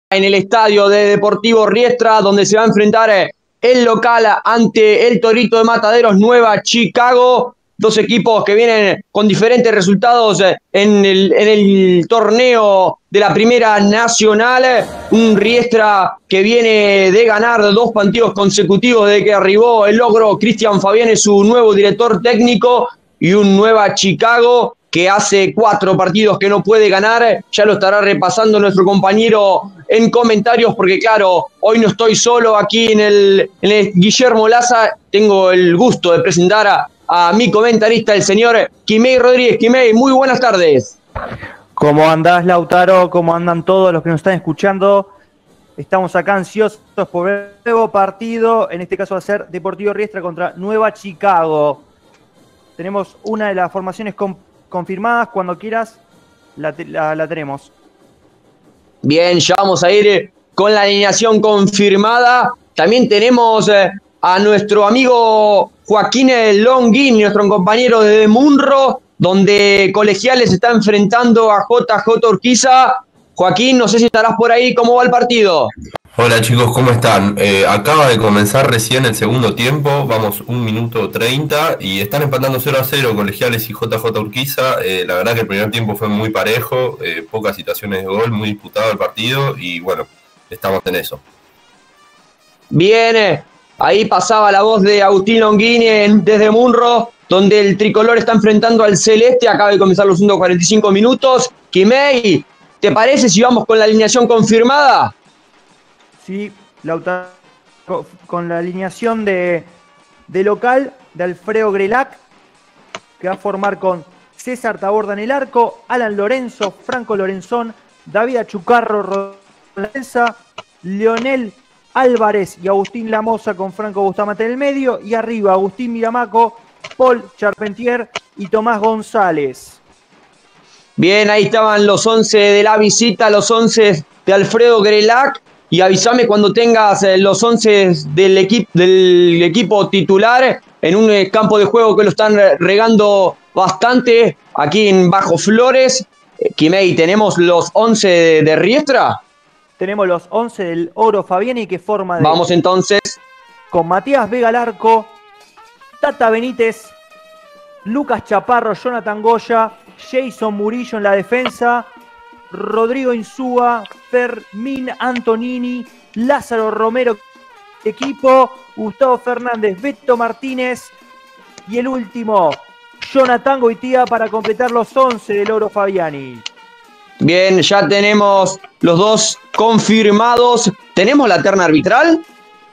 en el estadio de Deportivo Riestra, donde se va a enfrentar el local ante el Torito de Mataderos, Nueva Chicago. Dos equipos que vienen con diferentes resultados en el torneo de la Primera Nacional. Un Riestra que viene de ganar 2 partidos consecutivos desde que arribó el logro Cristian Fabián, es su nuevo director técnico, y un Nueva Chicago que hace 4 partidos que no puede ganar. Ya lo estará repasando nuestro compañero en comentarios, porque claro, hoy no estoy solo aquí en el Guillermo Laza. Tengo el gusto de presentar a mi comentarista, el señor Quimei Rodríguez. Quimei, muy buenas tardes. ¿Cómo andás, Lautaro? ¿Cómo andan todos los que nos están escuchando? Estamos acá ansiosos por ver el nuevo partido. En este caso va a ser Deportivo Riestra contra Nueva Chicago. Tenemos una de las formaciones confirmadas. Cuando quieras, la tenemos. Bien, ya vamos a ir con la alineación confirmada. También tenemos a nuestro amigo Joaquín Longuín, nuestro compañero de Munro, donde Colegiales está enfrentando a JJ Urquiza. Joaquín, no sé si estarás por ahí. ¿Cómo va el partido? Hola chicos, ¿cómo están? Acaba de comenzar recién el segundo tiempo, vamos 1 minuto 30 y están empatando 0-0 Colegiales y JJ Urquiza. La verdad que el primer tiempo fue muy parejo, pocas situaciones de gol, muy disputado el partido y bueno, estamos en eso. Bien, ahí pasaba la voz de Agustín Longuín desde Munro, donde el tricolor está enfrentando al celeste. Acaba de comenzar los 1:45 minutos. Quimei, ¿te parece si vamos con la alineación confirmada? Sí, Lautaro, con la alineación de local de Alfredo Grelac, que va a formar con César Taborda en el arco, Alan Lorenzo, Franco Lorenzón, David Achucarro, Rolenza, Leonel Álvarez y Agustín Lamosa con Franco Bustamante en el medio, y arriba Agustín Miramaco, Paul Charpentier y Tomás González. Bien, ahí estaban los 11 de la visita, los 11 de Alfredo Grelac. Y avísame cuando tengas los 11 del equipo titular en un campo de juego que lo están regando bastante aquí en Bajo Flores. Quimei, ¿tenemos los 11 de Riestra? Tenemos los 11 del Oro Fabiani, que forma de... Vamos entonces. Con Matías Vega al arco, Tata Benítez, Lucas Chaparro, Jonathan Goya, Jason Murillo en la defensa, Rodrigo Insúa, Fermín Antonini, Lázaro Romero, equipo, Gustavo Fernández, Beto Martínez y el último, Jonathan Goitía, para completar los 11 del Oro Fabiani. Bien, ya tenemos los 2 confirmados. ¿Tenemos la terna arbitral?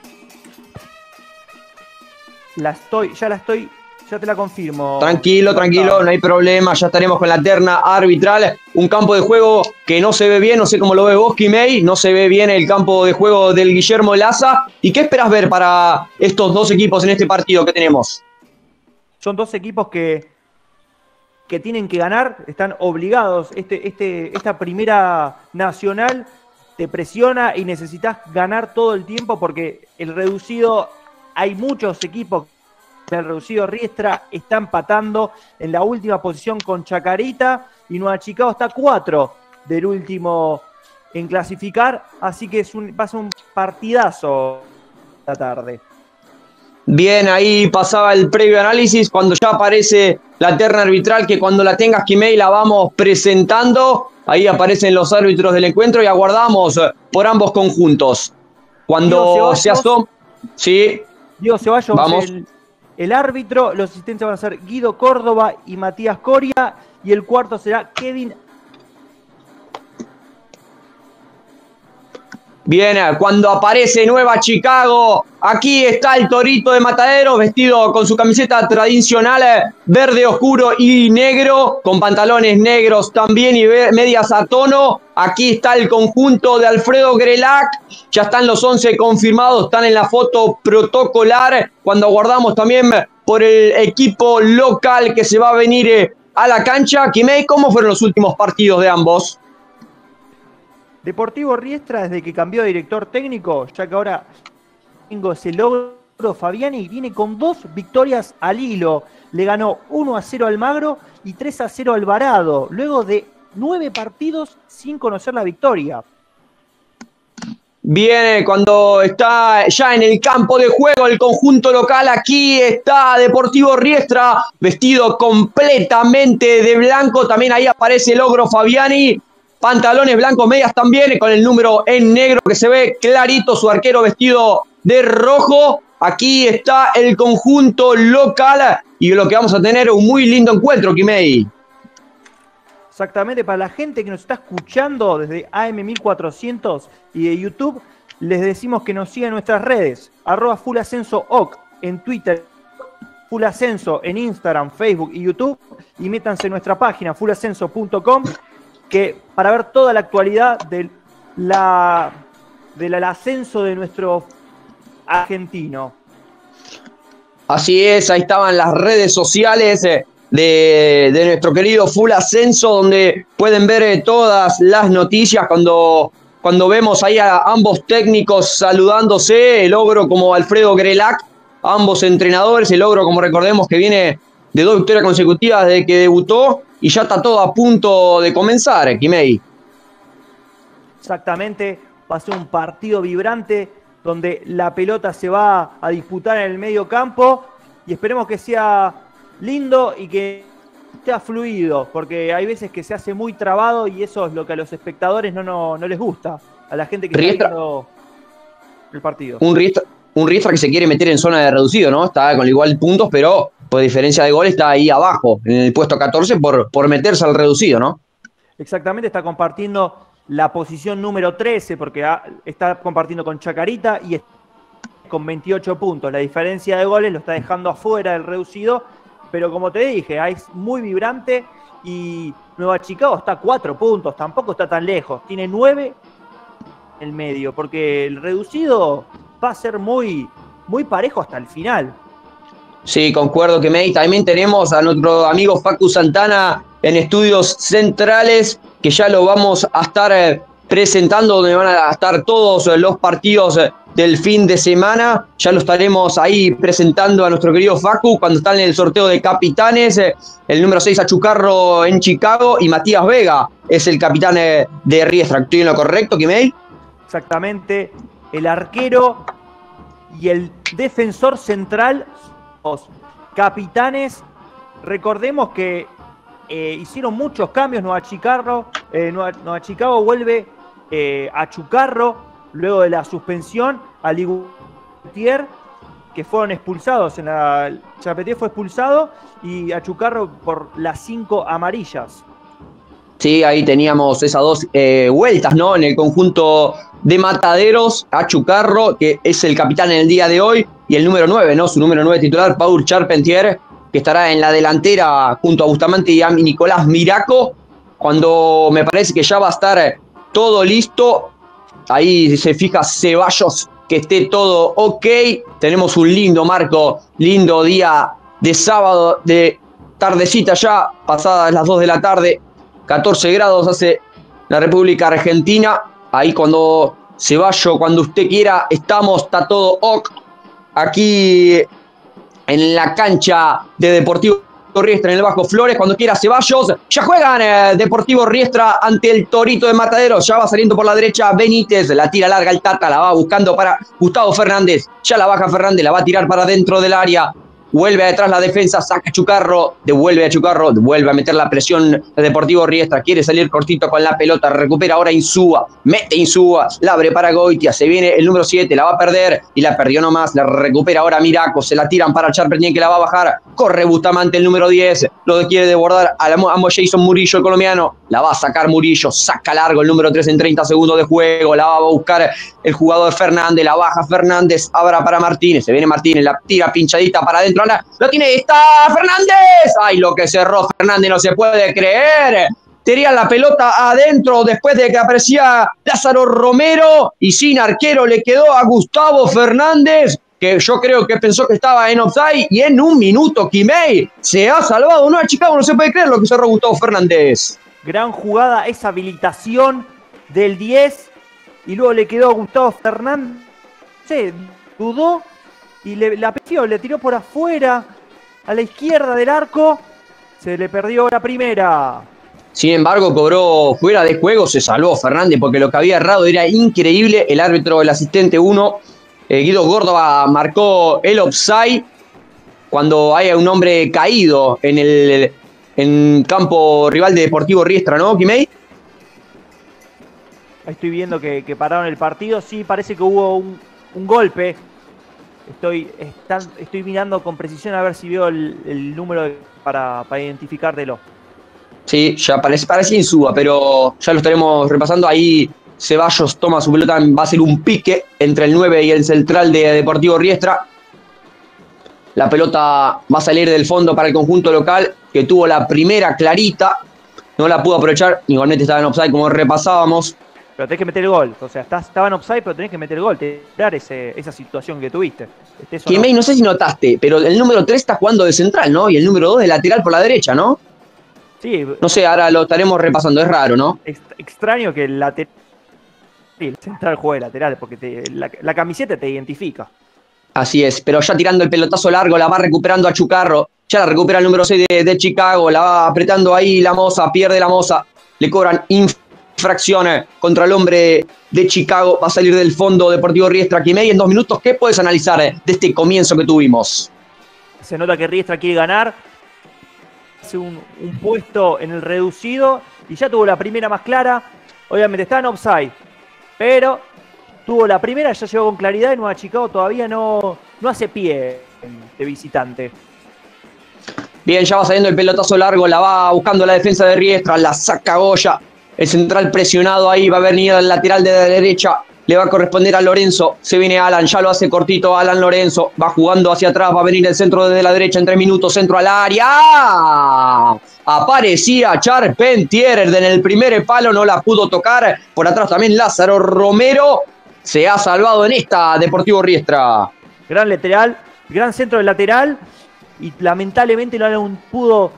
Ya te la confirmo. Tranquilo, no hay problema, ya estaremos con la terna arbitral. Un campo de juego que no se ve bien, no sé cómo lo ves vos, Quimei, no se ve bien el campo de juego del Guillermo Laza. ¿Y qué esperas ver para estos 2 equipos en este partido que tenemos? Son 2 equipos que tienen que ganar, están obligados. Esta Primera Nacional te presiona y necesitas ganar todo el tiempo, porque el reducido, hay muchos equipos. El reducido Riestra está empatando en la última posición con Chacarita y Nueva Chicago está 4 del último en clasificar, así que va a ser un partidazo esta tarde. Bien, ahí pasaba el previo análisis, cuando ya aparece la terna arbitral, que cuando la tengas, Quimei, la vamos presentando. Ahí aparecen los árbitros del encuentro y aguardamos por ambos conjuntos. Cuando se asoma... Sí. Diego Ceballos, vamos. El árbitro, los asistentes van a ser Guido Córdoba y Matías Coria, y el cuarto será Kevin. Bien, cuando aparece Nueva Chicago, aquí está el Torito de Mataderos, vestido con su camiseta tradicional verde oscuro y negro, con pantalones negros también y medias a tono. Aquí está el conjunto de Alfredo Grelac, ya están los 11 confirmados, están en la foto protocolar, cuando aguardamos también por el equipo local que se va a venir a la cancha. Quimei, ¿cómo fueron los últimos partidos de ambos? Deportivo Riestra, desde que cambió de director técnico, ya que ahora tengo ese logro Fabiani, viene con 2 victorias al hilo. Le ganó 1-0 al Magro y 3-0 al Alvarado, luego de 9 partidos sin conocer la victoria. Viene cuando está ya en el campo de juego el conjunto local. Aquí está Deportivo Riestra, vestido completamente de blanco. También ahí aparece el Ogro Fabiani. Pantalones blancos, medias también, con el número en negro que se ve clarito. Su arquero vestido de rojo. Aquí está el conjunto local y lo que vamos a tener un muy lindo encuentro, Quimei. Exactamente, para la gente que nos está escuchando desde AM1400 y de YouTube, les decimos que nos sigan en nuestras redes, @FullAscensoOc en Twitter, Full Ascenso en Instagram, Facebook y YouTube, y métanse en nuestra página fullascenso.com que para ver toda la actualidad del ascenso de nuestro argentino. Así es, ahí estaban las redes sociales de nuestro querido Full Ascenso, donde pueden ver todas las noticias cuando vemos ahí a ambos técnicos saludándose, el Ogro como Alfredo Grelac, ambos entrenadores, el Ogro como recordemos que viene de 2 victorias consecutivas desde que debutó y ya está todo a punto de comenzar, Quimei. Exactamente, va a ser un partido vibrante donde la pelota se va a disputar en el medio campo y esperemos que sea lindo y que sea fluido, porque hay veces que se hace muy trabado y eso es lo que a los espectadores no les gusta, a la gente que está viendo el partido. Un Riestra que se quiere meter en zona de reducido, ¿no? Está con igual puntos, pero por diferencia de gol está ahí abajo, en el puesto 14 por meterse al reducido, ¿no? Exactamente, está compartiendo la posición número 13, porque está compartiendo con Chacarita y con 28 puntos. La diferencia de goles lo está dejando afuera del reducido, pero como te dije, es muy vibrante y Nueva Chicago está a 4 puntos, tampoco está tan lejos, tiene 9 en el medio, porque el reducido va a ser muy, muy parejo hasta el final. Sí, concuerdo, Quimei. También tenemos a nuestro amigo Facu Santana en estudios centrales, que ya lo vamos a estar presentando, donde van a estar todos los partidos del fin de semana. Ya lo estaremos ahí presentando a nuestro querido Facu cuando están en el sorteo de capitanes. El número 6 Achucarro en Chicago y Matías Vega es el capitán de Riestra. ¿Estoy en lo correcto, Quimei? Exactamente. El arquero y el defensor central, los capitanes. Recordemos que hicieron muchos cambios. Nueva Chicago vuelve a Chucarro luego de la suspensión, a Ligutier, que fueron expulsados. Chapetier fue expulsado y a Chucarro por las 5 amarillas. Sí, ahí teníamos esas 2 vueltas, ¿no? En el conjunto de Mataderos, a Chucarro, que es el capitán en el día de hoy, y el número 9, ¿no? Su número 9 titular, Paul Charpentier, que estará en la delantera junto a Bustamante y a Nicolás Miraco, cuando me parece que ya va a estar todo listo. Ahí se fija Ceballos, que esté todo ok. Tenemos un lindo marco, lindo día de sábado, de tardecita ya, pasadas las 2 de la tarde, 14 grados hace la República Argentina. Ahí cuando Ceballos, cuando usted quiera, está todo ok. Aquí en la cancha de Deportivo Riestra, en el Bajo Flores, cuando quiera Ceballos. Ya juegan Deportivo Riestra ante el Torito de Mataderos. Ya va saliendo por la derecha Benítez, la tira larga el Tata, la va buscando para Gustavo Fernández. Ya la baja Fernández, la va a tirar para dentro del área. Vuelve detrás la defensa, saca Chucarro, devuelve a meter la presión de Deportivo Riestra, quiere salir cortito con la pelota, recupera ahora Insúa, mete Insúa, la abre para Goitia, se viene el número 7, la va a perder y la perdió nomás, la recupera ahora Miraco, se la tiran para Charpentier que la va a bajar, corre Bustamante el número 10, lo quiere desbordar a Jason Murillo el colombiano, la va a sacar Murillo, saca largo el número 3 en 30 segundos de juego, la va a buscar el jugador Fernández, la baja Fernández, abra para Martínez, se viene Martínez, la tira pinchadita para adentro, lo tiene, está Fernández, ay, lo que cerró Fernández, no se puede creer, tenía la pelota adentro después de que aparecía Lázaro Romero y sin arquero le quedó a Gustavo Fernández, que yo creo que pensó que estaba en offside y en un minuto Quimei se ha salvado, no, a Chicago no se puede creer lo que cerró Gustavo Fernández. Gran jugada, esa habilitación del 10 y luego le quedó a Gustavo Fernández, se dudó y la pifió, le tiró por afuera a la izquierda del arco, se le perdió la primera. Sin embargo, cobró fuera de juego, se salvó Fernández porque lo que había errado era increíble. El árbitro, el asistente 1, Guido Córdoba, marcó el offside cuando hay un hombre caído en campo rival de Deportivo Riestra, ¿no, Quimei? Estoy viendo que pararon el partido. Sí, parece que hubo un golpe. Estoy mirando con precisión a ver si veo el número para identificártelo. Sí, ya parece Insúa, pero ya lo estaremos repasando. Ahí Ceballos toma su pelota, va a ser un pique entre el 9 y el central de Deportivo Riestra. La pelota va a salir del fondo para el conjunto local, que tuvo la primera clarita, no la pudo aprovechar, igualmente estaba en offside como repasábamos. Pero tenés que meter el gol, o sea, estaba en offside, pero tenés que meter el gol, dar esa situación que tuviste. Quimei, no sé si notaste, pero el número 3 está jugando de central, ¿no? Y el número 2 de lateral por la derecha, ¿no? Sí. No sé, ahora lo estaremos repasando, es raro, ¿no? Extraño que el central juegue lateral, porque la camiseta te identifica. Así es, pero ya tirando el pelotazo largo, la va recuperando a Chucarro, ya la recupera el número 6 de Chicago, la va apretando ahí la Moza, pierde la Moza, le cobran infracciones contra el hombre de Chicago, va a salir del fondo Deportivo Riestra. Quimei, en 2 minutos, ¿qué puedes analizar de este comienzo que tuvimos? Se nota que Riestra quiere ganar, hace un puesto en el reducido y ya tuvo la primera más clara, obviamente está en offside, pero tuvo la primera, ya llegó con claridad y Nueva Chicago todavía no hace pie de visitante. Bien, ya va saliendo el pelotazo largo, la va buscando la defensa de Riestra, la saca Goya, el central presionado ahí, va a venir al lateral de la derecha, le va a corresponder a Lorenzo, se viene Alan, ya lo hace cortito Alan Lorenzo, va jugando hacia atrás, va a venir el centro desde la derecha en 3 minutos, centro al área. Aparecía Charpentier en el primer palo, no la pudo tocar, por atrás también Lázaro Romero, se ha salvado en esta Deportivo Riestra. Gran lateral, gran centro del lateral y lamentablemente no pudo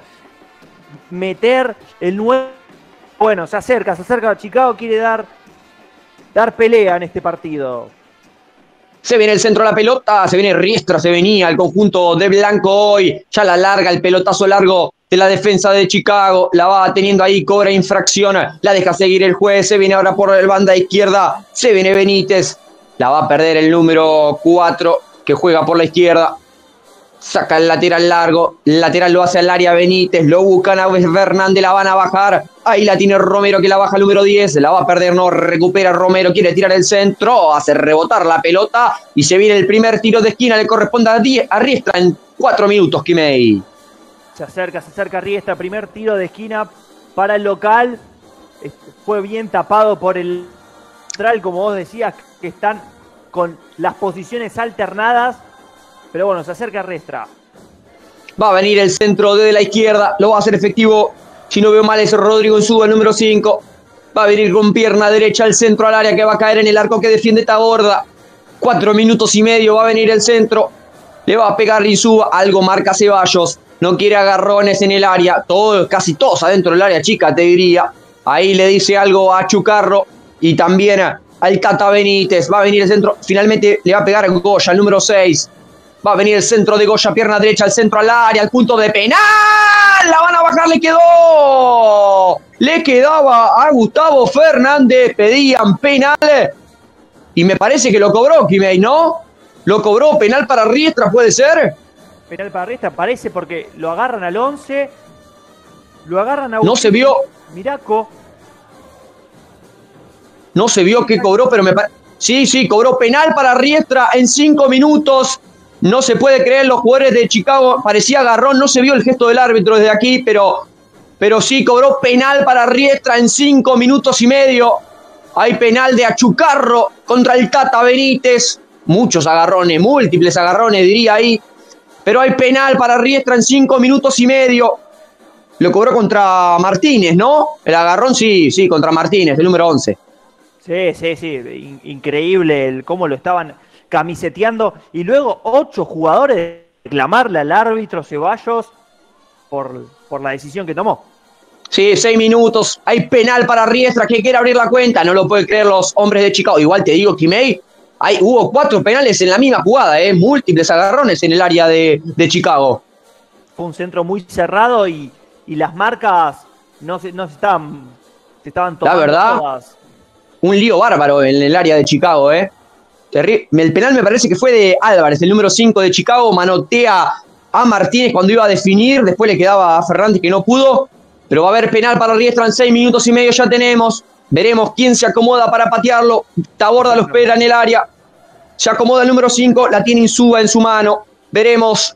meter el 9. Bueno, se acerca a Chicago, quiere dar pelea en este partido. Se viene el centro de la pelota, se viene Riestra, se venía el conjunto de blanco hoy, ya la larga, el pelotazo largo de la defensa de Chicago, la va teniendo ahí, cobra infracción, la deja seguir el juez, se viene ahora por el banda izquierda, se viene Benítez, la va a perder el número 4 que juega por la izquierda, saca el lateral largo, el lateral lo hace al área Benítez, lo buscan a Fernández, la van a bajar, ahí la tiene Romero que la baja el número 10, la va a perder, no recupera Romero, quiere tirar el centro, hace rebotar la pelota y se viene el primer tiro de esquina, le corresponde a Riestra en 4 minutos, Quimei. Se acerca Riestra, primer tiro de esquina para el local, fue bien tapado por el central, como vos decías, que están con las posiciones alternadas. Pero bueno, se acerca Riestra. Va a venir el centro desde la izquierda. Lo va a hacer efectivo. Si no veo mal es Rodrigo Insúa, el número 5. Va a venir con pierna derecha al centro al área que va a caer en el arco que defiende Taborda. 4 minutos y medio. Va a venir el centro. Le va a pegar Insúa. Algo marca Ceballos. No quiere agarrones en el área. Casi todos adentro del área chica, te diría. Ahí le dice algo a Chucarro. Y también al Cata Benítez. Va a venir el centro. Finalmente le va a pegar a Goya, el número 6. Va a venir el centro de Goya, pierna derecha, al centro al área, al punto de penal. La van a bajar, le quedó. Le quedaba a Gustavo Fernández, pedían penal. Y me parece que lo cobró, Quimei, ¿no? Lo cobró, penal para Riestra, ¿puede ser? Penal para Riestra, parece porque lo agarran al 11. Lo agarran a... No se vio. Miraco. No se vio que cobró, pero me parece... Sí, cobró penal para Riestra en 5 minutos. No se puede creer, los jugadores de Chicago, parecía agarrón, no se vio el gesto del árbitro desde aquí, pero sí cobró penal para Riestra en 5 minutos y medio. Hay penal de Achucarro contra el Tata Benítez. Muchos agarrones, múltiples agarrones diría ahí. Pero hay penal para Riestra en 5 minutos y medio. Lo cobró contra Martínez, ¿no? El agarrón sí, contra Martínez, el número 11. Sí. Increíble cómo lo estaban camiseteando. Y luego 8 jugadores reclamarle al árbitro Ceballos por la decisión que tomó. Sí, 6 minutos. Hay penal para Riestra que quiere abrir la cuenta. No lo pueden creer los hombres de Chicago. Igual te digo, Quimei, hubo 4 penales en la misma jugada, múltiples agarrones en el área de Chicago. Fue un centro muy cerrado y las marcas se estaban tomando la verdad, todas. un lío bárbaro en el área de Chicago, ¿eh? El penal me parece que fue de Álvarez, el número 5 de Chicago, manotea a Martínez cuando iba a definir, después le quedaba a Fernández que no pudo, pero va a haber penal para Riestra en 6 minutos y medio ya tenemos, veremos quién se acomoda para patearlo, Taborda lo espera en el área, se acomoda el número 5, la tiene Insúa en su mano, veremos,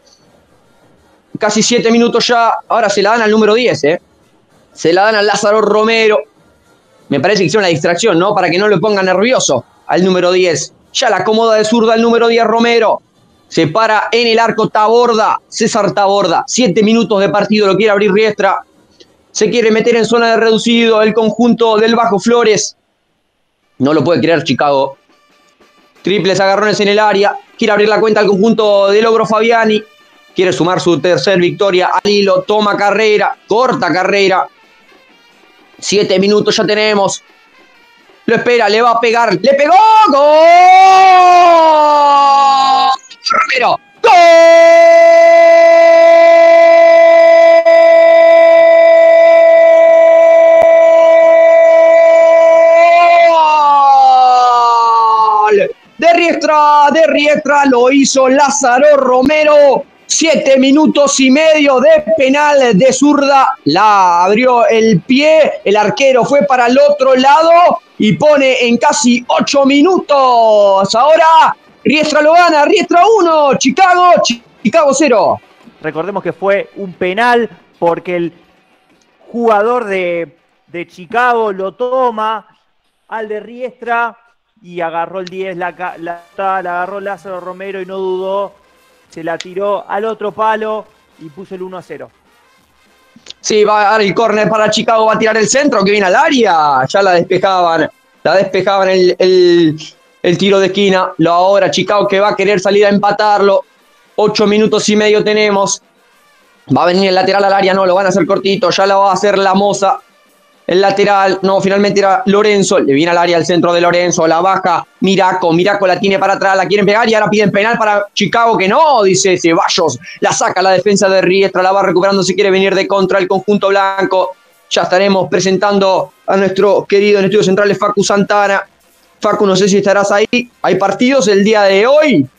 casi 7 minutos ya, ahora se la dan al número 10, se la dan a Lázaro Romero, me parece que hicieron la distracción, ¿no? Para que no lo ponga nervioso al número 10. Ya la acomoda de zurda el número 10 Romero. Se para en el arco Taborda, César Taborda. 7 minutos de partido, lo quiere abrir Riestra. Se quiere meter en zona de reducido el conjunto del Bajo Flores. No lo puede creer Chicago. Triples agarrones en el área. Quiere abrir la cuenta al conjunto de Logro Fabiani. Quiere sumar su tercer victoria al hilo. Toma carrera, corta carrera. 7 minutos ya tenemos. Lo espera, le va a pegar. ¡Le pegó! ¡Gol! Romero. ¡Gol! De Riestra lo hizo Lázaro Romero. 7 minutos y medio de penal de zurda. La abrió el pie. El arquero fue para el otro lado y pone en casi 8 minutos. Ahora Riestra lo gana. Riestra 1, Chicago 0. Recordemos que fue un penal porque el jugador de Chicago lo toma al de Riestra y agarró el 10. La agarró Lázaro Romero y no dudó. Se la tiró al otro palo y puso el 1-0. Sí, va a dar el córner para Chicago, va a tirar el centro que viene al área. Ya la despejaban el tiro de esquina. Ahora Chicago que va a querer salir a empatarlo. 8 minutos y medio tenemos. Va a venir el lateral al área, no, lo van a hacer cortito. Ya la va a hacer la Moza. El lateral, no, finalmente era Lorenzo. Le viene al área el centro de Lorenzo. La baja Miraco la tiene para atrás. La quieren pegar y ahora piden penal para Chicago. Que no, dice Ceballos. La saca la defensa de Riestra. La va recuperando si quiere venir de contra el conjunto blanco. Ya estaremos presentando a nuestro querido en estudios centrales Facu Santana. Facu, no sé si estarás ahí. ¿Hay partidos el día de hoy?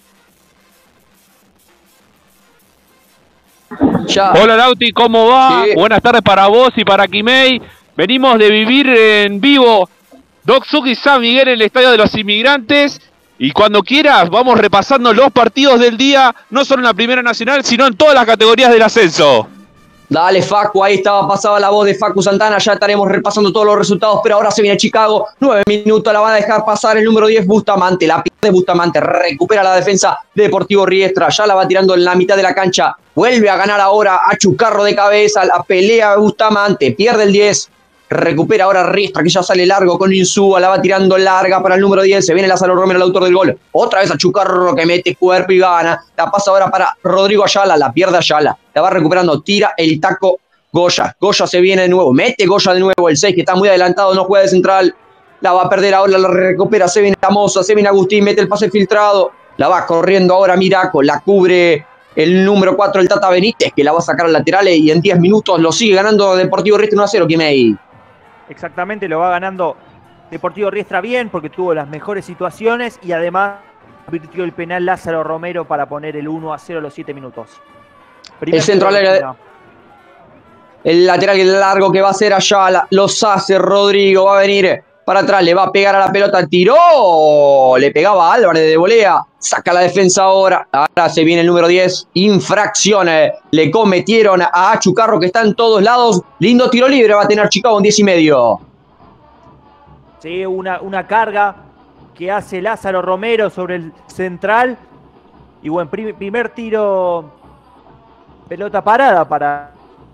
Ya. Hola Lauti, ¿cómo va? Sí. Buenas tardes para vos y para Quimei. Venimos de vivir en vivo Doc Suk y San Miguel en el Estadio de los Inmigrantes. Y cuando quieras, vamos repasando los partidos del día, no solo en la Primera Nacional, sino en todas las categorías del ascenso. Dale, Facu, ahí pasaba la voz de Facu Santana, ya estaremos repasando todos los resultados, pero ahora se viene Chicago, 9 minutos, la va a dejar pasar el número 10, Bustamante, la pierde Bustamante, recupera la defensa de Deportivo Riestra, ya la va tirando en la mitad de la cancha, vuelve a ganar ahora a Chucarro de cabeza, la pelea Bustamante, pierde el 10, recupera ahora Riestra, que ya sale largo con Insúa, la va tirando larga para el número 10, se viene Lázaro Romero, el autor del gol, otra vez a Chucarro que mete cuerpo y gana, la pasa ahora para Rodrigo Ayala, la pierde Ayala, la va recuperando, tira el taco Goya se viene de nuevo, mete Goya de nuevo, el 6 que está muy adelantado, no juega de central, la va a perder ahora, la recupera, se viene Moza, se viene Agustín, mete el pase filtrado, la va corriendo ahora Miraco, la cubre el número 4, el Tata Benítez, que la va a sacar al lateral y en 10 minutos lo sigue ganando Deportivo Riestra 1-0, Quimei. Exactamente, lo va ganando Deportivo Riestra bien porque tuvo las mejores situaciones y además convirtió el penal Lázaro Romero para poner el 1-0 a los 7 minutos. El centro al área, el lateral largo que va a hacer Ayala, los hace Rodrigo, va a venir para atrás, le va a pegar a la pelota, tiró, le pegaba a Álvarez de volea, saca la defensa ahora se viene el número 10, infracciones, le cometieron a Chucarro que está en todos lados, lindo tiro libre va a tener Chicago en 10 y medio. Sí, una carga que hace Lázaro Romero sobre el central y buen primer tiro, pelota parada para...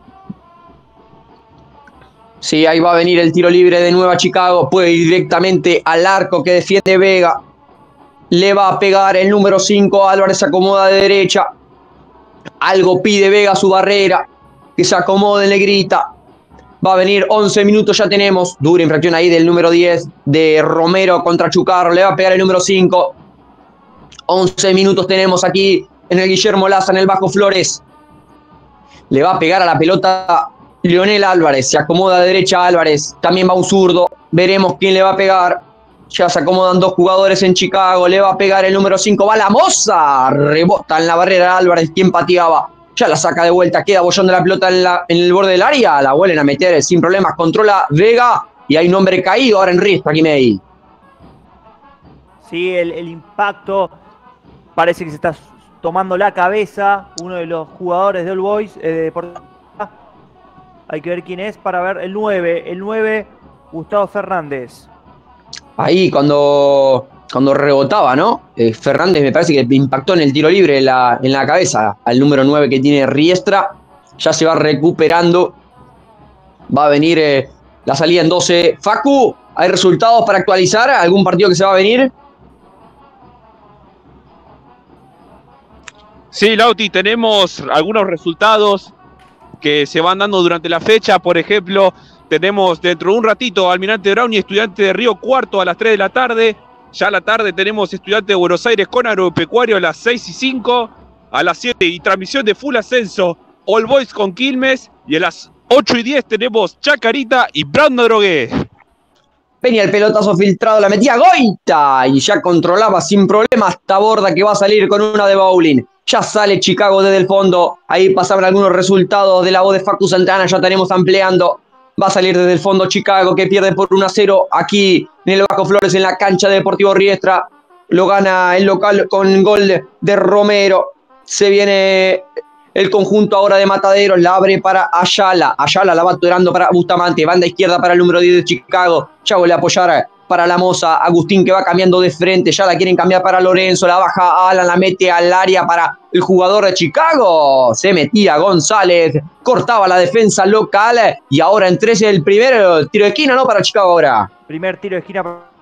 Sí, ahí va a venir el tiro libre de nuevo a Chicago. Puede ir directamente al arco que defiende Vega. Le va a pegar el número 5. Álvarez se acomoda de derecha. Algo pide Vega a su barrera. Que se acomode, le grita. Va a venir 11 minutos, ya tenemos. Dura infracción ahí del número 10 de Romero contra Chucarro. Le va a pegar el número 5. 11 minutos tenemos aquí en el Guillermo Laza, en el Bajo Flores. Le va a pegar a la pelota Leonel Álvarez, se acomoda a derecha Álvarez, también va un zurdo, veremos quién le va a pegar. Ya se acomodan dos jugadores en Chicago, le va a pegar el número 5, va la Moza, rebota en la barrera Álvarez, quien pateaba, ya la saca de vuelta, queda bollando la pelota en el borde del área, la vuelven a meter sin problemas, controla Vega y hay un hombre caído ahora en riesgo aquí May. Sí, el impacto parece que se está tomando la cabeza uno de los jugadores de All Boys. Hay que ver quién es para ver el 9, Gustavo Fernández. Ahí cuando rebotaba, ¿no? Fernández me parece que impactó en el tiro libre en la cabeza al número 9 que tiene Riestra. Ya se va recuperando. Va a venir la salida en 12. Facu, ¿hay resultados para actualizar? ¿Algún partido que se va a venir? Sí, Lauti, tenemos algunos resultados que se van dando durante la fecha. Por ejemplo, tenemos dentro de un ratito Almirante Brown y Estudiante de Río Cuarto a las 3 de la tarde. Ya a la tarde tenemos Estudiante de Buenos Aires con Agropecuario a las 6:05. A las 7 y transmisión de Full Ascenso, All Boys con Quilmes. Y a las 8:10 tenemos Chacarita y Brown Drogué. Peña el pelotazo filtrado, la metía Goita y ya controlaba sin problemas Taborda que va a salir con una de bowling. Ya sale Chicago desde el fondo. Ahí pasaban algunos resultados de la voz de Facu Santana. Ya tenemos ampliando. Va a salir desde el fondo Chicago que pierde por 1-0 aquí en el Bajo Flores en la cancha de Deportivo Riestra. Lo gana el local con gol de Romero. Se viene el conjunto ahora de Mataderos. La abre para Ayala. Ayala la va tirando para Bustamante. Banda izquierda para el número 10 de Chicago. Ya vuelve a apoyar para la Moza, Agustín que va cambiando de frente, ya la quieren cambiar para Lorenzo, la baja Alan, la mete al área para el jugador de Chicago, se metía González, cortaba la defensa local y ahora en 13 el primer tiro de esquina, ¿no? Para Chicago ahora. Primer tiro de esquina.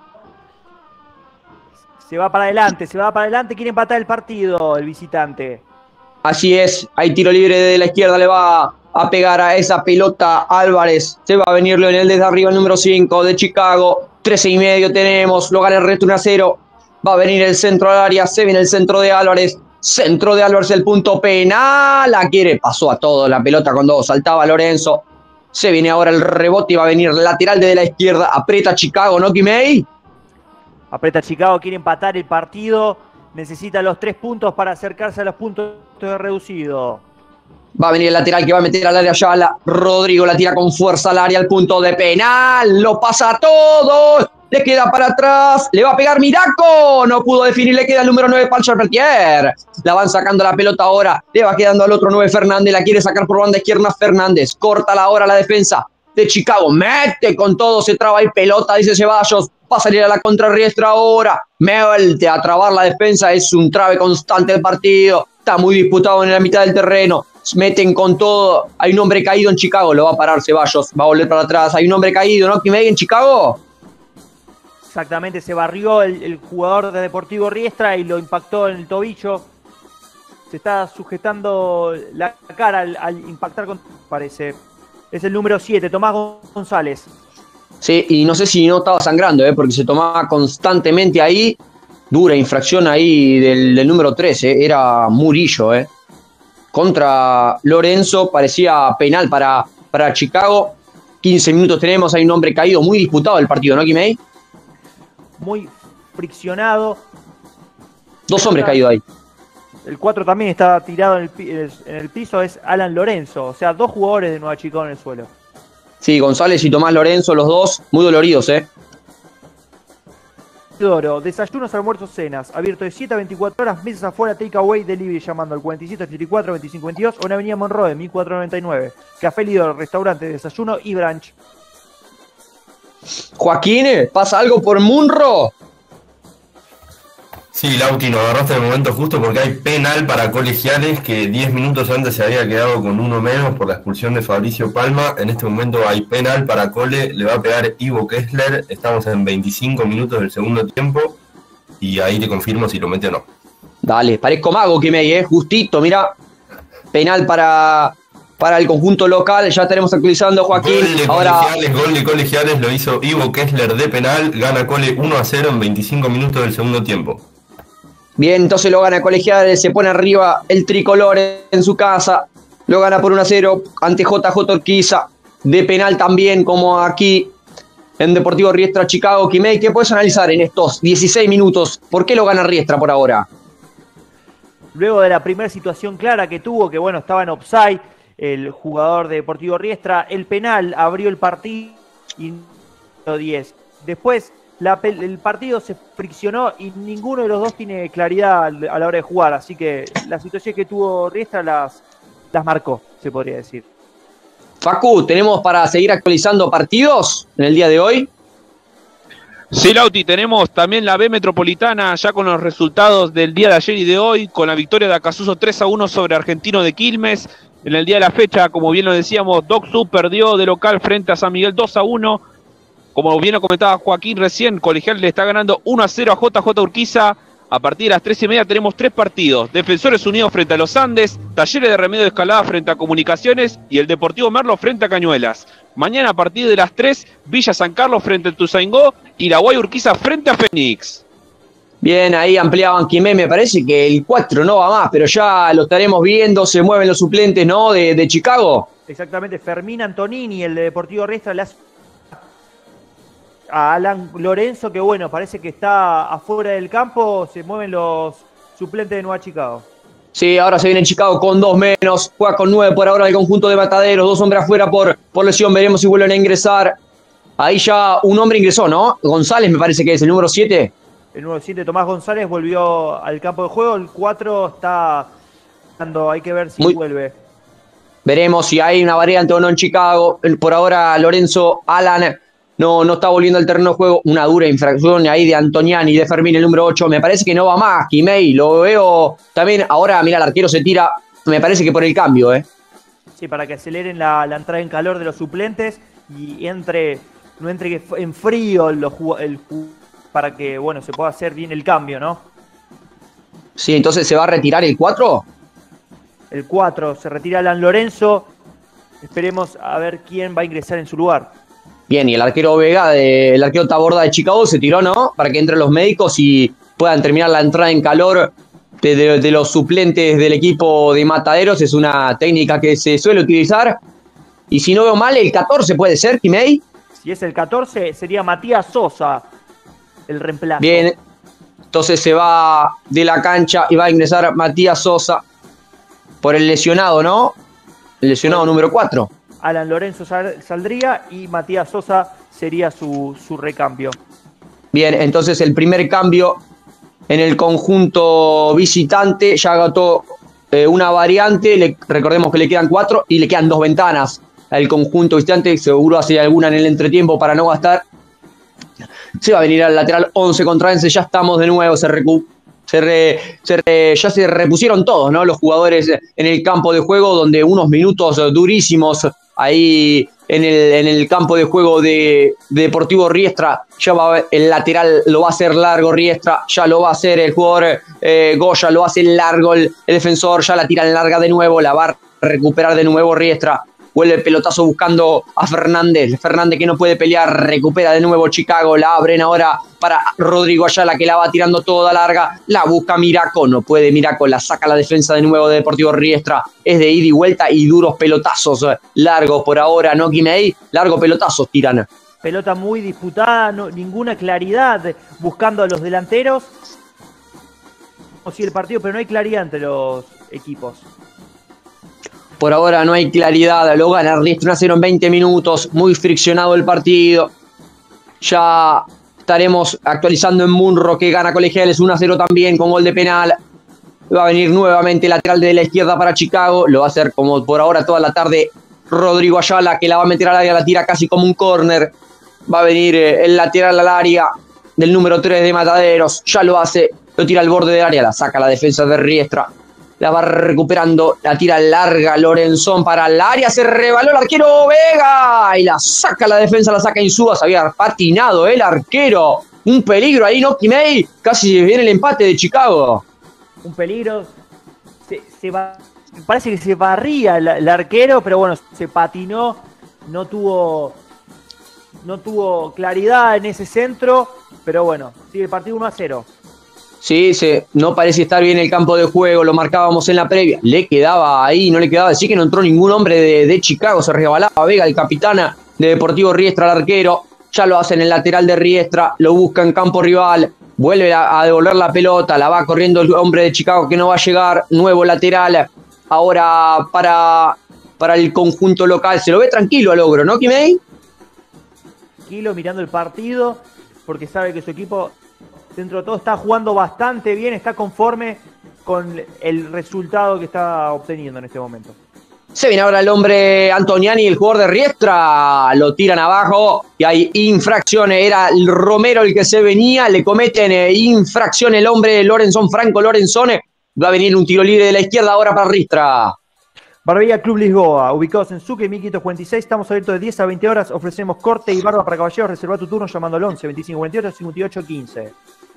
Se va para adelante, quiere empatar el partido el visitante. Así es, hay tiro libre de la izquierda, le va a pegar a esa pelota Álvarez, se va a venir Leonel desde arriba el número 5 de Chicago. 13:30 tenemos, lo gana el resto 1-0. Va a venir el centro al área, se viene el centro de Álvarez. Centro de Álvarez, el punto penal. La quiere, pasó a todo la pelota cuando saltaba Lorenzo. Se viene ahora el rebote y va a venir lateral desde la izquierda. Aprieta Chicago, ¿no, Kimei? Aprieta Chicago, quiere empatar el partido. Necesita los 3 puntos para acercarse a los puntos de reducido. Va a venir el lateral que va a meter al área Ayala. Rodrigo la tira con fuerza al área, al punto de penal. Lo pasa todo. Le queda para atrás. Le va a pegar Miraco. No pudo definir. Le queda el número 9 para el Charpentier. La van sacando la pelota ahora. Le va quedando al otro 9 Fernández. La quiere sacar por banda izquierda Fernández. Corta ahora la defensa de Chicago. Mete con todo. Se traba ahí pelota, dice Ceballos. Va a salir a la contrarriestra ahora. Melte a trabar la defensa. Es un trabe constante el partido. Está muy disputado en la mitad del terreno. Meten con todo. Hay un hombre caído en Chicago. Lo va a parar Ceballos. Va a volver para atrás. Hay un hombre caído, ¿no? ¿Kimei en Chicago? Exactamente. Se barrió el jugador de Deportivo Riestra y lo impactó en el tobillo. Se está sujetando la cara al impactar con... Parece. Es el número 7, Tomás González. Sí, y no sé si no estaba sangrando, porque se tomaba constantemente ahí. Dura infracción ahí del número 13. Era Murillo, contra Lorenzo, parecía penal para Chicago. 15 minutos tenemos, hay un hombre caído, muy disputado el partido, ¿no, Kimei? Muy friccionado. 2 hombres caídos ahí. El 4 también está tirado en el piso, es Alan Lorenzo. O sea, 2 jugadores de Nueva Chicago en el suelo. Sí, González y Tomás Lorenzo, los dos, muy doloridos, Teodoro, desayunos, almuerzos, cenas, abierto de 7 a 24 horas, mesas afuera, takeaway, delivery, llamando al 4784-2522 o en Avenida Monroe, 1499. Café Lidor, restaurante, desayuno y brunch. Joaquín, ¿pasa algo por Munro? Sí, Lauti, nos agarraste en el momento justo porque hay penal para Colegiales que 10 minutos antes se había quedado con uno menos por la expulsión de Fabricio Palma. En este momento hay penal para Cole, le va a pegar Ivo Kessler. Estamos en 25 minutos del segundo tiempo y ahí te confirmo si lo mete o no. Dale, parezco mago, Kimei, justito, mira. Penal para el conjunto local, ya estaremos actualizando, Joaquín. Gol de Colegiales lo hizo Ivo Kessler de penal, gana Cole 1-0 en 25 minutos del segundo tiempo. Bien, entonces lo gana Colegiales, se pone arriba el tricolor en su casa, lo gana por 1-0 ante JJ Urquiza. de penal también, como aquí en Deportivo Riestra Chicago. Quimei, ¿qué puedes analizar en estos 16 minutos? ¿Por qué lo gana Riestra por ahora? Luego de la primera situación clara que tuvo, que bueno, estaba en offside el jugador de Deportivo Riestra, el penal abrió el partido y 10. Después el partido se friccionó y ninguno de los dos tiene claridad a la hora de jugar, así que las situaciones que tuvo Riestra las marcó, se podría decir. Facu, ¿tenemos para seguir actualizando partidos en el día de hoy? Sí, Lauti, tenemos también la B Metropolitana ya con los resultados del día de ayer y de hoy, con la victoria de Acasuso 3-1 sobre Argentino de Quilmes. En el día de la fecha, como bien lo decíamos, Doc Sud perdió de local frente a San Miguel 2-1. Como bien lo comentaba Joaquín recién, Colegial le está ganando 1-0 a JJ Urquiza. A partir de las 3:30 tenemos 3 partidos. Defensores Unidos frente a los Andes, Talleres de Remedio de Escalada frente a Comunicaciones y el Deportivo Merlo frente a Cañuelas. Mañana a partir de las 3, Villa San Carlos frente a Tuzaingó y la Guay Urquiza frente a Fénix. Bien, ahí ampliaban Quimei, me parece que el 4 no va más, pero ya lo estaremos viendo, se mueven los suplentes, ¿no? De Chicago. Exactamente, Fermín Antonini, el de Deportivo Riestra, le hace a Alan Lorenzo, que bueno, parece que está afuera del campo, se mueven los suplentes de Nueva Chicago. Sí, ahora se viene Chicago con 2 menos, juega con 9 por ahora el conjunto de Mataderos, 2 hombres afuera por lesión, veremos si vuelven a ingresar. Ahí ya un hombre ingresó, ¿no? González me parece que es el número 7. El número 7, Tomás González, volvió al campo de juego, el 4 está dando, hay que ver si vuelve. Veremos si hay una variante o no en Chicago. Por ahora Lorenzo Alan no está volviendo al terreno de juego. Una dura infracción ahí de Antoniani, de Fermín, el número 8. Me parece que no va más, Quimei. Lo veo también. Ahora, mira, el arquero se tira. Me parece que por el cambio, ¿eh? Sí, para que aceleren la entrada en calor de los suplentes y no entre en frío para que, bueno, se pueda hacer bien el cambio, ¿no? Sí, entonces se va a retirar el 4. El 4, se retira Alan Lorenzo. Esperemos a ver quién va a ingresar en su lugar. Bien, y el arquero Vega, el arquero Taborda de Chicago se tiró, ¿no? Para que entren los médicos y puedan terminar la entrada en calor de los suplentes del equipo de Mataderos. Es una técnica que se suele utilizar. Y si no veo mal, el 14 puede ser, Quimei. Si es el 14, sería Matías Sosa el reemplazo. Bien, entonces se va de la cancha y va a ingresar Matías Sosa por el lesionado, ¿no? El lesionado número 4. Alan Lorenzo saldría y Matías Sosa sería su recambio. Bien, entonces el primer cambio en el conjunto visitante ya agotó una variante. Recordemos que le quedan 4 y le quedan 2 ventanas al conjunto visitante. Seguro hace alguna en el entretiempo para no gastar. Se va a venir al lateral 11 contra 11. Ya estamos de nuevo. Ya se repusieron todos, ¿no? Los jugadores en el campo de juego, donde unos minutos durísimos ahí en el campo de juego de Deportivo Riestra. Ya el lateral lo va a hacer largo Riestra, ya lo va a hacer el jugador Goya, lo hace largo el defensor, ya la tira larga de nuevo, la va a recuperar de nuevo Riestra. Vuelve el pelotazo buscando a Fernández. Fernández que no puede pelear. Recupera de nuevo Chicago. La abren ahora para Rodrigo Ayala, que la va tirando toda larga. La busca Miraco. No puede Miraco. La saca la defensa de nuevo de Deportivo Riestra. Es de ida y vuelta y duros pelotazos. Largos por ahora, ¿no, Quimei? Largos pelotazos tiran. Pelota muy disputada. Ninguna claridad buscando a los delanteros. O si el partido, pero no hay claridad entre los equipos. Por ahora no hay claridad, lo gana Riestra 1-0 en 20 minutos, muy friccionado el partido. Ya estaremos actualizando en Munro que gana Colegiales 1-0 también con gol de penal. Va a venir nuevamente lateral de la izquierda para Chicago, lo va a hacer como por ahora toda la tarde Rodrigo Ayala, que la va a meter al área, la tira casi como un córner. Va a venir el lateral al área del número 3 de Mataderos, ya lo hace, lo tira al borde del área, la saca la defensa de Riestra. La va recuperando, la tira larga Lorenzón para el área, se rebaló el arquero Vega y la saca la defensa, la saca Insúa. Se había patinado el arquero. Un peligro ahí, ¿no, Quimei? Casi viene el empate de Chicago. Un peligro. Parece que se barría el arquero, pero bueno, se patinó. No tuvo claridad en ese centro, pero bueno, sigue el partido 1-0. Sí, no parece estar bien el campo de juego, lo marcábamos en la previa. Le quedaba ahí, no le quedaba decir que no entró ningún hombre de Chicago, se rebalaba Vega, el capitán de Deportivo Riestra, el arquero. Ya lo hacen en el lateral de Riestra, lo busca en campo rival, vuelve a devolver la pelota, la va corriendo el hombre de Chicago que no va a llegar, nuevo lateral. Ahora para el conjunto local, se lo ve tranquilo al Ogro, ¿no, Quimei? Tranquilo, mirando el partido, porque sabe que su equipo, dentro de todo, está jugando bastante bien, está conforme con el resultado que está obteniendo en este momento. Se viene ahora el hombre Antoniani, el jugador de Riestra, lo tiran abajo y hay infracciones. Era el Romero el que se venía, le cometen infracción el hombre Franco Lorenzone. Va a venir un tiro libre de la izquierda ahora para Riestra. Barbería Club Lisboa, ubicados en Sucre, 1546, estamos abiertos de 10 a 20 horas, ofrecemos corte y barba para caballeros, reserva tu turno llamando al 11 25 28 58 15.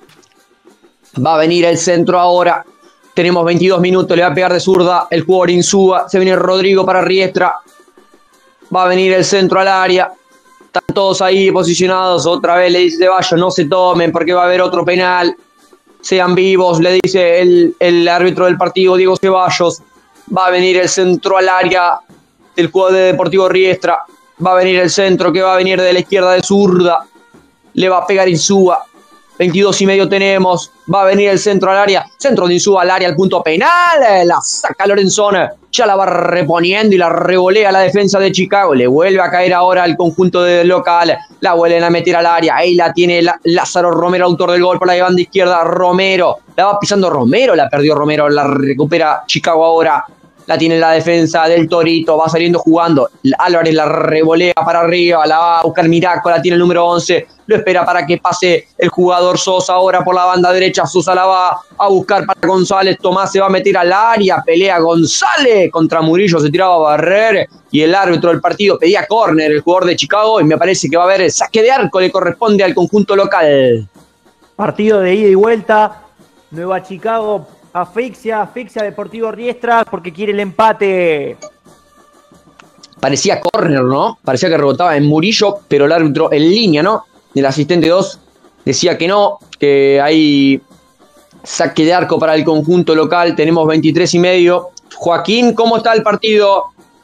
Va a venir el centro ahora. Tenemos 22 minutos, le va a pegar de zurda el jugador Insúa. Se viene Rodrigo para Riestra. Va a venir el centro al área. Están todos ahí posicionados. Otra vez le dice Ceballos, no se tomen porque va a haber otro penal. Sean vivos, le dice el árbitro del partido, Diego Ceballos. Va a venir el centro al área del jugador de Deportivo Riestra. Va a venir el centro que va a venir de la izquierda de zurda. Le va a pegar Insúa. 22 y medio tenemos, va a venir el centro al área, centro de Insúa al área, al punto penal, la saca Lorenzone, ya la va reponiendo y la revolea la defensa de Chicago, le vuelve a caer ahora al conjunto del local, la vuelven a meter al área, ahí la tiene Lázaro Romero, autor del gol por la banda izquierda, Romero, la va pisando Romero, la perdió Romero, la recupera Chicago ahora, la tiene la defensa del Torito, va saliendo jugando, Álvarez la revolea para arriba, la va a buscar Miraco, la tiene el número 11, lo espera para que pase el jugador Sosa ahora por la banda derecha, Sosa la va a buscar para González, Tomás se va a meter al área, pelea González contra Murillo, se tiraba a barrer y el árbitro del partido pedía córner, el jugador de Chicago, y me parece que va a haber el saque de arco, le corresponde al conjunto local. Partido de ida y vuelta, Nueva Chicago asfixia Deportivo Riestra porque quiere el empate. Parecía córner, ¿no? Parecía que rebotaba en Murillo, pero el árbitro en línea, ¿no? El asistente 2 decía que no, que hay saque de arco para el conjunto local. Tenemos 23 y medio. Joaquín, ¿cómo está el partido?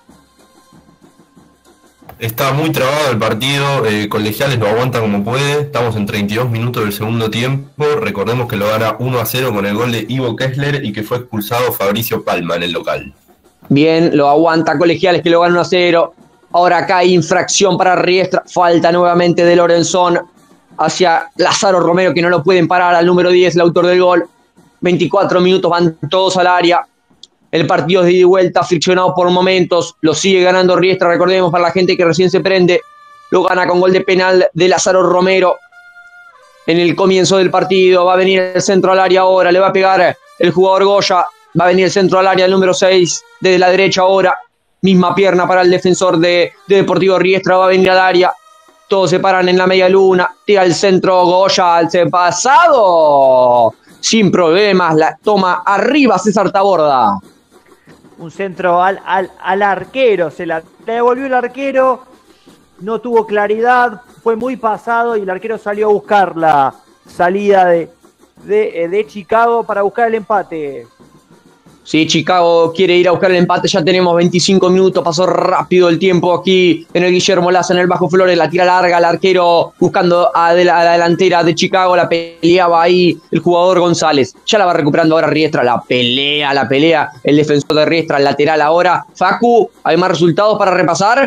Está muy trabado el partido, Colegiales lo aguanta como puede, estamos en 32 minutos del segundo tiempo, recordemos que lo gana 1-0 con el gol de Ivo Kessler y que fue expulsado Fabricio Palma en el local. Bien, lo aguanta Colegiales que lo gana 1-0, ahora acá hay infracción para Riestra, falta nuevamente de Lorenzón hacia Lázaro Romero que no lo pueden parar al número 10, el autor del gol, 24 minutos van todos al área. El partido es de ida y vuelta, friccionado por momentos, lo sigue ganando Riestra, recordemos para la gente que recién se prende, lo gana con gol de penal de Lázaro Romero en el comienzo del partido, va a venir el centro al área ahora, le va a pegar el jugador Goya, va a venir el centro al área el número 6, desde la derecha ahora, misma pierna para el defensor de Deportivo Riestra, va a venir al área, todos se paran en la media luna, tira el centro Goya al pasado, sin problemas, la toma arriba César Taborda. Un centro al arquero, se la devolvió el arquero, no tuvo claridad, fue muy pasado y el arquero salió a buscar la salida de Chicago para buscar el empate. Sí, Chicago quiere ir a buscar el empate, ya tenemos 25 minutos, pasó rápido el tiempo aquí en el Guillermo Laza, en el Bajo Flores, la tira larga, el arquero buscando a la delantera de Chicago, la peleaba ahí el jugador González, ya la va recuperando ahora Riestra, la pelea, el defensor de Riestra, el lateral ahora, Facu, ¿hay más resultados para repasar?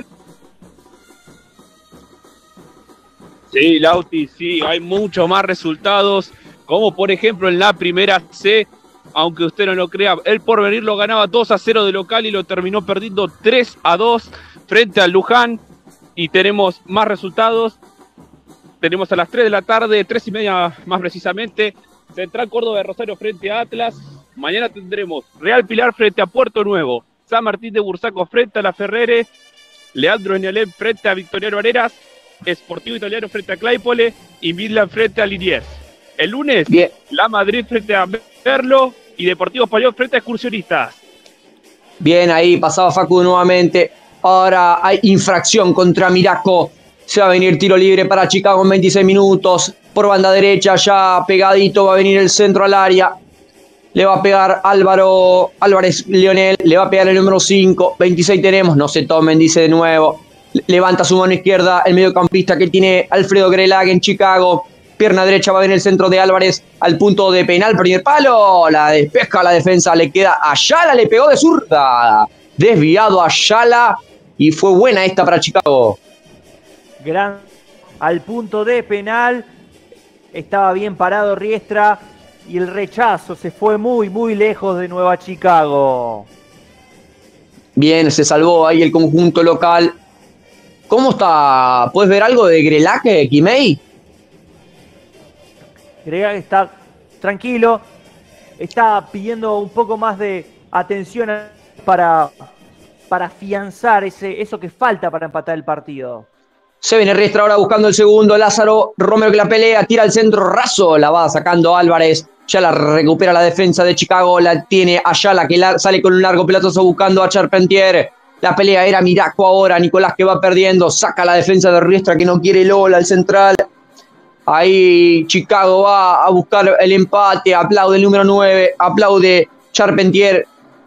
Sí, Lauti, sí, hay muchos más resultados, como por ejemplo en la primera C, aunque usted no lo crea, el Porvenir lo ganaba 2-0 de local y lo terminó perdiendo 3-2 frente al Luján. Y tenemos más resultados. Tenemos a las 3 de la tarde, 3:30 más precisamente, Central Córdoba de Rosario frente a Atlas. Mañana tendremos Real Pilar frente a Puerto Nuevo, San Martín de Bursaco frente a La Ferrere, Leandro Eñalén frente a Victoriano Arenas, Sportivo Italiano frente a Claypole y Midland frente a Liniers. El lunes, bien, La Madrid frente a Merlo y Deportivo Español frente a Excursionistas. Bien, ahí pasaba Facu nuevamente. Ahora hay infracción contra Miraco. Se va a venir tiro libre para Chicago en 26 minutos. por banda derecha, ya pegadito va a venir el centro al área. Le va a pegar Álvarez Lionel, le va a pegar el número 5, 26 tenemos, no se tomen, dice de nuevo. Levanta su mano izquierda el mediocampista que tiene Alfredo Grelag en Chicago. Pierna derecha va a venir el centro de Álvarez al punto de penal, primer palo, la despesca a la defensa, le queda a Ayala, le pegó de zurda. Desviado a Ayala y fue buena esta para Chicago. Gran al punto de penal, estaba bien parado Riestra y el rechazo se fue muy, muy lejos de Nueva Chicago. Bien, se salvó ahí el conjunto local. ¿Cómo está? ¿Puedes ver algo de Grelag, Quimei? Grelag está tranquilo, está pidiendo un poco más de atención para afianzar eso que falta para empatar el partido. Se viene Riestra ahora buscando el segundo. Lázaro Romero que la pelea, tira al centro raso, la va sacando Álvarez. Ya la recupera la defensa de Chicago, la tiene Ayala que sale con un largo pelotazo buscando a Charpentier. La pelea era Miraco ahora, Nicolás que va perdiendo, saca la defensa de Riestra que no quiere Lola, el central. Ahí Chicago va a buscar el empate, aplaude el número 9, aplaude Charpentier.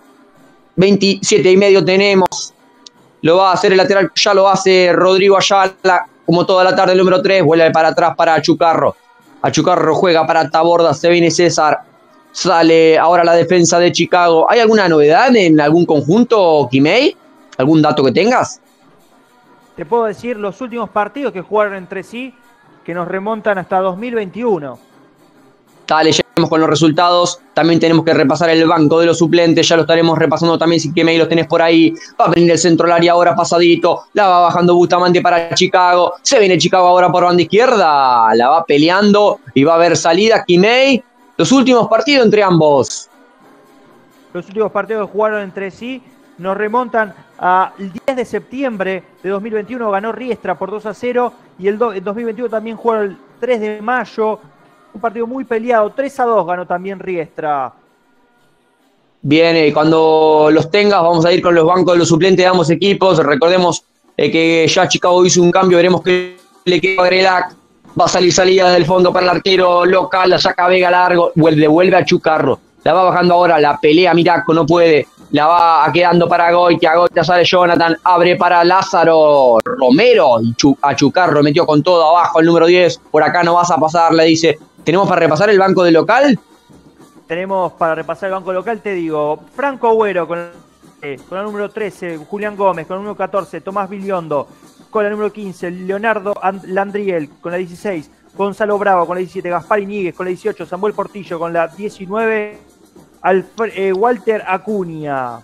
27 y medio tenemos. Lo va a hacer el lateral, ya lo hace Rodrigo Ayala, como toda la tarde el número 3, vuelve para atrás para Achucarro. Achucarro juega para Taborda, se viene César. Sale ahora la defensa de Chicago. ¿Hay alguna novedad en algún conjunto, Quimei? ¿Algún dato que tengas? Te puedo decir los últimos partidos que jugaron entre sí, que nos remontan hasta 2021. Dale, lleguemos con los resultados. También tenemos que repasar el banco de los suplentes. Ya lo estaremos repasando también si Quimei los tenés por ahí. Va a venir el centro al área ahora pasadito. La va bajando Bustamante para Chicago. Se viene Chicago ahora por banda izquierda. La va peleando y va a haber salida Quimei. Los últimos partidos entre ambos. Los últimos partidos que jugaron entre sí nos remontan al 10 de septiembre de 2021. Ganó Riestra por 2-0. Y el 2021 también jugaron el 3 de mayo. Un partido muy peleado, 3-2 ganó también Riestra. Bien, cuando los tengas vamos a ir con los bancos de los suplentes de ambos equipos. Recordemos que ya Chicago hizo un cambio, veremos qué le queda a Grelag. Va a salir salida del fondo para el arquero local, la saca Vega largo, devuelve a Chucarro. La va bajando ahora, la pelea Miraco, no puede. La va quedando para Goitia, Goitia sale Jonathan, abre para Lázaro Romero. Y a Chucarro metió con todo abajo el número 10. Por acá no vas a pasar, le dice. ¿Tenemos para repasar el banco del local? Tenemos para repasar el banco local, te digo, Franco Agüero con el número 13, Julián Gómez con el número 14, Tomás Viliondo con el número 15, Leonardo Landriel con la 16, Gonzalo Bravo con la 17, Gaspar Iñiguez con la 18, Samuel Portillo con la 19, Walter Acuña.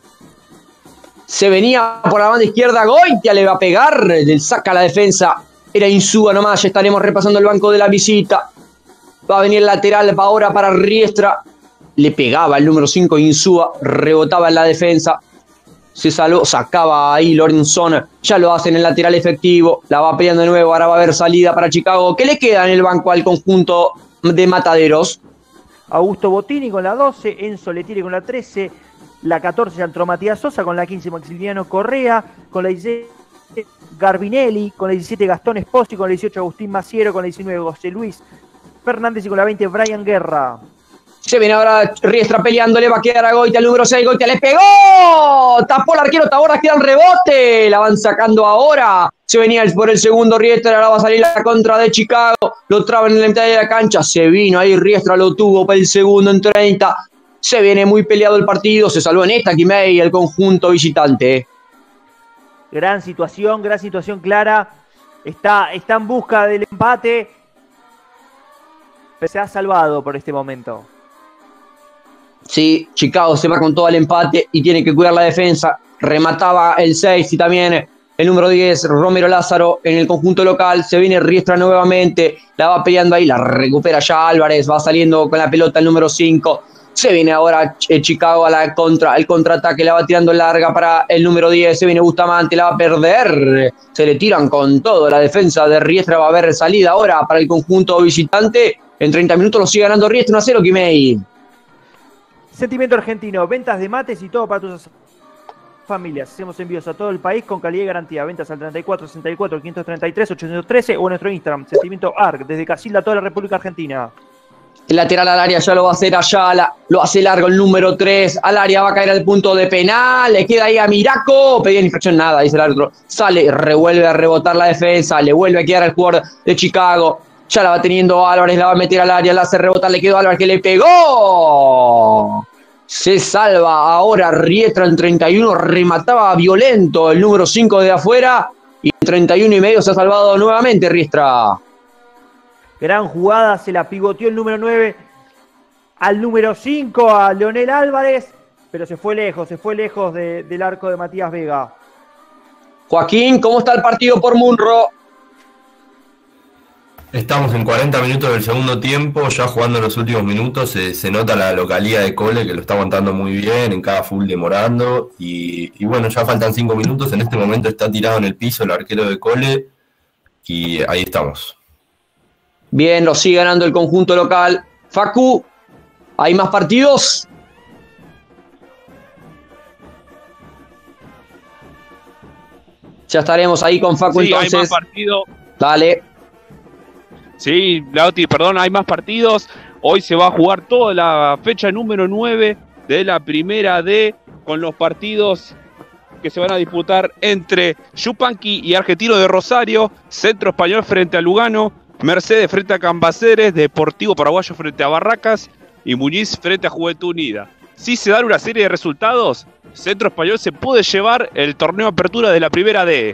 Se venía por la banda izquierda, Goitia le va a pegar, le saca la defensa, era Insúa nomás, ya estaremos repasando el banco de la visita. Va a venir el lateral ahora para Riestra. Le pegaba el número 5 Insúa. Rebotaba en la defensa. Se salvó. Sacaba ahí Lorenzón. Ya lo hace en el lateral efectivo. La va peleando de nuevo. Ahora va a haber salida para Chicago. ¿Qué le queda en el banco al conjunto de Mataderos? Augusto Bottini con la 12. Enzo Letieri con la 13. La 14 entró Matías Sosa. Con la 15 Maximiliano Correa. Con la 16 Garbinelli. Con la 17 Gastón Esposi. Con la 18 Agustín Maciero. Con la 19 José Luis Fernández y con la 20 Brian Guerra. Se viene ahora Riestra peleando, le va a quedar a Goitia, el número 6, Goitia le pegó, tapó el arquero Taborda, queda el rebote, la van sacando ahora. Se venía por el segundo Riestra, ahora va a salir la contra de Chicago, lo traban en la mitad de la cancha, se vino ahí Riestra, lo tuvo para el segundo en 30. Se viene muy peleado el partido, se salvó en esta Quimei, el conjunto visitante. Gran situación clara, está en busca del empate. Se ha salvado por este momento. Sí, Chicago se va con todo el empate y tiene que cuidar la defensa. Remataba el 6 y también el número 10, Romero Lázaro, en el conjunto local. Se viene Riestra nuevamente, la va peleando ahí, la recupera ya Álvarez, va saliendo con la pelota el número 5. Se viene ahora Chicago a la contra, el contraataque, la va tirando larga para el número 10. Se viene Bustamante, la va a perder. Se le tiran con todo. La defensa de Riestra va a haber salida ahora para el conjunto visitante. En 30 minutos lo sigue ganando Riestra 1-0, Quimei. Sentimiento argentino, ventas de mates y todo para tus... familias. Hacemos envíos a todo el país con calidad y garantía. Ventas al 34 64 533 813 o en nuestro Instagram, Sentimiento ARC, desde Casilda, toda la República Argentina. El lateral al área ya lo va a hacer Ayala, lo hace largo el número 3, al área va a caer al punto de penal, le queda ahí a Miraco, pedía infracción, nada, dice el árbitro, sale, revuelve a rebotar la defensa, le vuelve a quedar al jugador de Chicago, ya la va teniendo Álvarez, la va a meter al área, la hace rebotar, le quedó a Álvarez que le pegó. Se salva ahora Riestra en 31, remataba violento el número 5 de afuera y en 31 y medio se ha salvado nuevamente Riestra. Gran jugada, se la pivoteó el número 9 al número 5, a Leonel Álvarez, pero se fue lejos del arco de Matías Vega. Joaquín, ¿cómo está el partido por Munro? Estamos en 40 minutos del segundo tiempo, ya jugando los últimos minutos, se nota la localidad de Cole que lo está aguantando muy bien, en cada full demorando, y bueno, ya faltan 5 minutos, en este momento está tirado en el piso el arquero de Cole, y ahí estamos. Bien, lo sigue ganando el conjunto local. Facu, ¿hay más partidos? Ya estaremos ahí con Facu, sí, entonces. Hay más partidos. Dale. Sí, Lauti, perdón, hay más partidos. Hoy se va a jugar toda la fecha número 9 de la Primera D con los partidos que se van a disputar entre Yupanqui y Argentino de Rosario, Centro Español frente a Lugano, Mercedes frente a Cambaceres, Deportivo Paraguayo frente a Barracas y Muñiz frente a Juventud Unida. Si se dan una serie de resultados, Centro Español se puede llevar el torneo apertura de la Primera D.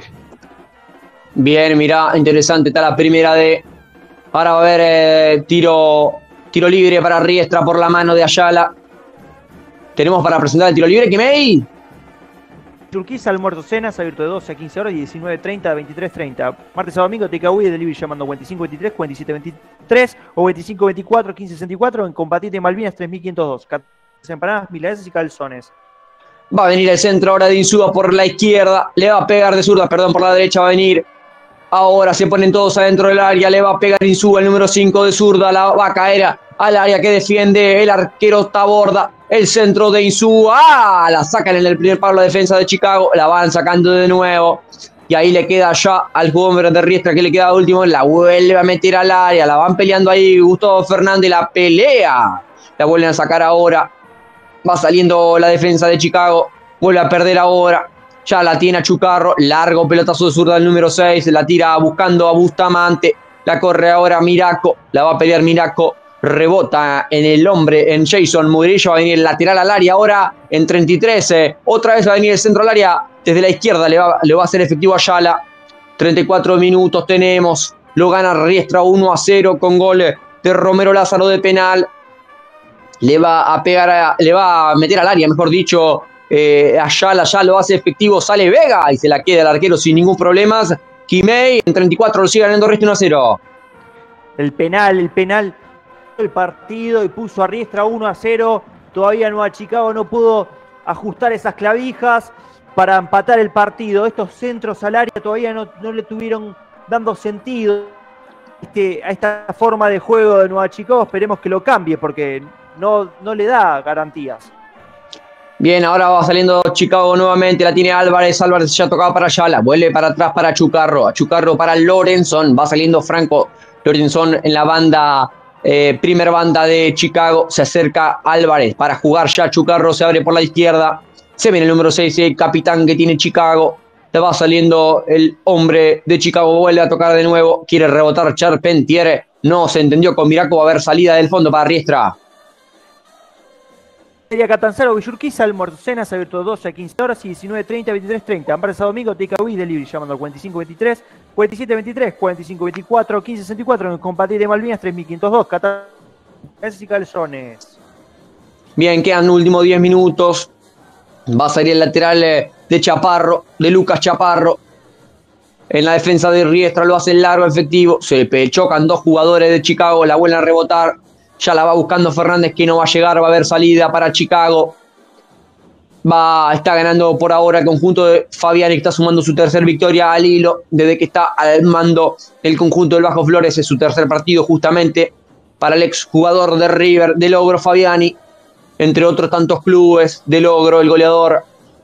Bien, mirá, interesante, está la Primera D. Ahora va a haber tiro libre para Riestra por la mano de Ayala. Tenemos para presentar el tiro libre, Kimei. Urquiza, Almuerzo Cenas, abierto de 12 a 15 horas y 19:30 a 23:30. Martes a domingo, Takeaway y Delivery llamando 2523, 4723 o 2524, 1564 en Combatiente Malvinas 3502. Empanadas, milanesas y calzones. Va a venir el centro ahora de Insúa por la izquierda. Le va a pegar de zurda, perdón, por la derecha va a venir. Ahora se ponen todos adentro del área. Le va a pegar Insúa, el número 5 de zurda. La va a caer al área que defiende el arquero Taborda. El centro de Insúa. ¡Ah! La sacan en el primer palo la defensa de Chicago. La van sacando de nuevo. Y ahí le queda ya al jugador de Riestra que le queda último. La vuelve a meter al área. La van peleando ahí Gustavo Fernández. La pelea. La vuelven a sacar ahora. Va saliendo la defensa de Chicago. Vuelve a perder ahora. Ya la tiene a Chucarro. Largo pelotazo de zurda del número 6. La tira buscando a Bustamante. La corre ahora Miraco. La va a pelear Miraco. Rebota en el hombre, en Jason Murillo. Va a venir el lateral al área ahora en 33. Otra vez va a venir el centro al área. Desde la izquierda le va a hacer efectivo a Ayala. 34 minutos tenemos. Lo gana Riestra 1-0 con gol de Romero Lázaro de penal. Le va a pegar, le va a meter al área, mejor dicho, Ayala ya lo hace efectivo, sale Vega y se la queda el arquero sin ningún problema. Kimei en 34 lo sigue ganando Riestra 1-0. El penal, el partido y puso a Riestra 1-0. Todavía no a Chicago no pudo ajustar esas clavijas para empatar el partido. Estos centros al área todavía no le tuvieron dando sentido a esta forma de juego de Nueva Chicago. Esperemos que lo cambie porque no le da garantías. Bien, ahora va saliendo Chicago nuevamente, la tiene Álvarez ya tocaba para Ayala, vuelve para atrás para Chucarro para Lorenzón, va saliendo Franco Lorenzón en la banda, primer banda de Chicago, se acerca Álvarez para jugar ya Chucarro, se abre por la izquierda, se viene el número 6, el capitán que tiene Chicago, le va saliendo el hombre de Chicago, vuelve a tocar de nuevo, quiere rebotar Charpentier, no se entendió con Miraco, va a haber salida del fondo para Riestra. Sería Catanzaro, Villurquiza, Almuerzo Cenas, abierto de 12 a 15 horas y 19:30 a 23:30. Martes a domingo, Takeaway Delivery llamando al 4523, 4723, 4524, 1564 en el Combatiente Malvinas 3502. Catanzaro y calzones. Bien, quedan últimos 10 minutos. Va a salir el lateral de Chaparro, de Lucas Chaparro. En la defensa de Riestra lo hace largo, efectivo. Se chocan dos jugadores de Chicago, la vuelven a rebotar. Ya la va buscando Fernández que no va a llegar, va a haber salida para Chicago. Está ganando por ahora el conjunto de Fabiani, que está sumando su tercer victoria al hilo. Desde que está al mando el conjunto del Bajo Flores, es su tercer partido justamente para el exjugador de River, de Logro Fabiani. Entre otros tantos clubes de Logro, el goleador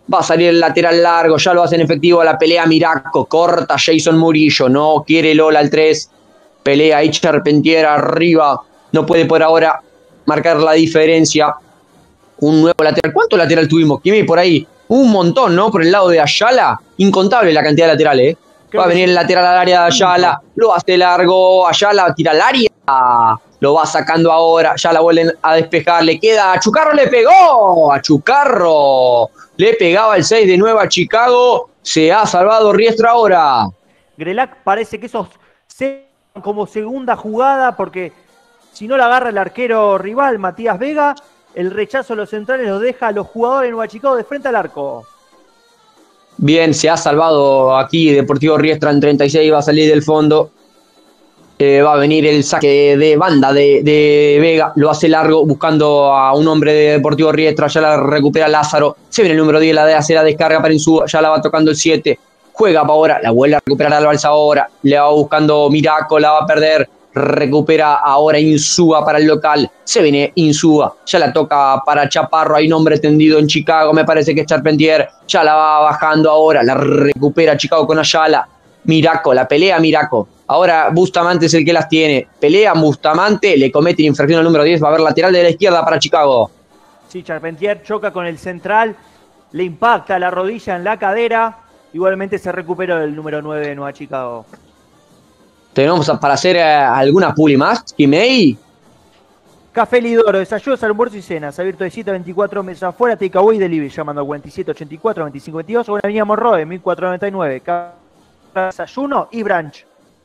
Va a salir el lateral largo, ya lo hacen efectivo a la pelea Miraco, corta Jason Murillo, no quiere Lola al 3, pelea ahí Charpentier arriba, no puede por ahora marcar la diferencia. Un nuevo lateral, ¿cuánto lateral tuvimos? Kimi por ahí, un montón, ¿no? Por el lado de Ayala, incontable la cantidad de laterales, Va a venir el lateral al área de Ayala, lo hace largo, Ayala tira al área, lo va sacando ahora, ya la vuelven a despejar, le queda, a Chucarro le pegó, a Chucarro le pegaba el 6 de Nueva Chicago, se ha salvado Riestra ahora. Grelac parece que esos como segunda jugada, porque si no la agarra el arquero rival, Matías Vega, el rechazo de los centrales los deja a los jugadores de Nueva Chicago de frente al arco. Bien, se ha salvado aquí Deportivo Riestra en 36, va a salir del fondo. Va a venir el saque de banda de Vega, lo hace largo buscando a un hombre de Deportivo Riestra, ya la recupera Lázaro, se viene el número 10, la de hacer la descarga para Insúa, ya la va tocando el 7, juega para ahora, la vuelve a recuperar Álvarez ahora, le va buscando Miraco, la va a perder, recupera ahora Insúa para el local, se viene Insúa, ya la toca para Chaparro, hay un hombre tendido en Chicago, me parece que es Charpentier, ya la va bajando ahora, la recupera Chicago con Ayala, Miraco, la pelea Miraco. Ahora Bustamante es el que las tiene. Pelea Bustamante, le comete infracción al número 10. Va a haber lateral de la izquierda para Chicago. Sí, Charpentier choca con el central, le impacta la rodilla en la cadera. Igualmente se recuperó el número 9 de Nueva Chicago. Tenemos para hacer alguna puli más, Kimei. Café Lidoro, desayunos, almuerzo y cenas. Abierto de 7 a 24 meses afuera. Takeaway Delivery llamando al 4784 2522 o en Avenida Monroe 1499. Desayuno y brunch.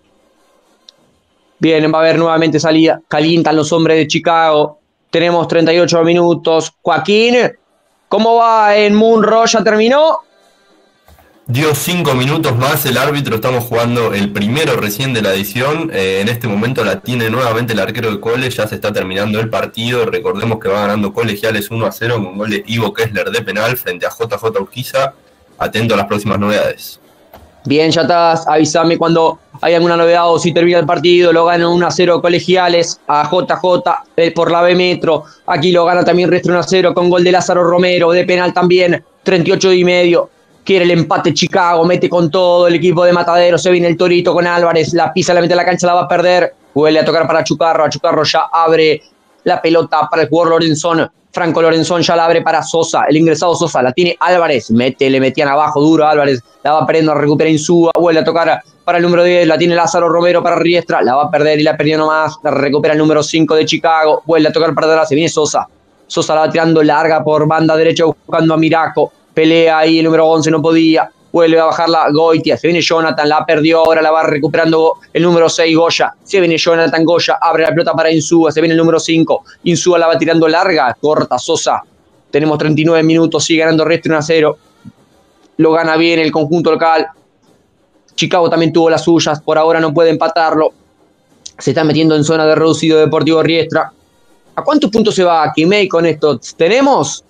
Bien, va a haber nuevamente salida. Calientan los hombres de Chicago. Tenemos 38 minutos. Joaquín, ¿cómo va en Munro? ¿Ya terminó? Dio 5 minutos más el árbitro. Estamos jugando el primero recién de la edición. En este momento la tiene nuevamente el arquero de Cole. Ya se está terminando el partido. Recordemos que va ganando Colegiales 1-0 con gol de Ivo Kessler de penal frente a JJ Urquiza. Atento a las próximas novedades. Bien, ya estás, avísame cuando hay alguna novedad o si termina el partido, lo ganan 1-0 Colegiales a JJ por la B Metro, aquí lo gana también Riestra 1-0 con gol de Lázaro Romero, de penal también, 38,5, quiere el empate Chicago, mete con todo el equipo de Matadero, se viene el Torito con Álvarez, la pisa, la mete a la cancha, la va a perder, vuelve a tocar para Chucarro, a Chucarro ya abre la pelota para el jugador Lorenzón, Franco Lorenzón ya la abre para Sosa, el ingresado Sosa, la tiene Álvarez, le metían abajo duro Álvarez, la va perdiendo, recupera Insúa, vuelve a tocar para el número 10, la tiene Lázaro Romero para Riestra, la va a perder y la perdió nomás, la recupera el número 5 de Chicago, vuelve a tocar para atrás, se viene Sosa, Sosa la va tirando larga por banda derecha buscando a Miraco, pelea ahí el número 11, no podía, vuelve a bajarla Goitia, se viene Jonathan, la perdió, ahora la va recuperando el número 6 Goya, se viene Jonathan Goya, abre la pelota para Insúa, se viene el número 5, Insúa la va tirando larga, corta Sosa, tenemos 39 minutos, sigue ganando Riestra 1-0, lo gana bien el conjunto local, Chicago también tuvo las suyas, por ahora no puede empatarlo, se está metiendo en zona de reducido Deportivo Riestra. ¿A cuántos puntos se va Kimei con esto? ¿Tenemos?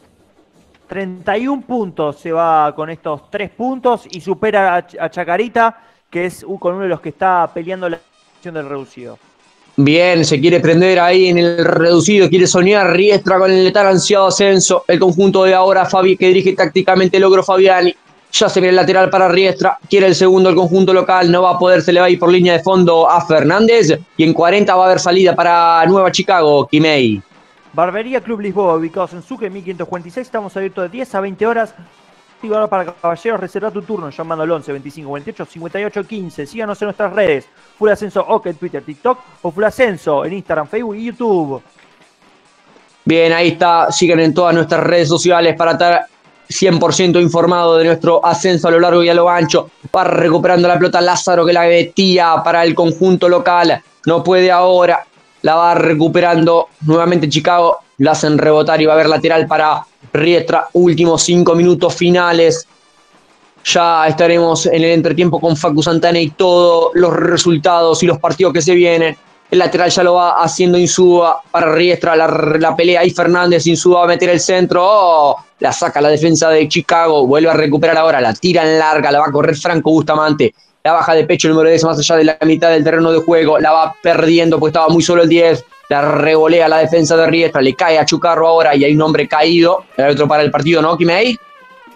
31 puntos se va con estos 3 puntos y supera a Chacarita, que es con uno de los que está peleando la posición del reducido. Bien, se quiere prender ahí en el reducido, quiere soñar Riestra con el tan ansiado ascenso. El conjunto de ahora, Fabi, que dirige tácticamente Logro Fabiani. Ya se viene el lateral para Riestra, quiere el segundo el conjunto local, no va a poder, se le va a ir por línea de fondo a Fernández. Y en 40 va a haber salida para Nueva Chicago, Kimei. Barbería Club Lisboa, ubicados en Sucre 1546, estamos abiertos de 10 a 20 horas. Y ahora para caballeros, reserva tu turno llamando al 11 25 28 58 15. Síganos en nuestras redes, Full Ascenso OK en Twitter, TikTok o Full Ascenso en Instagram, Facebook y YouTube. Bien, ahí está, sigan en todas nuestras redes sociales para estar 100% informado de nuestro ascenso a lo largo y a lo ancho. Va recuperando la pelota Lázaro que la metía para el conjunto local, no puede ahora. La va recuperando nuevamente Chicago, la hacen rebotar y va a haber lateral para Riestra. Últimos 5 minutos finales. Ya estaremos en el entretiempo con Facu Santana y todos los resultados y los partidos que se vienen. El lateral ya lo va haciendo Insúa para Riestra. La pelea ahí Fernández. Insúa va a meter el centro. Oh, la saca la defensa de Chicago. Vuelve a recuperar ahora. La tira en larga. La va a correr Franco Bustamante. La baja de pecho el número 10 más allá de la mitad del terreno de juego. La va perdiendo porque estaba muy solo el 10. La revolea la defensa de Riestra. Le cae a Chucarro ahora y hay un hombre caído. El otro para el partido, ¿no, Kimei?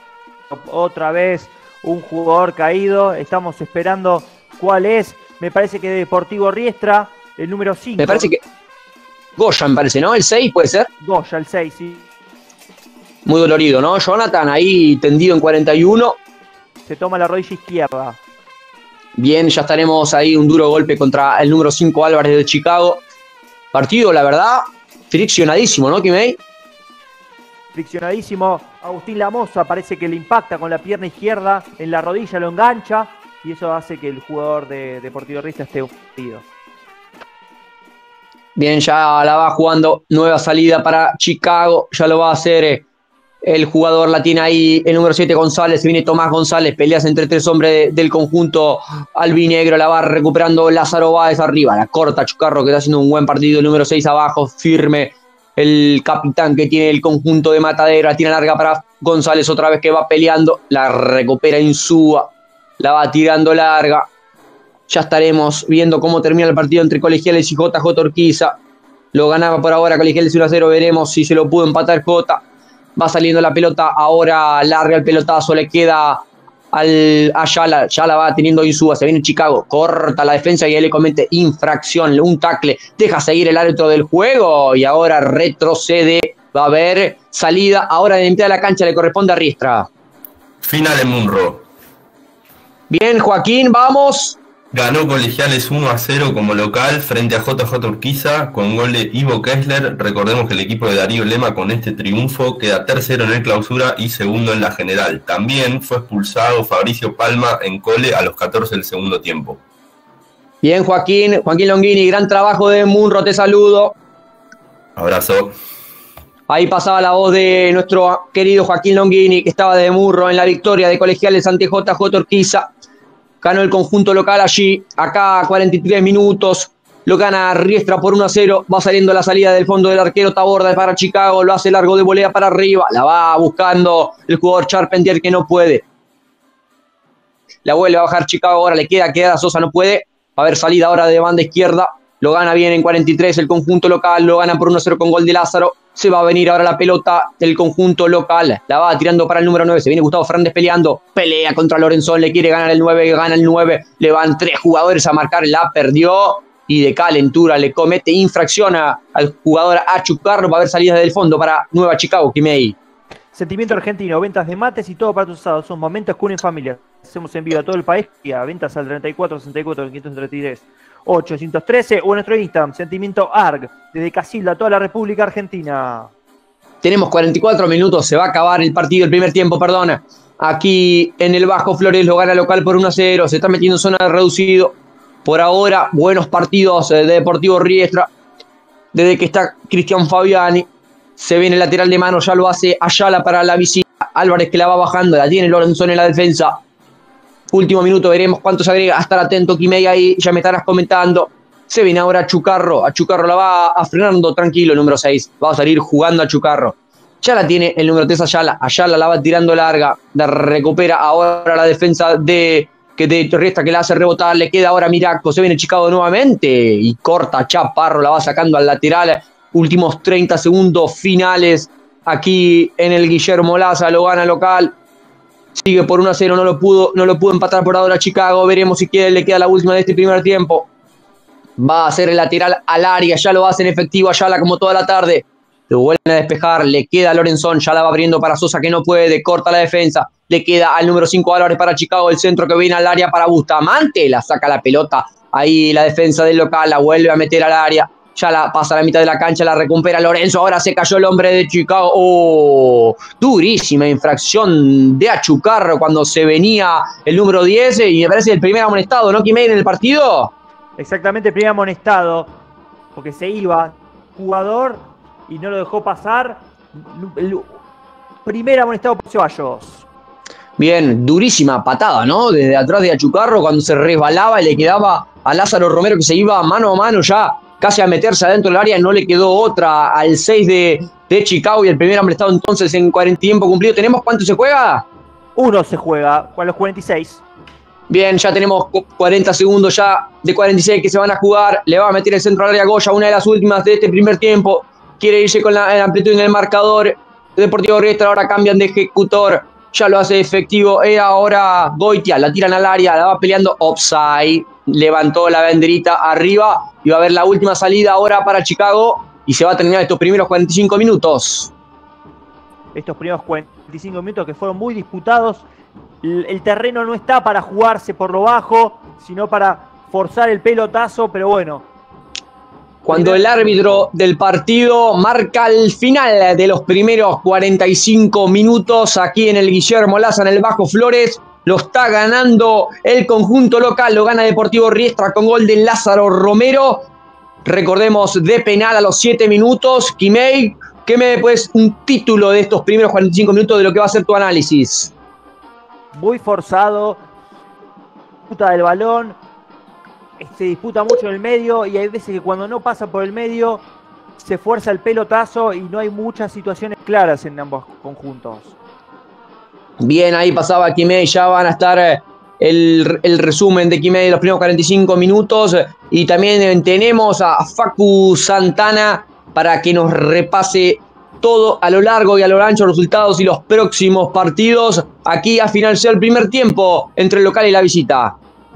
otra vez un jugador caído. Estamos esperando cuál es. Me parece que Deportivo Riestra, el número 5. Me parece que Goya, me parece, ¿no? El 6 puede ser. Goya, el 6, sí. Muy dolorido, ¿no? Jonathan ahí tendido en 41. Se toma la rodilla izquierda. Bien, ya estaremos ahí, un duro golpe contra el número 5 Álvarez de Chicago. Partido, la verdad, friccionadísimo, ¿no, Kimei? Friccionadísimo. Agustín Lamosa parece que le impacta con la pierna izquierda en la rodilla, lo engancha y eso hace que el jugador de Deportivo Riestra esté hundido. Bien, ya la va jugando, nueva salida para Chicago, ya lo va a hacer el jugador, la tiene ahí el número 7 González, viene Tomás González, peleas entre 3 hombres del conjunto albinegro, la va recuperando Lázaro Báez arriba, la corta Chucarro que está haciendo un buen partido, el número 6 abajo, firme el capitán que tiene el conjunto de Matadero, la tiene larga para González otra vez que va peleando, la recupera Insúa, la va tirando larga. Ya estaremos viendo cómo termina el partido entre Colegiales y JJ Urquiza. Lo ganaba por ahora Colegiales 1-0. Veremos si se lo pudo empatar Jota. Va saliendo la pelota. Ahora larga el pelotazo. Le queda a Ayala. Ya la va teniendo Insúa. Se viene Chicago. Corta la defensa y ahí le comete infracción. Un tackle. Deja seguir el árbitro del juego. Y ahora retrocede. Va a haber salida. Ahora de mitad de la cancha le corresponde a Riestra. Final en Munro. Bien, Joaquín. Vamos. Ganó Colegiales 1-0 como local frente a JJ Urquiza con gol de Ivo Kessler. Recordemos que el equipo de Darío Lema con este triunfo queda tercero en el clausura y segundo en la general. También fue expulsado Fabricio Palma en Cole a los 14 del segundo tiempo. Bien, Joaquín Longini, gran trabajo de Munro, te saludo. Abrazo. Ahí pasaba la voz de nuestro querido Joaquín Longini, que estaba de Munro en la victoria de Colegiales ante JJ Urquiza. Ganó el conjunto local allí, acá 43 minutos, lo gana Riestra por 1-0, va saliendo la salida del fondo del arquero Taborda para Chicago, lo hace largo de volea para arriba, la va buscando el jugador Charpentier que no puede. La vuelve a bajar Chicago, ahora le queda a Sosa, no puede, va a haber salida ahora de banda izquierda, lo gana bien en 43 el conjunto local, lo gana por 1-0 con gol de Lázaro. Se va a venir ahora la pelota del conjunto local. La va tirando para el número 9. Se viene Gustavo Fernández peleando. Pelea contra Lorenzón. Le quiere ganar el 9. Gana el 9. Le van 3 jugadores a marcar. La perdió. Y de calentura le comete infracción al jugador Achucarro. Va a haber salidas del fondo para Nueva Chicago. Kimei. Sentimiento Argentino. Ventas de mates y todo para tus usados. Son momentos que unen familias. Hacemos envío a todo el país. Y a ventas al 34 64 533 813 o en nuestro Instagram, Sentimiento ARG, desde Casilda, toda la República Argentina. Tenemos 44 minutos, se va a acabar el partido, el primer tiempo, perdona. Aquí en el Bajo Flores lo gana local por 1-0, se está metiendo en zona de reducido. Por ahora, buenos partidos de Deportivo Riestra. Desde que está Cristian Fabiani, se viene el lateral de mano, ya lo hace Ayala para la visita. Álvarez que la va bajando, la tiene Lorenzón en la defensa. Último minuto, veremos cuánto se agrega. A estar atento, Kimei, ahí ya me estarás comentando. Se viene ahora Chucarro. A Chucarro la va a frenando tranquilo el número 6. Va a salir jugando a Chucarro. Ya la tiene el número 3 Ayala. Ayala la va tirando larga. La recupera ahora la defensa de Riestra que la hace rebotar. Le queda ahora Miraco. Se viene Chicago nuevamente. Y corta Chaparro. La va sacando al lateral. Últimos 30 segundos finales. Aquí en el Guillermo Laza. Lo gana local. Sigue por 1-0, no lo pudo empatar por ahora Chicago. Veremos si le queda la última de este primer tiempo. Va a hacer el lateral al área, ya lo hacen efectivo Ayala como toda la tarde. Lo vuelven a despejar, le queda a Lorenzón, ya la va abriendo para Sosa que no puede, corta la defensa. Le queda al número 5 Álvarez para Chicago, el centro que viene al área para Bustamante. La saca la pelota, ahí la defensa del local, la vuelve a meter al área. Ya la pasa a la mitad de la cancha, la recupera Lorenzo. Ahora se cayó el hombre de Chicago. ¡Oh! Durísima infracción de Achucarro cuando se venía el número 10. Y me parece el primer amonestado, ¿no, Kimei, en el partido? Exactamente, el primer amonestado. Porque se iba jugador y no lo dejó pasar. El primer amonestado por Ceballos. Bien, durísima patada, ¿no? Desde atrás de Achucarro cuando se resbalaba y le quedaba a Lázaro Romero que se iba mano a mano ya. Casi a meterse adentro del área, no le quedó otra al 6 de Chicago y el primer amonestado entonces en 40 tiempo cumplido. ¿Tenemos cuánto se juega? 1 se juega, con los 46. Bien, ya tenemos 40 segundos ya de 46 que se van a jugar. Le va a meter el centro al área Goya, una de las últimas de este primer tiempo. Quiere irse con la amplitud en el marcador. Deportivo Riestra ahora cambian de ejecutor. ya lo hace efectivo. Era ahora Goitia, la tiran al área, la va peleando, offside. Levantó la banderita arriba y va a haber la última salida ahora para Chicago y se va a terminar estos primeros 45 minutos. Estos primeros 45 minutos que fueron muy disputados. El terreno no está para jugarse por lo bajo, sino para forzar el pelotazo, pero bueno. Cuando el árbitro del partido marca el final de los primeros 45 minutos aquí en el Guillermo Laza, en el Bajo Flores, lo está ganando el conjunto local, lo gana Deportivo Riestra con gol de Lázaro Romero. Recordemos, de penal a los 7 minutos. Quimei, ¿qué me pues un título de estos primeros 45 minutos de lo que va a ser tu análisis? Muy forzado, disputa del balón, se disputa mucho en el medio y hay veces que cuando no pasa por el medio se fuerza el pelotazo y no hay muchas situaciones claras en ambos conjuntos. Bien, ahí pasaba Quimei, ya van a estar el resumen de Quimei de los primeros 45 minutos y también tenemos a Facu Santana para que nos repase todo a lo largo y a lo ancho los resultados y los próximos partidos. Aquí a finalizar el primer tiempo entre el local y la visita.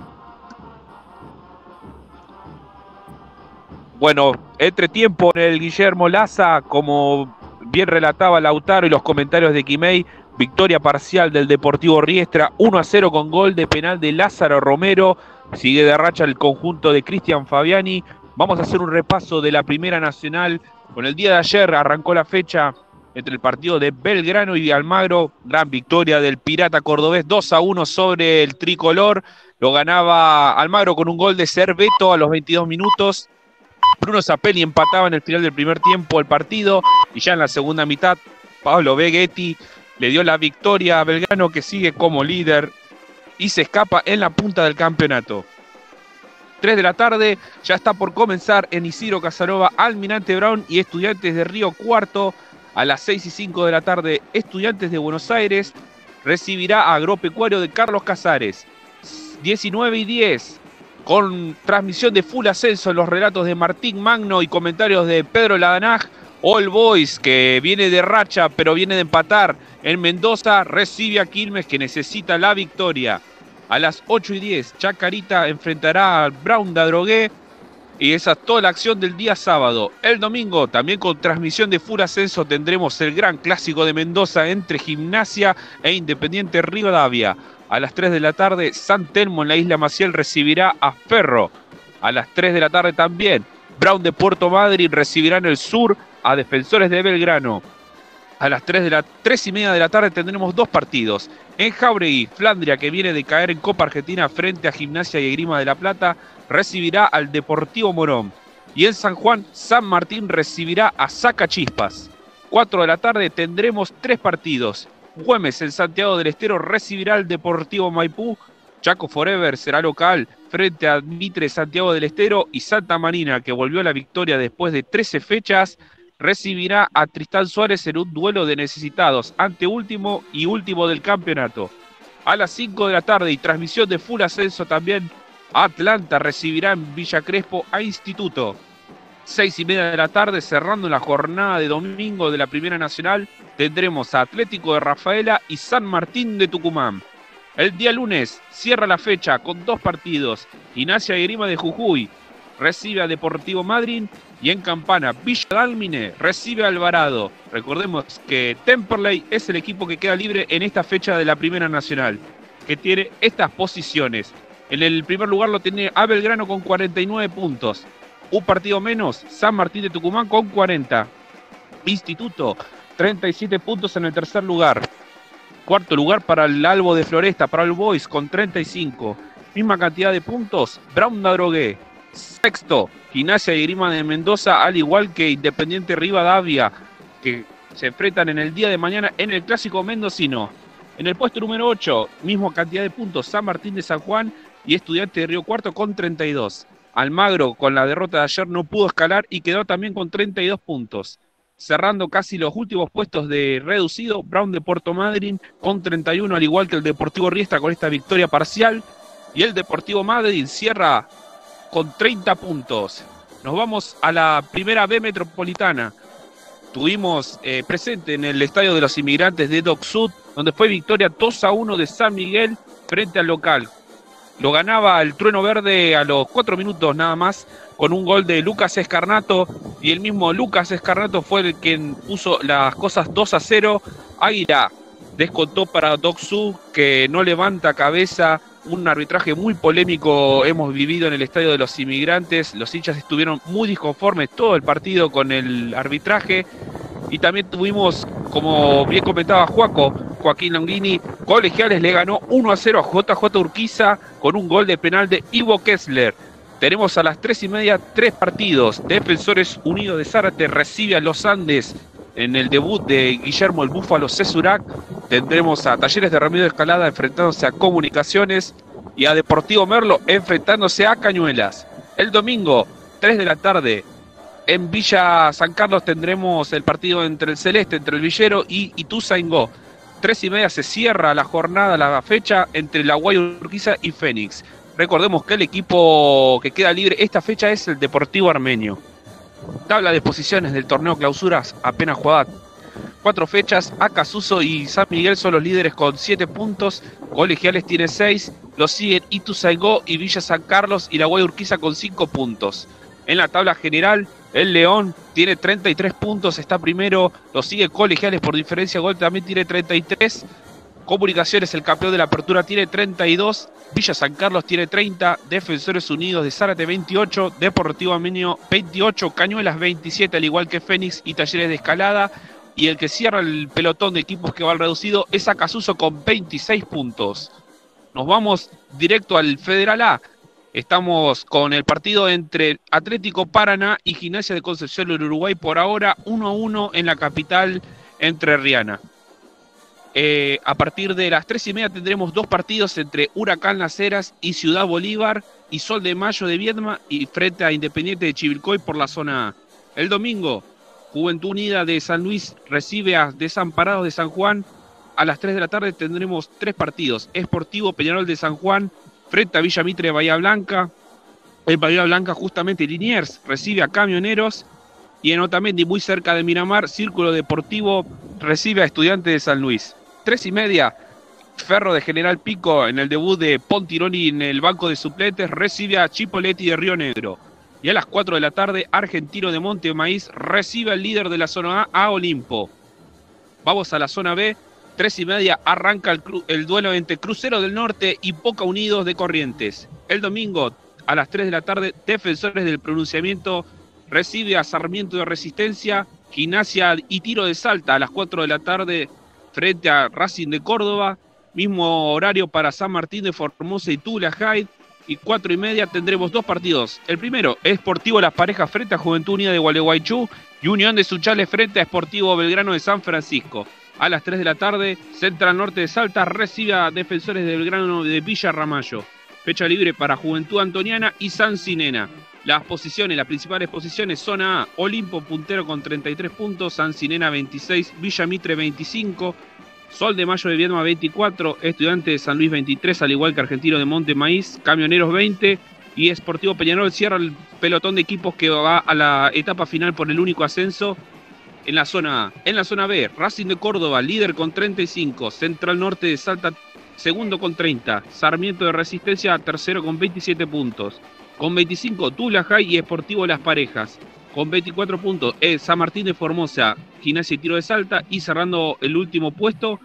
Bueno, entretiempo en el Guillermo Laza, como bien relataba Lautaro y los comentarios de Quimei, victoria parcial del Deportivo Riestra, 1-0 con gol de penal de Lázaro Romero. Sigue de racha el conjunto de Cristian Fabiani. Vamos a hacer un repaso de la Primera Nacional. Con el día de ayer arrancó la fecha entre el partido de Belgrano y de Almagro. Gran victoria del Pirata Cordobés, 2-1 sobre el tricolor. Lo ganaba Almagro con un gol de Cerveto a los 22 minutos. Bruno Zapelli empataba en el final del primer tiempo el partido. Y ya en la segunda mitad, Pablo Beghetti le dio la victoria a Belgrano, que sigue como líder y se escapa en la punta del campeonato. 3 de la tarde, ya está por comenzar en Isidro Casanova, Almirante Brown y Estudiantes de Río Cuarto. A las 6:05 de la tarde, Estudiantes de Buenos Aires recibirá a Agropecuario de Carlos Casares. 19:10, con transmisión de Full Ascenso, los relatos de Martín Magno y comentarios de Pedro Ladanaj. All Boys, que viene de racha, pero viene de empatar en Mendoza, recibe a Quilmes, que necesita la victoria. A las 8:10, Chacarita enfrentará a Brown de Adrogué. Y esa es toda la acción del día sábado. El domingo, también con transmisión de Full Ascenso, tendremos el gran clásico de Mendoza entre Gimnasia e Independiente Rivadavia. A las 3 de la tarde, San Telmo en la Isla Maciel recibirá a Ferro. A las 3 de la tarde también, Brown de Puerto Madryn recibirá en el sur a Defensores de Belgrano. A las 3:30 de la tarde tendremos dos partidos. En Jáuregui, Flandria, que viene de caer en Copa Argentina frente a Gimnasia y Esgrima de la Plata, recibirá al Deportivo Morón. Y en San Juan, San Martín recibirá a Sacachispas. 4 de la tarde tendremos 3 partidos. Güemes, en Santiago del Estero, recibirá al Deportivo Maipú. Chaco Forever será local frente a Mitre, Santiago del Estero. Y Santa Marina, que volvió a la victoria después de 13 fechas, recibirá a Tristán Suárez en un duelo de necesitados, anteúltimo y último del campeonato. A las 5 de la tarde y transmisión de Full Ascenso también, Atlanta recibirá en Villa Crespo a Instituto. 6:30 de la tarde, cerrando la jornada de domingo de la Primera Nacional, tendremos a Atlético de Rafaela y San Martín de Tucumán. El día lunes cierra la fecha con 2 partidos. Gimnasia y Esgrima de Jujuy recibe a Deportivo Madryn y en Campana, Villa Dálmine recibe a Alvarado. Recordemos que Temperley es el equipo que queda libre en esta fecha de la Primera Nacional, que tiene estas posiciones. En el primer lugar lo tiene a Belgrano con 49 puntos. Un partido menos, San Martín de Tucumán con 40. Instituto, 37 puntos en el tercer lugar. Cuarto lugar para el Albo de Floresta, para el Boys con 35. Misma cantidad de puntos, Brown de Adrogué. Sexto, Gimnasia y Esgrima de Mendoza, al igual que Independiente Rivadavia, que se enfrentan en el día de mañana en el Clásico Mendocino. En el puesto número 8, misma cantidad de puntos, San Martín de San Juan y Estudiante de Río Cuarto con 32. Almagro, con la derrota de ayer, no pudo escalar y quedó también con 32 puntos. Cerrando casi los últimos puestos de reducido, Brown de Puerto Madryn con 31, al igual que el Deportivo Riestra con esta victoria parcial. Y el Deportivo Madryn cierra con 30 puntos. Nos vamos a la primera B metropolitana. estuvimos presentes en el Estadio de los Inmigrantes de Dock Sud, donde fue victoria 2-1 de San Miguel frente al local. Lo ganaba el Trueno Verde a los 4 minutos nada más, con un gol de Lucas Escarnato, y el mismo Lucas Escarnato fue el quien puso las cosas 2-0. Águila descontó para Dock Sud, que no levanta cabeza. Un arbitraje muy polémico hemos vivido en el Estadio de los Inmigrantes. Los hinchas estuvieron muy disconformes todo el partido con el arbitraje. Y también tuvimos, como bien comentaba Joaquín Longini, Colegiales le ganó 1-0 a JJ Urquiza con un gol de penal de Ivo Kessler. Tenemos a las 3:30 3 partidos. Defensores Unidos de Zárate recibe a Los Andes en el debut de Guillermo el Búfalo Cesurac. Tendremos a Talleres de Ramiro de Escalada enfrentándose a Comunicaciones y a Deportivo Merlo enfrentándose a Cañuelas. El domingo, 3 de la tarde, en Villa San Carlos tendremos el partido entre el Celeste, entre el Villero y Ituzaingó. 3:30 se cierra la jornada, la fecha entre La Guaira Urquiza y Fénix. Recordemos que el equipo que queda libre esta fecha es el Deportivo Armenio. Tabla de posiciones del torneo Clausuras apenas jugada 4 fechas. Acasuso y San Miguel son los líderes con 7 puntos. Colegiales tiene 6. Los siguen Ituzaingó y Villa San Carlos y La Guaira Urquiza con 5 puntos. En la tabla general, el León tiene 33 puntos, está primero. Lo sigue Colegiales por diferencia de gol, también tiene 33. Comunicaciones, el campeón de la apertura, tiene 32. Villa San Carlos tiene 30. Defensores Unidos de Zárate 28. Deportivo Armenio 28. Cañuelas 27, al igual que Fénix y Talleres de Escalada. Y el que cierra el pelotón de equipos que va al reducido es Acasuso con 26 puntos. Nos vamos directo al Federal A. Estamos con el partido entre Atlético Paraná y Gimnasia de Concepción del Uruguay. Por ahora 1-1 en la capital entrerriana. A partir de las 3:30 tendremos 2 partidos entre Huracán Las Heras y Ciudad Bolívar y Sol de Mayo de Viedma y frente a Independiente de Chivilcoy por la zona A. El domingo, Juventud Unida de San Luis recibe a Desamparados de San Juan. A las 3 de la tarde tendremos 3 partidos. Sportivo Peñarol de San Juan frente a Villa Mitre de Bahía Blanca. En Bahía Blanca justamente Liniers recibe a Camioneros. Y en Otamendi, muy cerca de Miramar, Círculo Deportivo recibe a Estudiantes de San Luis. 3:30, Ferro de General Pico en el debut de Pontironi en el banco de suplentes recibe a Chipoleti de Río Negro. Y a las 4 de la tarde, Argentino de Monte Maíz recibe al líder de la zona A Olimpo. Vamos a la zona B, 3:30 arranca el duelo entre Crucero del Norte y Boca Unidos de Corrientes. El domingo, a las 3 de la tarde, Defensores del Pronunciamiento recibe a Sarmiento de Resistencia. Gimnasia y Tiro de Salta a las 4 de la tarde frente a Racing de Córdoba. Mismo horario para San Martín de Formosa y Tula Hyde. Y 4:30 tendremos 2 partidos. El primero es Sportivo Las Parejas frente a Juventud Unida de Gualeguaychú y Unión de Suchales frente a Sportivo Belgrano de San Francisco. A las 3 de la tarde, Central Norte de Salta recibe a Defensores de Belgrano de Villa Ramallo. Fecha libre para Juventud Antoniana y San Cinena. Las principales posiciones, zona A, Olimpo puntero con 33 puntos, San Cinena 26, Villa Mitre 25, Sol de Mayo de Viedma 24, Estudiante de San Luis 23, al igual que Argentino de Monte Maíz, Camioneros 20 y Sportivo Peñarol cierra el pelotón de equipos que va a la etapa final por el único ascenso en la zona A. En la zona B, Racing de Córdoba, líder con 35, Central Norte de Salta, segundo con 30, Sarmiento de Resistencia, tercero con 27 puntos. Con 25, Tula High y Sportivo Las Parejas. Con 24 puntos, San Martín de Formosa, Gimnasia y Tiro de Salta. Y cerrando el último puesto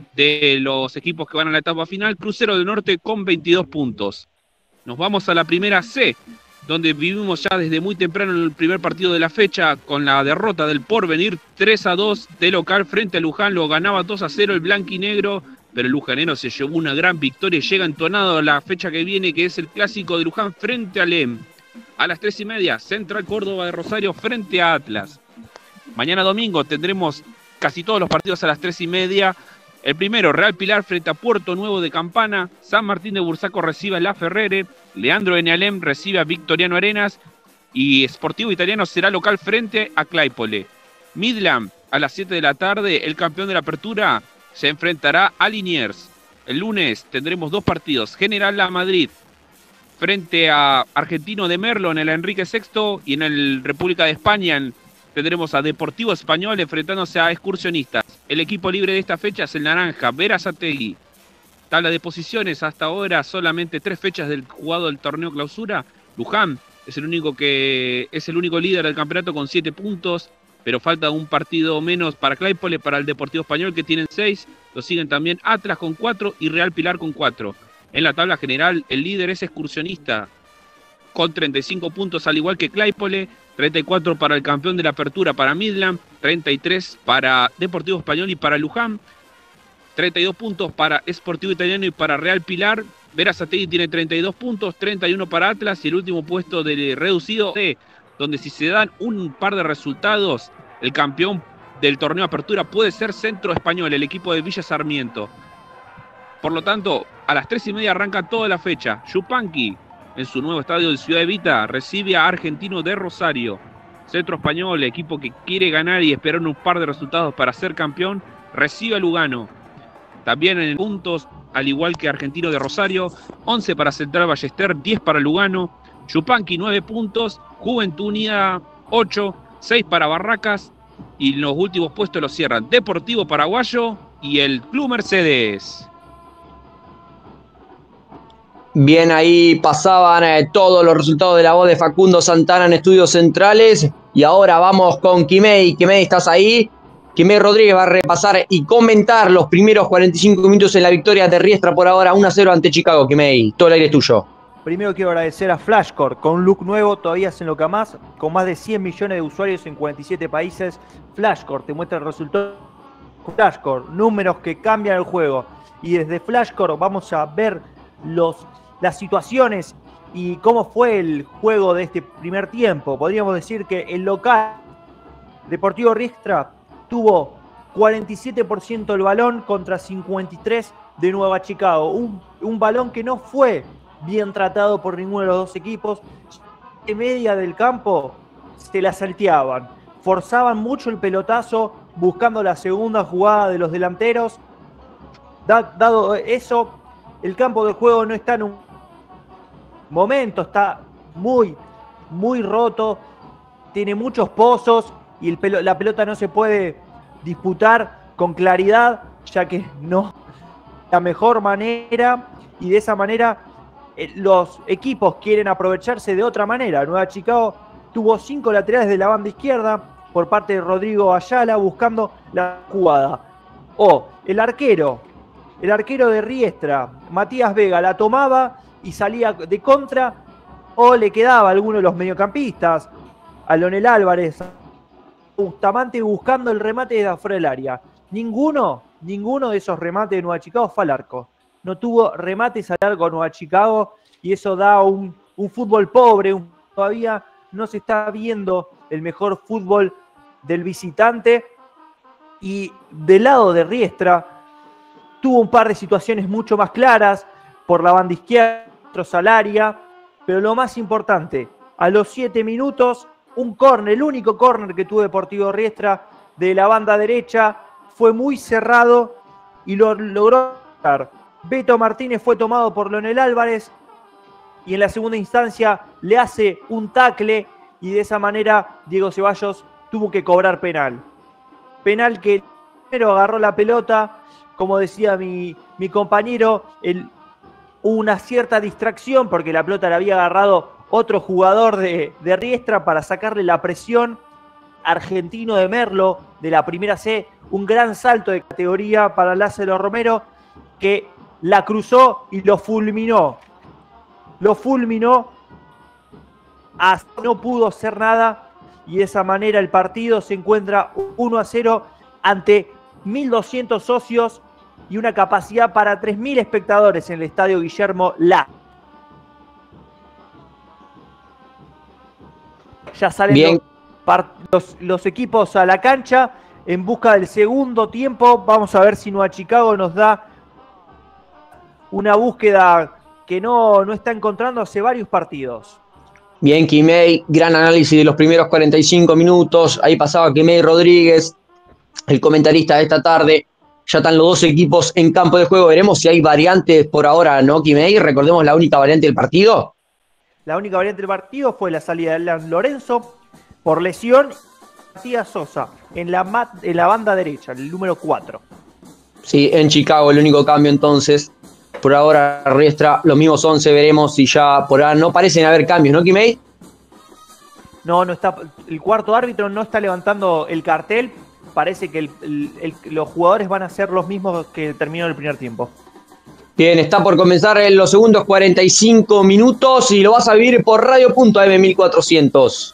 de los equipos que van a la etapa final, Crucero del Norte con 22 puntos. Nos vamos a la primera C, donde vivimos ya desde muy temprano en el primer partido de la fecha con la derrota del Porvenir 3-2 de local frente a Luján. Lo ganaba 2-0 el blanquinegro, pero el lujanero se llevó una gran victoria y llega entonado a la fecha que viene, que es el clásico de Luján frente a LEM. A las 3:30, Central Córdoba de Rosario frente a Atlas. Mañana domingo tendremos casi todos los partidos a las 3:30. El primero, Real Pilar frente a Puerto Nuevo de Campana. San Martín de Bursaco recibe a La Ferrere. Leandro de Nealem recibe a Victoriano Arenas. Y Sportivo Italiano será local frente a Claypole. Midland, a las 7 de la tarde, el campeón de la apertura se enfrentará a Liniers. El lunes tendremos 2 partidos. General La Madrid frente a Argentino de Merlo en el Enrique VI y en el República de España en tendremos a Deportivo Español enfrentándose a Excursionistas. El equipo libre de esta fecha es el naranja, Berazategui. Tabla de posiciones, hasta ahora solamente 3 fechas del jugado del torneo clausura. Luján es el único líder del campeonato con 7 puntos, pero falta un partido menos para Claypole, para el Deportivo Español, que tienen 6. Lo siguen también Atlas con 4 y Real Pilar con 4. En la tabla general, el líder es Excursionista con 35 puntos, al igual que Claypole. 34 para el campeón de la apertura, para Midland. 33 para Deportivo Español y para Luján. 32 puntos para Sportivo Italiano y para Real Pilar. Berazategui tiene 32 puntos, 31 para Atlas y el último puesto del reducido C, donde si se dan un par de resultados, el campeón del torneo apertura puede ser Centro Español, el equipo de Villa Sarmiento. Por lo tanto, a las 3:30 arranca toda la fecha. Yupanqui, en su nuevo estadio de Ciudad Evita, recibe a Argentino de Rosario. Centro Español, equipo que quiere ganar y esperar un par de resultados para ser campeón, recibe a Lugano. También en puntos, al igual que Argentino de Rosario, 11 para Central Ballester, 10 para Lugano. Yupanqui 9 puntos, Juventud Unida 8, 6 para Barracas y los últimos puestos los cierran Deportivo Paraguayo y el Club Mercedes. Bien, ahí pasaban todos los resultados de la voz de Facundo Santana en Estudios Centrales. Y ahora vamos con Quimei. Quimei, ¿estás ahí? Quimei Rodríguez va a repasar y comentar los primeros 45 minutos en la victoria de Riestra por ahora 1-0 ante Chicago. Quimei, todo el aire es tuyo. Primero quiero agradecer a Flashcore, con un look nuevo, todavía hacen lo que más, con más de 100 millones de usuarios en 47 países. Flashcore te muestra el resultado. Flashcore, números que cambian el juego. Y desde Flashcore vamos a ver las situaciones y cómo fue el juego de este primer tiempo. Podríamos decir que el local Deportivo Riestra tuvo 47% del balón contra 53% de Nueva Chicago. Un balón que no fue bien tratado por ninguno de los dos equipos. En media del campo se la salteaban, forzaban mucho el pelotazo buscando la segunda jugada de los delanteros. Dado eso, el campo de juego no está en un momento, está muy, muy roto, tiene muchos pozos y la pelota no se puede disputar con claridad, ya que no es la mejor manera, y de esa manera los equipos quieren aprovecharse de otra manera. Nueva Chicago tuvo 5 laterales de la banda izquierda por parte de Rodrigo Ayala buscando la jugada. El arquero de Riestra, Matías Vega, la tomaba y salía de contra, o le quedaba a alguno de los mediocampistas, a Leonel Álvarez, Bustamante buscando el remate desde afuera del área. Ninguno de esos remates de Nueva Chicago fue al arco. No tuvo remates al arco Nueva Chicago y eso da un fútbol pobre. Todavía no se está viendo el mejor fútbol del visitante. Y del lado de Riestra tuvo un par de situaciones mucho más claras por la banda izquierda, Salaria, pero lo más importante, a los 7 minutos, un córner, el único córner que tuvo Deportivo Riestra de la banda derecha, fue muy cerrado y lo logró. Beto Martínez fue tomado por Leonel Álvarez y en la segunda instancia le hace un tackle y de esa manera Diego Ceballos tuvo que cobrar penal. Penal que primero agarró la pelota, como decía mi compañero, una cierta distracción porque la pelota la había agarrado otro jugador de Riestra para sacarle la presión. Argentino de Merlo, de la primera C, un gran salto de categoría para Lázaro Romero, que la cruzó y lo fulminó. Hasta no pudo hacer nada y de esa manera el partido se encuentra 1-0 ante 1.200 socios y una capacidad para 3.000 espectadores en el estadio Guillermo La. Ya salen los equipos a la cancha en busca del segundo tiempo. Vamos a ver si Nueva Chicago nos da una búsqueda que no está encontrando hace varios partidos. Bien, Quimei, gran análisis de los primeros 45 minutos. Ahí pasaba Quimei Rodríguez, el comentarista de esta tarde. Ya están los dos equipos en campo de juego. Veremos si hay variantes por ahora, ¿no, Quimei? Recordemos la única variante del partido. La única variante del partido fue la salida de Lorenzo por lesión Matías Sosa en la banda derecha, el número 4. Sí, en Chicago el único cambio entonces. Por ahora Riestra, los mismos 11, veremos si ya por ahora no parecen haber cambios, ¿no, Kimei? No está. El cuarto árbitro no está levantando el cartel. Parece que los jugadores van a ser los mismos que terminó el primer tiempo. Bien, está por comenzar en los segundos 45 minutos y lo vas a vivir por Radio.am 1400.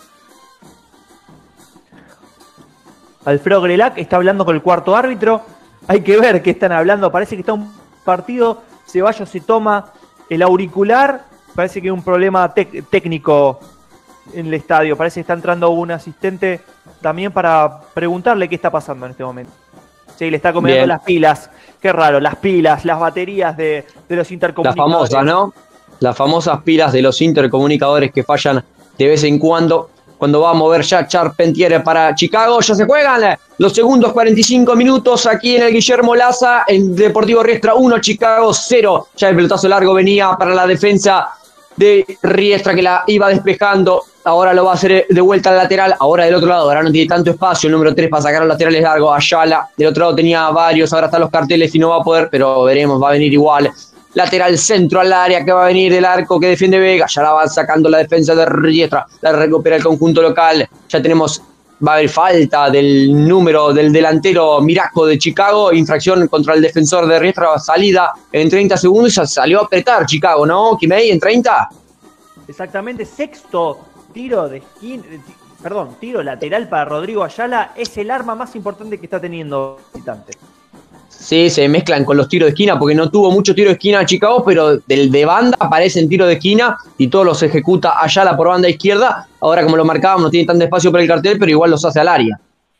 Alfredo Grelac está hablando con el cuarto árbitro. Hay que ver qué están hablando. Parece que está un partido. Ceballos se toma el auricular. Parece que hay un problema técnico en el estadio. Parece que está entrando un asistente también para preguntarle qué está pasando en este momento. Sí, le está comiendo las pilas. Qué raro, las pilas, las baterías de los intercomunicadores. Las famosas, ¿no? Las famosas pilas de los intercomunicadores que fallan de vez en cuando. Cuando va a mover ya Charpentier para Chicago. Ya se juegan los segundos 45 minutos aquí en el Guillermo Laza. En Deportivo Riestra 1, Chicago 0. Ya el pelotazo largo venía para la defensa de Riestra que la iba despejando. Ahora lo va a hacer de vuelta al lateral. Ahora del otro lado, ahora no tiene tanto espacio. El número 3 para sacar los laterales largos. Ayala. Del otro lado tenía varios. Ahora están los carteles y no va a poder. Pero veremos, va a venir igual. Lateral centro al área que va a venir del arco que defiende Vega. Ya la va sacando la defensa de Riestra. La recupera el conjunto local. Ya tenemos, va a haber falta del número del delantero Miraco de Chicago. Infracción contra el defensor de Riestra. Salida en 30 segundos. Ya salió a apretar Chicago, ¿no, Kimei? En 30. Exactamente, sexto tiro de esquina. Tiro lateral para Rodrigo Ayala. Es el arma más importante que está teniendo visitante. Sí, se mezclan con los tiros de esquina porque no tuvo mucho tiro de esquina a Chicago, pero del de banda aparecen tiros de esquina y todos los ejecuta Ayala por banda izquierda. Ahora, como lo marcábamos, no tiene tanto espacio para el cartel, pero igual los hace al área.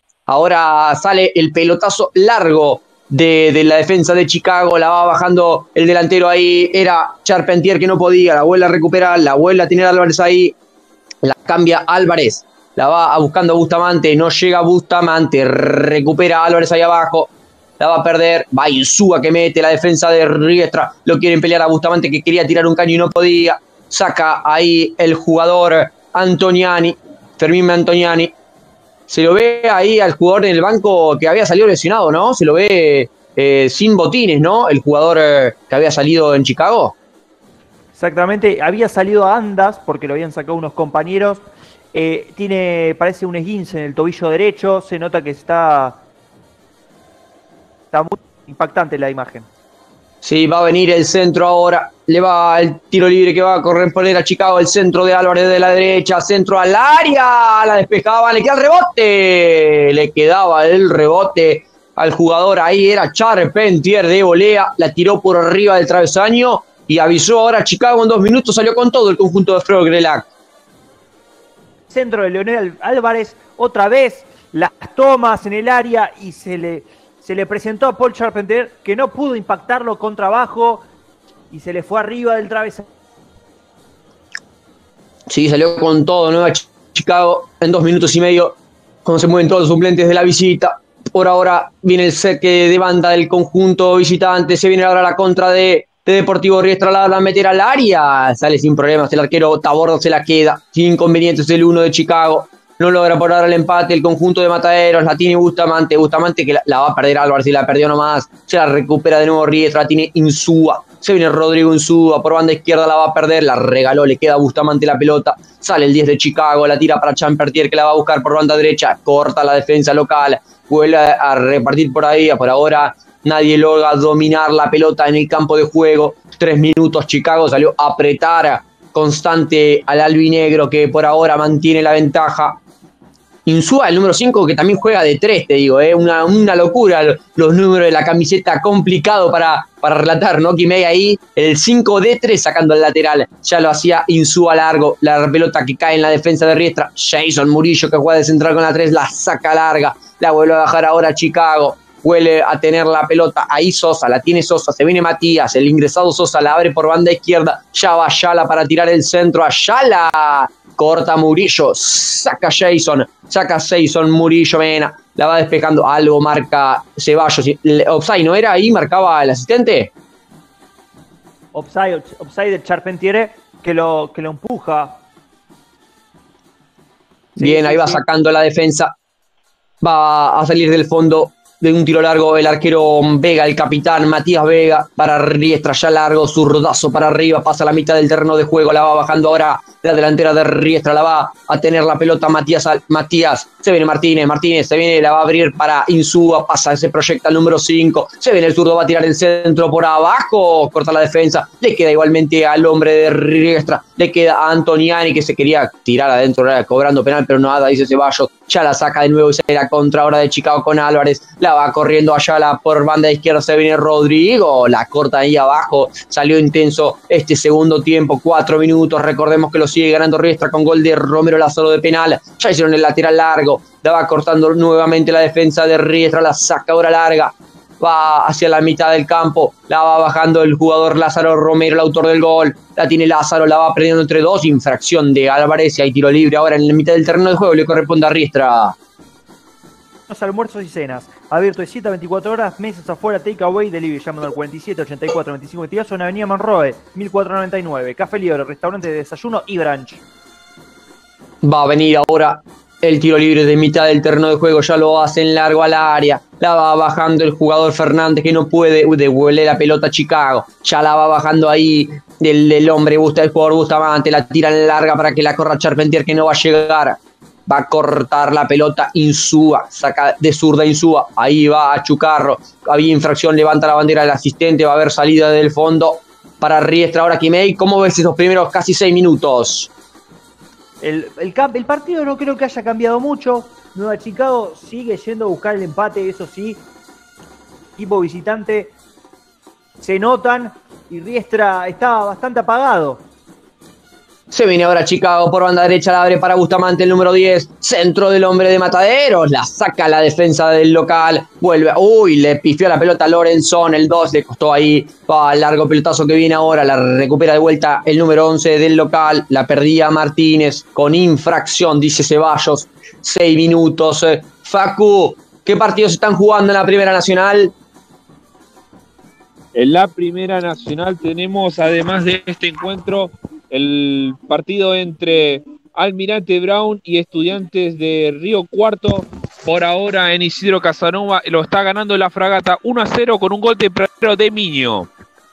Ahora sale el pelotazo largo de la defensa de Chicago, la va bajando el delantero ahí, era Charpentier que no podía, la vuelve a recuperar, la vuelve a tener Álvarez ahí, la cambia Álvarez, la va buscando a Bustamante, no llega Bustamante, recupera Álvarez ahí abajo. La va a perder, va Insúa que mete la defensa de Riestra, lo quieren pelear a Bustamante que quería tirar un caño y no podía, saca ahí el jugador Antoniani, Fermín Antoniani, se lo ve ahí al jugador en el banco que había salido lesionado, ¿no? Se lo ve sin botines, ¿no? El jugador que había salido en Chicago. Exactamente, había salido a andas porque lo habían sacado unos compañeros, parece un esguince en el tobillo derecho, se nota que está muy impactante la imagen. Sí, va a venir el centro ahora. Le va el tiro libre que va a corresponder a Chicago. El centro de Álvarez de la derecha. Centro al área. La despejaba. Le queda el rebote. Le quedaba el rebote al jugador. Ahí era Charpentier de volea. La tiró por arriba del travesaño. Y avisó ahora a Chicago en 2 minutos. Salió con todo el conjunto de Alfredo Grelac. Centro de Leonel Álvarez. Otra vez las tomas en el área y se le presentó a Paul Charpentier que no pudo impactarlo con trabajo y se le fue arriba del travesaño. Sí, salió con todo Nueva Chicago en 2 minutos y medio, cuando se mueven todos los suplentes de la visita. Por ahora viene el saque de banda del conjunto visitante, se viene ahora la contra de Deportivo Riestra, la van a meter al área, sale sin problemas, el arquero Tabordo se la queda, sin inconvenientes el 1 de Chicago. No logra por ahora el empate el conjunto de Mataderos, la tiene Bustamante que la va a perder Álvarez, si la perdió nomás, se la recupera de nuevo Riestra, la tiene Insúa, se viene Rodrigo Insúa, por banda izquierda la va a perder, la regaló, le queda a Bustamante la pelota, sale el 10 de Chicago, la tira para Charpentier que la va a buscar por banda derecha, corta la defensa local, vuelve a repartir por ahí, por ahora nadie logra dominar la pelota en el campo de juego, 3 minutos, Chicago salió a apretar constante al albinegro que por ahora mantiene la ventaja. Insúa, el número 5, que también juega de 3, te digo, una locura los números de la camiseta, complicado para relatar, ¿no? Kimei ahí, el 5 de 3 sacando el lateral, ya lo hacía Insúa largo, la pelota que cae en la defensa de Riestra, Jason Murillo que juega de central con la 3, la saca larga, la vuelve a bajar ahora Chicago, vuelve a tener la pelota, ahí Sosa, la tiene Sosa, se viene Matías, el ingresado Sosa la abre por banda izquierda, ya va Ayala para tirar el centro, Ayala corta Murillo, saca Jason Murillo, Mena, la va despejando, algo marca Ceballos, offside no era ahí, marcaba el asistente. Offside de Charpentier que lo empuja. Bien, sí, ahí va sacando la defensa Va a salir del fondo de un tiro largo el arquero Vega, el capitán Matías Vega, para Riestra, ya largo, zurdazo para arriba, pasa a la mitad del terreno de juego, la va bajando ahora la delantera de Riestra, la va a tener la pelota Matías, se viene Martínez, se viene, la va a abrir para Insúa, pasa, se proyecta el número 5, se viene el zurdo, va a tirar el centro por abajo, corta la defensa, le queda igualmente al hombre de Riestra, le queda a Antoniani, que se quería tirar adentro, cobrando penal, pero nada, dice Ceballos, ya la saca de nuevo y se la contra ahora de Chicago con Álvarez, la va corriendo allá por banda izquierda, se viene Rodrigo, la corta ahí abajo, salió intenso este segundo tiempo, 4 minutos, recordemos que lo sigue ganando Riestra con gol de Romero Lázaro de penal, ya hicieron el lateral largo, la va cortando nuevamente la defensa de Riestra, la saca ahora larga, va hacia la mitad del campo, la va bajando el jugador Lázaro Romero, el autor del gol, la tiene Lázaro, la va perdiendo entre dos, infracción de Álvarez y hay tiro libre ahora en la mitad del terreno de juego, le corresponde a Riestra. Los almuerzos y cenas, abierto de 7 a 24 horas, mesas afuera, takeaway, delivery, llamando al 47 84 25 22 en Avenida Monroe, 1499, Café Libre, restaurante de desayuno y brunch. Va a venir ahora el tiro libre de mitad del terreno de juego, ya lo hacen largo al área, la va bajando el jugador Fernández que no puede, devuelve la pelota a Chicago, ya la va bajando ahí el hombre, el jugador Bustamante, la tira en larga para que la corra Charpentier que no va a llegar. Va a cortar la pelota Insúa, saca de zurda Insúa, ahí va a Chucarro, había infracción, levanta la bandera del asistente, va a haber salida del fondo para Riestra ahora Quimei. ¿Cómo ves esos primeros casi 6 minutos? El partido no creo que haya cambiado mucho, Nueva Chicago sigue yendo a buscar el empate, eso sí, equipo visitante se notan y Riestra estaba bastante apagado. Se viene ahora Chicago por banda derecha, la abre para Bustamante, el número 10. Centro del hombre de Mataderos. La saca la defensa del local. Vuelve. Uy, le pifió la pelota a Lorenzón. El 2 le costó ahí. Va al largo pelotazo que viene ahora. La recupera de vuelta el número 11 del local. La perdía Martínez con infracción, dice Ceballos. 6 minutos. Facu, ¿qué partidos están jugando en la Primera Nacional? En la Primera Nacional tenemos, además de este encuentro, el partido entre Almirante Brown y Estudiantes de Río Cuarto. Por ahora en Isidro Casanova lo está ganando la Fragata 1-0 con un gol tempranero de Miño.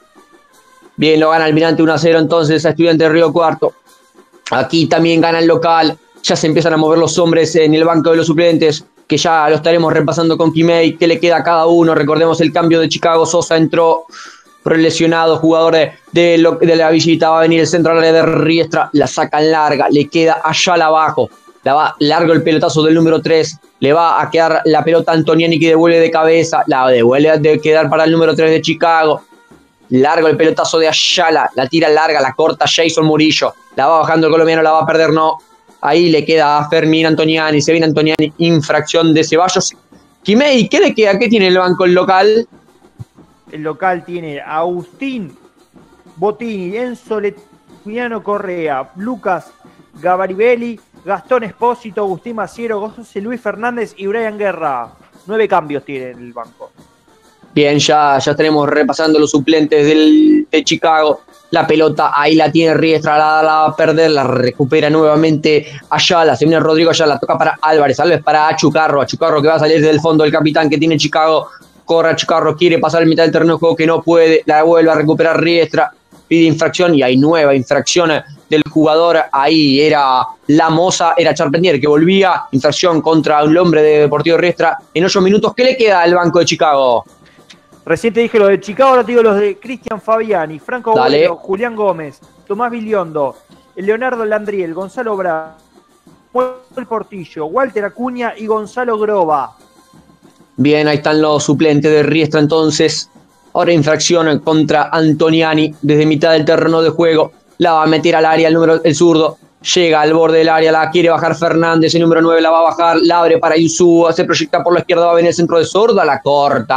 Bien, lo gana Almirante 1-0 entonces a Estudiantes de Río Cuarto. Aquí también gana el local. Ya se empiezan a mover los hombres en el banco de los suplentes, que ya lo estaremos repasando con Quimei. ¿Qué le queda a cada uno? Recordemos el cambio de Chicago. Sosa entró por el lesionado, jugador de la Villita. Va a venir el centro al área de Riestra, la sacan larga, le queda allá abajo, la va largo el pelotazo del número 3, le va a quedar la pelota a Antoniani que devuelve de cabeza, la devuelve de quedar para el número 3 de Chicago, largo el pelotazo de Ayala, la tira larga, la corta Jason Murillo, la va bajando el colombiano, la va a perder, no, ahí le queda a Fermín Antoniani, se viene Antoniani, infracción de Ceballos. Quimei, ¿qué le queda? ¿Qué tiene el banco el local? El local tiene a Agustín Bottini, Enzo Letiniano Correa, Lucas Gabaribelli, Gastón Espósito, Agustín Maciero, José Luis Fernández y Brian Guerra. 9 cambios tiene el banco. Bien, ya estaremos repasando los suplentes de Chicago. La pelota ahí la tiene Riestra, la va a perder, la recupera nuevamente Ayala. Se viene Rodrigo Ayala, toca para Álvarez para Achucarro que va a salir del fondo, el capitán que tiene Chicago. Corre a Chicarro, quiere pasar en mitad del terreno de juego que no puede, la vuelve a recuperar Riestra, pide infracción y hay nueva infracción del jugador, ahí era la moza, era Charpentier que volvía, infracción contra el hombre de Deportivo Riestra en 8 minutos. ¿Qué le queda al banco de Chicago? Recién te dije los de Chicago, ahora te digo los de Cristian Fabiani, Franco Bueno, Julián Gómez, Tomás Viliondo, Leonardo Landriel, Gonzalo Bra, Juan Portillo, Walter Acuña y Gonzalo Groba. Bien, ahí están los suplentes de Riestra entonces. Ahora infracción contra Antoniani desde mitad del terreno de juego. La va a meter al área el zurdo. Llega al borde del área, la quiere bajar Fernández, el número 9 la va a bajar, la abre para Insúa, se proyecta por la izquierda, va a venir el centro de zurda, la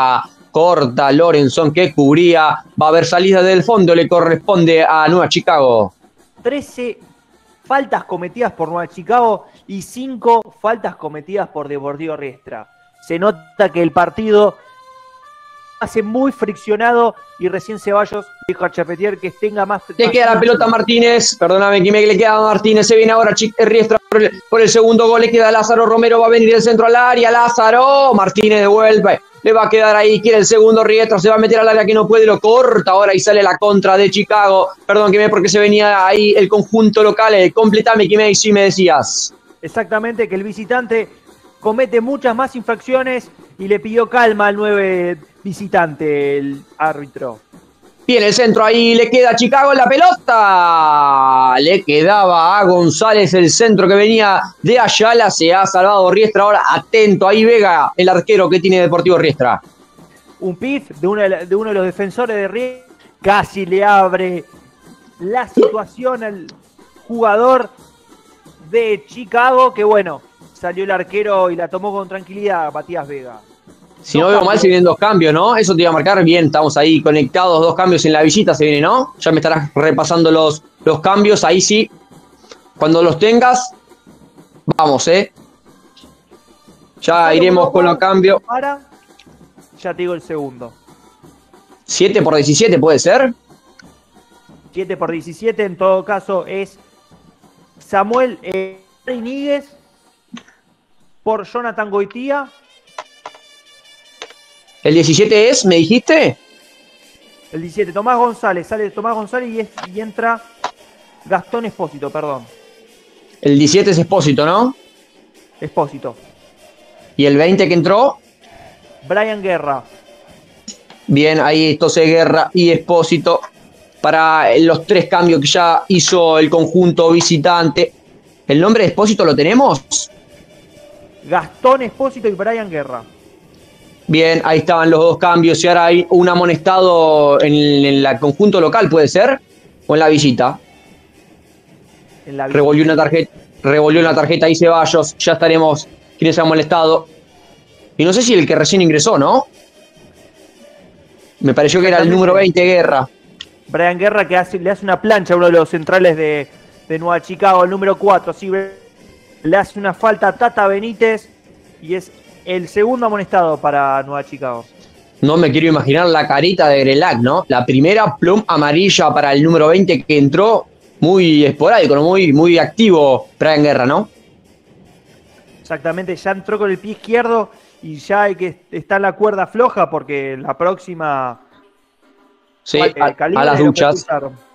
corta Lorenzón que cubría, va a haber salida del fondo, le corresponde a Nueva Chicago. 13 faltas cometidas por Nueva Chicago y 5 faltas cometidas por Deportivo Riestra. Se nota que el partido hace muy friccionado y recién Ceballos dijo a Charpentier que tenga más. Le queda la pelota a Martínez, perdóname, que le queda a Martínez, se viene ahora Riestra por el segundo gol, le queda a Lázaro Romero, va a venir del centro al área, Lázaro, Martínez devuelve, le va a quedar ahí, quiere el segundo, Riestra se va a meter al área que no puede, lo corta ahora y sale la contra de Chicago, perdón, Quimei, porque se venía ahí el conjunto local, completame, Quimei, si me decías. Exactamente, que el visitante comete muchas más infracciones y le pidió calma al 9 visitante, el árbitro. Bien, el centro ahí, le queda a Chicago la pelota. Le quedaba a González el centro que venía de Ayala. Se ha salvado Riestra ahora. Atento ahí Vega, el arquero que tiene Deportivo Riestra. Un pif de uno de los defensores de Riestra. Casi le abre la situación al jugador de Chicago. Que bueno, salió el arquero y la tomó con tranquilidad Matías Vega. Si no veo mal, se vienen 2 cambios, ¿no? Eso te iba a marcar bien, estamos ahí conectados, 2 cambios en la visita se viene, ¿no? Ya me estarás repasando los cambios, ahí sí. Cuando los tengas, vamos, Ya iremos con los cambios. Ya te digo el segundo. 7 por 17, ¿puede ser? 7 por 17, en todo caso, es Samuel Níguez por Jonathan Goitía. ¿El 17 es, me dijiste? El 17, Tomás González, sale Tomás González y entra Gastón Espósito, perdón. El 17 es Espósito, ¿no? Espósito. ¿Y el 20 que entró? Brian Guerra. Bien, ahí entonces Guerra y Espósito para los 3 cambios que ya hizo el conjunto visitante. ¿El nombre de Espósito lo tenemos? Gastón Espósito y Brian Guerra. Bien, ahí estaban los 2 cambios y ahora hay un amonestado en el conjunto local, ¿puede ser? ¿O en la visita? En la visita. Revolvió una tarjeta ahí Ceballos, ya estaremos quienes se han molestado. Y no sé si el que recién ingresó, ¿no? Me pareció que era el número 20, Guerra. Brian Guerra que le hace una plancha a uno de los centrales de Nueva Chicago, el número 4. Sí, le hace una falta a Tata Benítez y es el segundo amonestado para Nueva Chicago. No me quiero imaginar la carita de Grelac, ¿no? La primera plum amarilla para el número 20 que entró muy esporádico, ¿no? Muy activo Brian Guerra, ¿no? Exactamente, ya entró con el pie izquierdo y ya hay que está en la cuerda floja porque la próxima... Sí, a las duchas.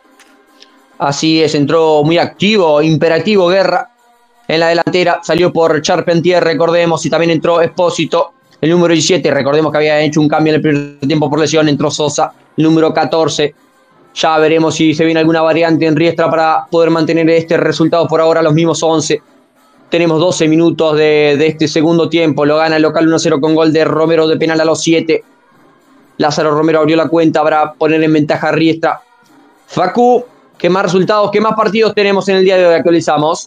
Así es, entró muy activo, imperativo Guerra. En la delantera salió por Charpentier, recordemos, y también entró Espósito, el número 17, recordemos que había hecho un cambio en el primer tiempo por lesión, entró Sosa, el número 14. Ya veremos si se viene alguna variante en Riestra para poder mantener este resultado, por ahora los mismos 11. Tenemos 12 minutos de este segundo tiempo, lo gana el local 1-0 con gol de Romero de penal a los 7. Lázaro Romero abrió la cuenta para poner en ventaja a Riestra. Facu, ¿qué más resultados, qué más partidos tenemos en el día de hoy? Actualizamos.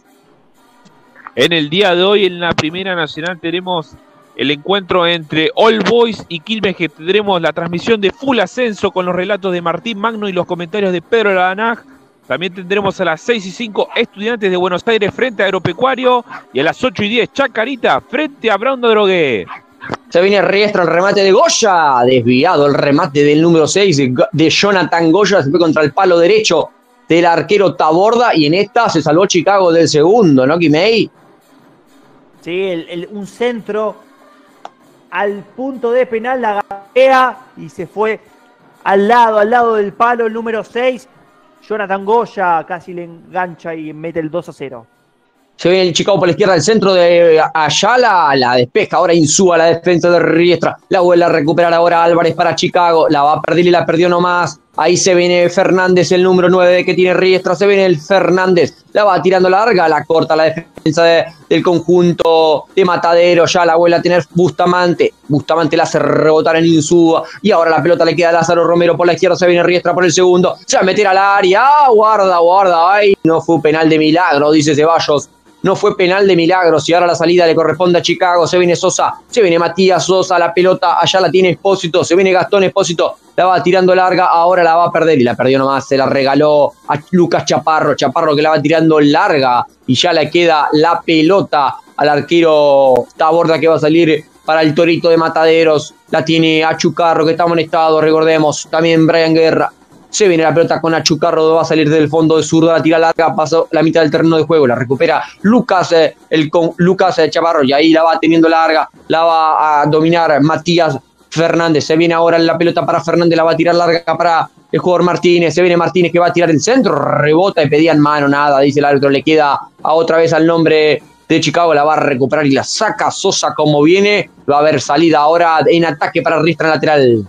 En el día de hoy, en la Primera Nacional, tenemos el encuentro entre All Boys y Quilmes, que tendremos la transmisión de Full Ascenso con los relatos de Martín Magno y los comentarios de Pedro Ladanaj. También tendremos a las 6:05 Estudiantes de Buenos Aires frente a Agropecuario y a las 8:10 Chacarita frente a Brown de Drogué. Se viene Riestra, el remate de Goya, desviado el remate del número 6 de Jonathan Goya, se fue contra el palo derecho del arquero Taborda y en esta se salvó Chicago del segundo, ¿no, Quimei? Sí, un centro al punto de penal, la gatea y se fue al lado del palo el número 6. Jonathan Goya casi le engancha y mete el 2-0. Se viene el Chicago por la izquierda, el centro de Ayala, la despeja, ahora Insúa la defensa de Riestra, la vuelve a recuperar ahora Álvarez para Chicago, la va a perder y la perdió nomás, ahí se viene Fernández, el número 9 que tiene Riestra, se viene el Fernández, la va tirando larga, la corta la defensa del conjunto de Matadero, ya la vuelve a tener Bustamante la hace rebotar en Insúa, y ahora la pelota le queda a Lázaro Romero por la izquierda, se viene Riestra por el segundo, se va a meter al área, guarda, ay, no fue penal de milagro, dice Ceballos. no fue penal de milagros y ahora la salida le corresponde a Chicago. Se viene Sosa, se viene Matías Sosa, la pelota allá la tiene Espósito, se viene Gastón Espósito, la va tirando larga, ahora la va a perder y la perdió nomás, se la regaló a Lucas Chaparro que la va tirando larga y ya le queda la pelota al arquero Taborda que va a salir para el Torito de Mataderos. La tiene Achucarro que está amonestado, recordemos, también Brian Guerra. Se viene la pelota con Achucarro, va a salir del fondo de zurdo, la tira larga, pasó la mitad del terreno de juego, la recupera Lucas Chaparro y ahí la va teniendo larga, la va a dominar Matías Fernández. Se viene ahora la pelota para Fernández, la va a tirar larga para el jugador Martínez. Se viene Martínez que va a tirar el centro, rebota y pedían mano, nada, dice el árbitro, le queda a otra vez al nombre de Chicago, la va a recuperar y la saca Sosa como viene. Va a haber salida ahora en ataque para Riestra en lateral.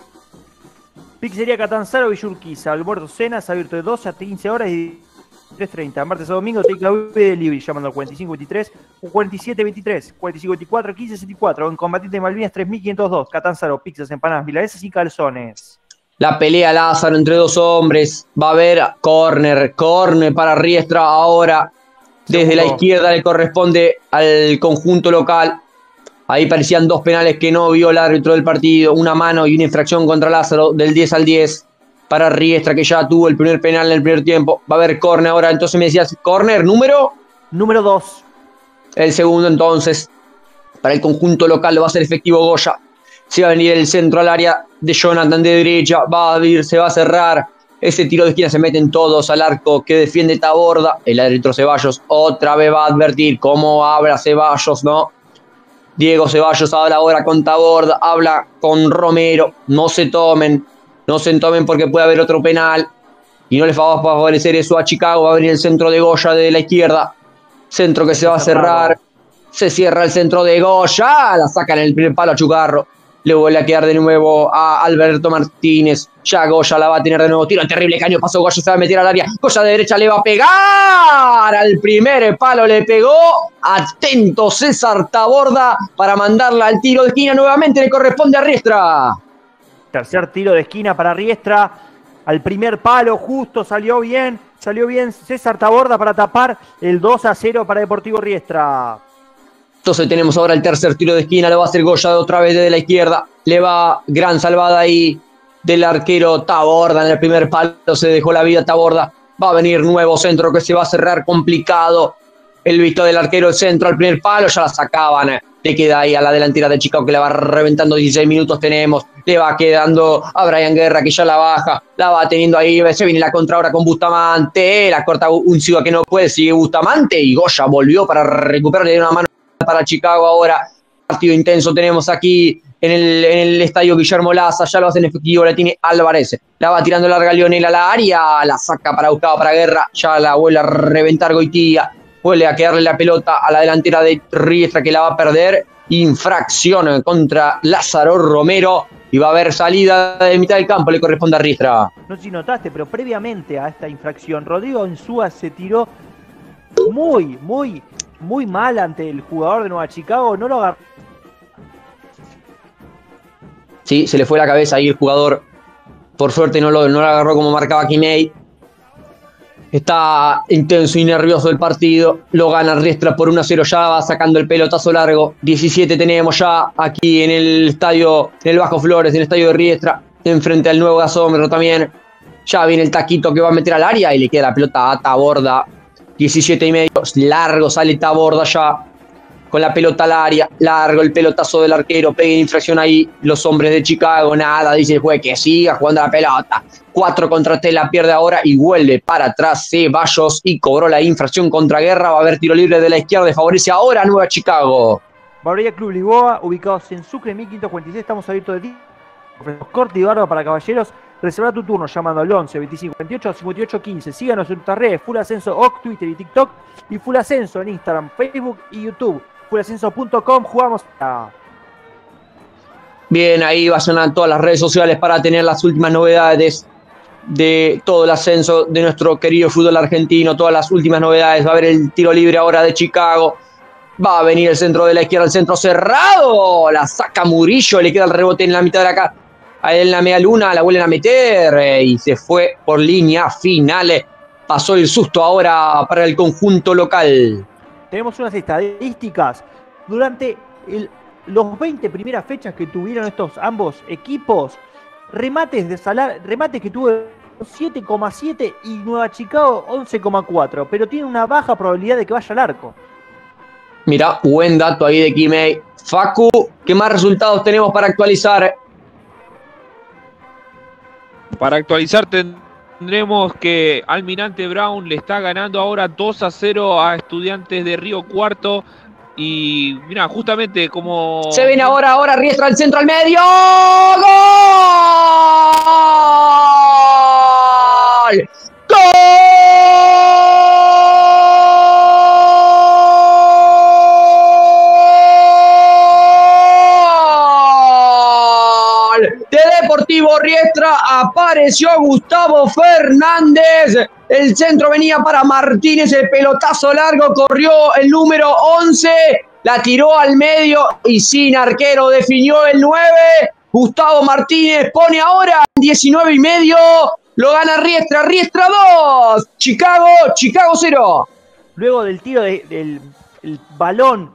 Pizzería Catanzaro, Villurquiza, Almuerzo Cenas, abierto de 12 a 15 horas y 3:30. Martes a domingo, takeaway delivery, llamando al 4523 o 4723, 4524, 1564. En Combatiente de Malvinas 3502. Catanzaro, pizzas, empanadas, milanesas y calzones. La pelea Lázaro entre dos hombres. Va a haber córner para Riestra ahora. Desde la izquierda le corresponde al conjunto local. Ahí parecían dos penales que no vio el árbitro del partido. Una mano y una infracción contra Lázaro del 10 al 10 para Riestra, que ya tuvo el primer penal en el primer tiempo. Va a haber córner ahora. Entonces me decías, córner número 2. El segundo entonces para el conjunto local lo va a hacer efectivo Goya. Se va a venir el centro al área de Jonathan de derecha. Va a abrir, se va a cerrar. Ese tiro de esquina, se meten todos al arco que defiende Taborda. El árbitro Ceballos otra vez va a advertir cómo habla Ceballos, ¿no? Diego Ceballos habla ahora con Taborda, habla con Romero. No se tomen porque puede haber otro penal. Y no les va a favorecer eso a Chicago. Va a venir el centro de Goya de la izquierda. Centro que se va a cerrar. Se cierra el centro de Goya. La sacan en el primer palo a Chucarro. Le vuelve a quedar de nuevo a Alberto Martínez. Ya Goya la va a tener de nuevo. Tiro terrible, caño, pasó Goya, se va a meter al área. Goya de derecha le va a pegar. Al primer palo le pegó. Atento César Taborda para mandarla al tiro de esquina. Nuevamente le corresponde a Riestra. Tercer tiro de esquina para Riestra. Al primer palo, justo, salió bien César Taborda para tapar el 2-0 para Deportivo Riestra. Entonces tenemos ahora el tercer tiro de esquina, lo va a hacer Goya otra vez desde la izquierda. Le va gran salvada ahí del arquero Taborda. En el primer palo se dejó la vida Taborda. Va a venir nuevo centro que se va a cerrar complicado. El visto del arquero, el centro al primer palo, ya la sacaban. Le queda ahí a la delantera de Chicago que la va reventando. 16 minutos tenemos. Le va quedando a Brian Guerra que ya la baja. La va teniendo ahí. Se viene la contra ahora con Bustamante. La corta un Siga que no puede. Sigue Bustamante y Goya volvió para recuperarle una mano para Chicago ahora. Partido intenso tenemos aquí en el estadio Guillermo Laza. Ya lo hacen efectivo, la tiene Álvarez. La va tirando larga Lionel a la área. La saca para Gustavo, para Guerra. Ya la vuelve a reventar Goitía. Vuelve a quedarle la pelota a la delantera de Riestra que la va a perder. Infracción contra Lázaro Romero. Y va a haber salida de mitad del campo. Le corresponde a Riestra. No sé si notaste, pero previamente a esta infracción, Rodrigo Insúa se tiró muy mal ante el jugador de Nueva Chicago. No lo agarró. Sí, se le fue la cabeza ahí el jugador. Por suerte no lo agarró como marcaba Kimei. Está intenso y nervioso el partido. Lo gana Riestra por 1-0. Ya va sacando el pelotazo largo. 17 tenemos ya aquí en el estadio, en el Bajo Flores, en el estadio de Riestra. Enfrente al nuevo gasómetro también. Ya viene el taquito que va a meter al área y le queda la pelota a Taborda. 17,5. Largo sale Taborda ya. Con la pelota al área. Largo el pelotazo del arquero. Pega infracción ahí. Los hombres de Chicago. Nada. Dice el juez que siga jugando la pelota. 4 contra 3. La pierde ahora. Y vuelve para atrás Ceballos. Y cobró la infracción contra Guerra. Va a haber tiro libre de la izquierda. Favorece ahora a Nueva Chicago. Barbilla Club Lisboa. Ubicados en Sucre 1546. Estamos abiertos de ti. Corte y barba para caballeros. Reserva tu turno llamando al 11 25 28 58 15. Síganos en nuestras redes Full Ascenso OC, Twitter y TikTok. Y Full Ascenso en Instagram, Facebook y YouTube. FullAscenso.com. Jugamos a... Bien, ahí va a sonar todas las redes sociales para tener las últimas novedades de todo el ascenso de nuestro querido fútbol argentino. Todas las últimas novedades. Va a haber el tiro libre ahora de Chicago. Va a venir el centro de la izquierda, el centro cerrado. La saca Murillo, le queda el rebote en la mitad de acá. Ahí en la media luna la vuelven a meter y se fue por línea final. Pasó el susto ahora para el conjunto local. tenemos unas estadísticas. Durante los 20 primeras fechas que tuvieron estos ambos equipos, remates que tuvo 7,7 y Nueva Chicago 11,4, pero tiene una baja probabilidad de que vaya al arco. Mirá, buen dato ahí de Kimei. Facu, ¿qué más resultados tenemos para actualizar? Para actualizar tendremos que Almirante Brown le está ganando ahora 2-0 a Estudiantes de Río Cuarto. Y mira, justamente como... Se viene ahora Riestra al centro, al medio. ¡Gol! ¡Gol! De Deportivo Riestra apareció Gustavo Fernández. El centro venía para Martínez, el pelotazo largo, corrió el número 11, la tiró al medio y sin arquero definió el 9. Gustavo Martínez pone ahora 19,5, lo gana Riestra 2, Chicago 0. Luego del tiro del balón,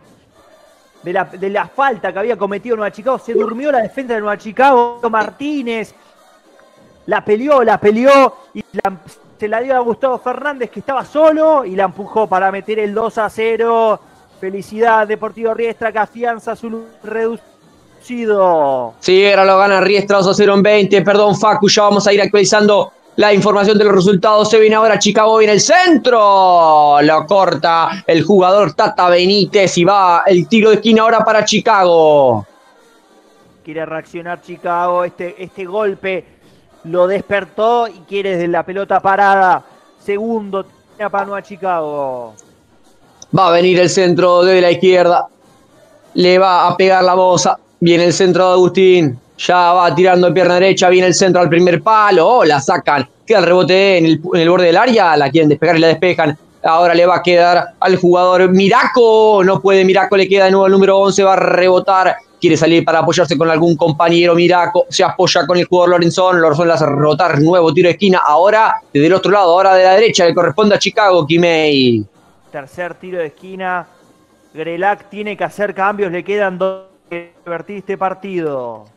de la falta que había cometido Nueva Chicago, se durmió la defensa de Nueva Chicago. Martínez la peleó y se la dio a Gustavo Fernández, que estaba solo, y la empujó para meter el 2-0. Felicidad, Deportivo Riestra, que afianza su reducido. Sí, ahora lo gana Riestra 2-0 en 20. Perdón, Facu, ya vamos a ir actualizando la información de los resultados. Se viene ahora Chicago, viene el centro. Lo corta el jugador Tata Benítez y va el tiro de esquina ahora para Chicago. Quiere reaccionar Chicago, este golpe lo despertó y quiere desde la pelota parada. Segundo para Nueva Chicago. Va a venir el centro de la izquierda. Le va a pegar la boza. Viene el centro de Agustín. Ya va tirando de pierna derecha. Viene el centro al primer palo. Oh, la sacan. Queda el rebote en el borde del área. La quieren despegar y la despejan. Ahora le va a quedar al jugador Miraco. No puede Miraco. Le queda de nuevo el número 11. Va a rebotar. Quiere salir para apoyarse con algún compañero. Miraco se apoya con el jugador Lorenzón. Lorenzón le hace rotar. Nuevo tiro de esquina. Ahora desde el otro lado. Ahora de la derecha. Le corresponde a Chicago. Kimei. Tercer tiro de esquina. Grelac tiene que hacer cambios. Le quedan 2 que revertir este partido.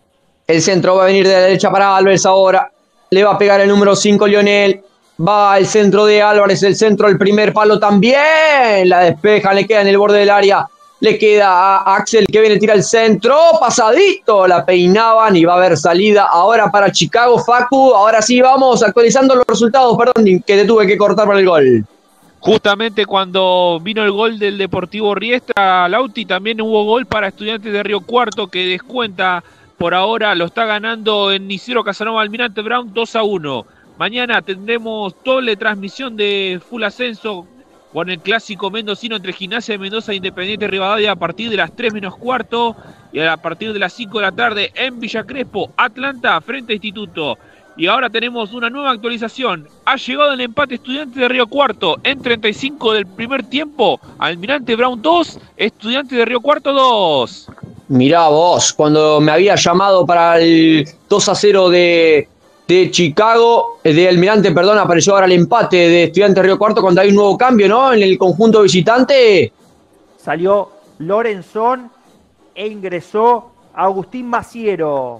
El centro va a venir de la derecha para Álvarez ahora. Le va a pegar el número 5 Lionel. Va el centro de Álvarez. El centro, el primer palo también. La despeja. Le queda en el borde del área. Le queda a Axel que viene, tira el centro, pasadito, la peinaban y va a haber salida ahora para Chicago. Facu, ahora sí vamos actualizando los resultados, perdón, que te tuve que cortar por el gol. Justamente cuando vino el gol del Deportivo Riestra, Lauti, también hubo gol para Estudiantes de Río Cuarto, que descuenta por ahora, lo está ganando en Isidro Casanova Almirante Brown 2-1. Mañana tendremos doble transmisión de Full Ascenso con el clásico mendocino entre Gimnasia de Mendoza e Independiente Rivadavia a partir de las 3:15 y a partir de las 5 de la tarde en Villa Crespo, Atlanta, frente a Instituto. Y ahora tenemos una nueva actualización. Ha llegado el empate Estudiantes de Río Cuarto en 35 del primer tiempo. Almirante Brown 2, Estudiantes de Río Cuarto 2. Mirá vos, cuando me había llamado para el 2-0 de Chicago, de Almirante, perdón, apareció ahora el empate de Estudiantes de Río Cuarto cuando hay un nuevo cambio, ¿no? En el conjunto visitante. Salió Lorenzón e ingresó Agustín Maciero.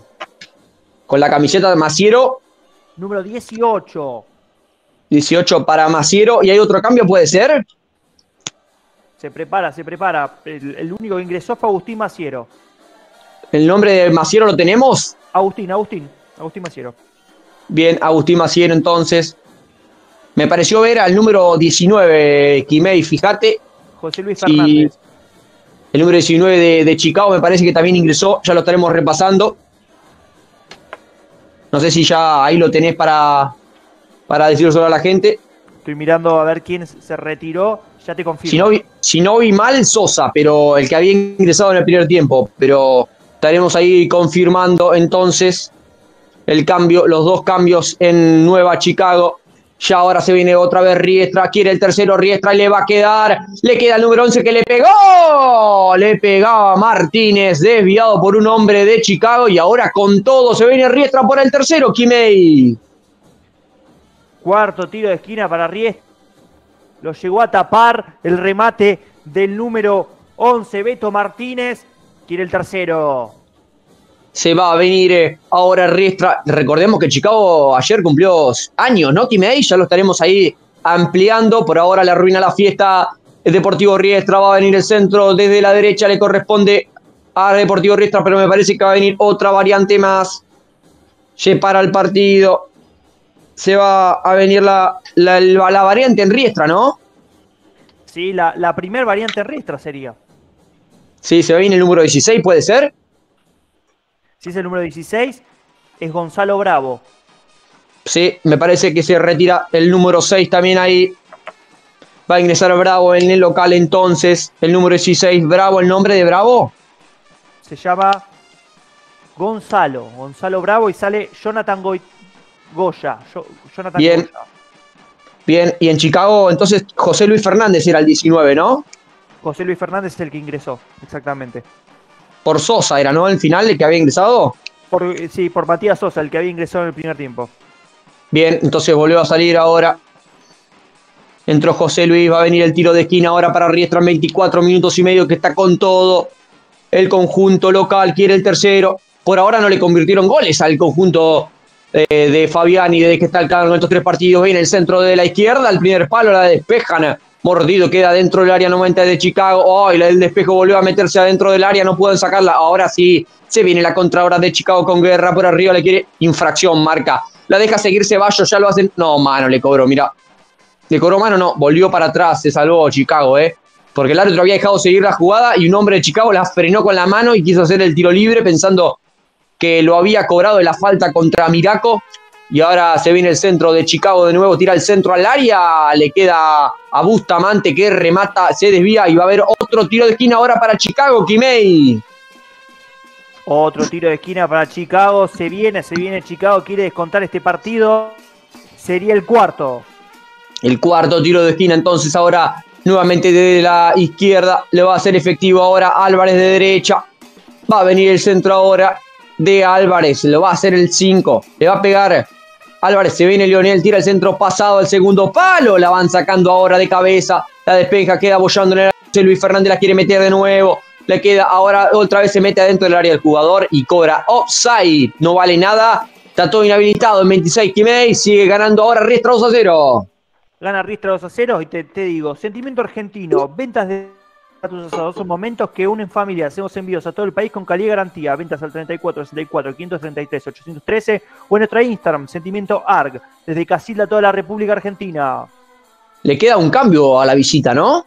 Con la camiseta de Maciero. Número 18. 18 para Maciero. ¿Y hay otro cambio, puede ser? Se prepara. El único que ingresó fue Agustín Maciero. ¿El nombre de Maciero lo tenemos? Agustín Maciero. Bien, Agustín Maciero entonces. Me pareció ver al número 19, Kimei, fíjate. José Luis Fernández. El número 19 de Chicago me parece que también ingresó, ya lo estaremos repasando. No sé si ya ahí lo tenés para decirlo solo a la gente. Estoy mirando a ver quién se retiró, ya te confirmo. Si no vi mal, Sosa, pero el que había ingresado en el primer tiempo. Pero estaremos ahí confirmando entonces el cambio, los dos cambios en Nueva Chicago. Ya ahora se viene otra vez Riestra, quiere el tercero Riestra y le va a quedar, le queda el número 11 que le pegó, le pegaba Martínez, desviado por un hombre de Chicago y ahora con todo se viene Riestra por el tercero, Kimei. Cuarto tiro de esquina para Riestra, lo llegó a tapar el remate del número 11, Beto Martínez. Quiere el tercero. Se va a venir ahora Riestra. Recordemos que Chicago ayer cumplió años, ¿no, Kimei? Ya lo estaremos ahí ampliando. Por ahora le arruina la fiesta el Deportivo Riestra. Va a venir el centro desde la derecha. Le corresponde a Deportivo Riestra, pero me parece que va a venir otra variante más. Se para el partido. Se va a venir la variante en Riestra, ¿no? Sí, la primer variante en Riestra sería. Sí, se va a venir el número 16, ¿puede ser? Si es el número 16, es Gonzalo Bravo. Sí, me parece que se retira el número 6 también ahí. Va a ingresar Bravo en el local entonces. El número 16, Bravo, ¿el nombre de Bravo? Se llama Gonzalo Bravo y sale Jonathan Goya. Jonathan Bien. Goya. Bien, y en Chicago entonces José Luis Fernández era el 19, ¿no? José Luis Fernández es el que ingresó, exactamente. Por Sosa era, ¿no? El final, el que había ingresado. Sí, por Matías Sosa, el que había ingresado en el primer tiempo. Bien, entonces volvió a salir ahora. Entró José Luis, va a venir el tiro de esquina ahora para Riestra en 24 minutos y medio, que está con todo. El conjunto local quiere el tercero. Por ahora no le convirtieron goles al conjunto de Fabiani desde que está al cargo en estos 3 partidos. Viene el centro de la izquierda, el primer palo, la despejan. Mordido, queda dentro del área 90 de Chicago. El despejo volvió a meterse adentro del área, no pueden sacarla. Ahora sí, se viene la contra ahora de Chicago con Guerra por arriba, le quiere infracción, marca. La deja seguir Ceballos, ya lo hacen. No, mano, le cobró, mira. Le cobró mano, no, volvió para atrás, se salvó Chicago, porque el árbitro había dejado seguir la jugada y un hombre de Chicago la frenó con la mano y quiso hacer el tiro libre pensando que lo había cobrado de la falta contra Miraco. Y ahora se viene el centro de Chicago de nuevo, tira el centro al área, le queda a Bustamante que remata, se desvía y va a haber otro tiro de esquina ahora para Chicago, Kimei. Otro tiro de esquina para Chicago, se viene Chicago, quiere descontar este partido, sería el cuarto. El cuarto tiro de esquina entonces ahora nuevamente desde la izquierda, le va a hacer efectivo ahora Álvarez de derecha, va a venir el centro ahora de Álvarez, lo va a hacer el 5, le va a pegar Álvarez, se viene Lionel, tira el centro pasado al segundo palo, la van sacando ahora de cabeza, la despeja, queda bollando en el área, Luis Fernández la quiere meter de nuevo, le queda ahora, otra vez se mete adentro del área del jugador y cobra offside, no vale nada, está todo inhabilitado en 26, Kimei, sigue ganando ahora Riestra 2-0. Gana Riestra 2-0 y te digo, sentimiento argentino, ventas de tus asados son momentos que unen familias. Hacemos envíos a todo el país con calidad y garantía. Ventas al 34 64 533 813 o en nuestra Instagram, Sentimiento ARG, desde Casilda a toda la República Argentina. Le queda un cambio a la visita, ¿no?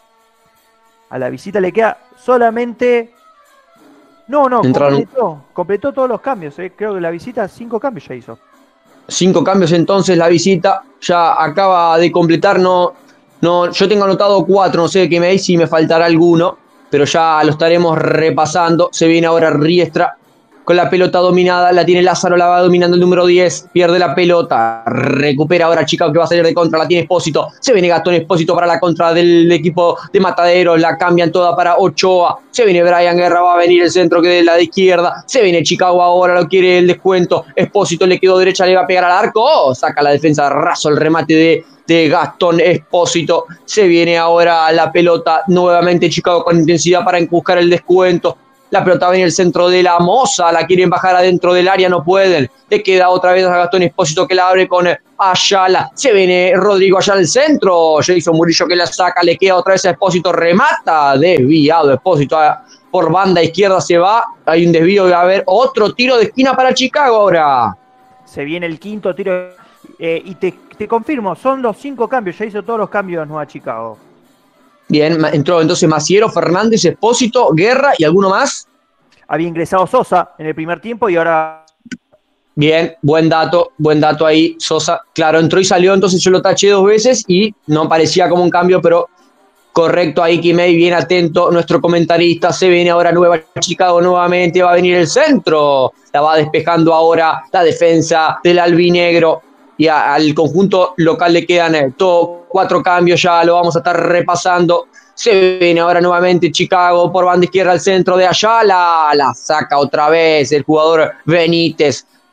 A la visita le queda solamente... No, completó todos los cambios. Creo que la visita 5 cambios ya hizo. 5 cambios entonces la visita. Ya acaba de completar, no, yo tengo anotado 4, no sé qué me dice si me faltará alguno, pero ya lo estaremos repasando. Se viene ahora Riestra con la pelota dominada, la tiene Lázaro, la va dominando el número 10, pierde la pelota, recupera ahora Chicago que va a salir de contra, la tiene Espósito, se viene Gastón Espósito para la contra del equipo de Mataderos, la cambian toda para Ochoa, se viene Brian Guerra, va a venir el centro que de la de izquierda, se viene Chicago ahora, lo quiere el descuento, Espósito le quedó derecha, le va a pegar al arco, saca la defensa, raso el remate de Gastón Espósito, se viene ahora la pelota, nuevamente Chicago con intensidad para buscar el descuento. La pelota viene el centro de la Moza, la quieren bajar adentro del área, no pueden. Le queda otra vez a Gastón Espósito que la abre con Ayala. Se viene Rodrigo Ayala al centro. Jason Murillo que la saca, le queda otra vez a Espósito, remata. Desviado Espósito por banda izquierda se va. Hay un desvío y va a haber otro tiro de esquina para Chicago ahora. Se viene el quinto tiro y te confirmo, son los 5 cambios. Ya hizo todos los cambios Nueva Chicago. Bien, entró entonces Maciero, Fernández, Espósito, Guerra y alguno más. Había ingresado Sosa en el primer tiempo y ahora... Bien, buen dato ahí, Sosa. Claro, entró y salió, entonces yo lo taché 2 veces y no parecía como un cambio, pero correcto ahí, Kimei, bien atento, nuestro comentarista. Se viene ahora Nueva Chicago nuevamente, va a venir el centro. La va despejando ahora la defensa del albinegro. Y al conjunto local le quedan 4 cambios, ya lo vamos a estar repasando. Se viene ahora nuevamente Chicago por banda izquierda al centro de Ayala, la saca otra vez el jugador Benítez.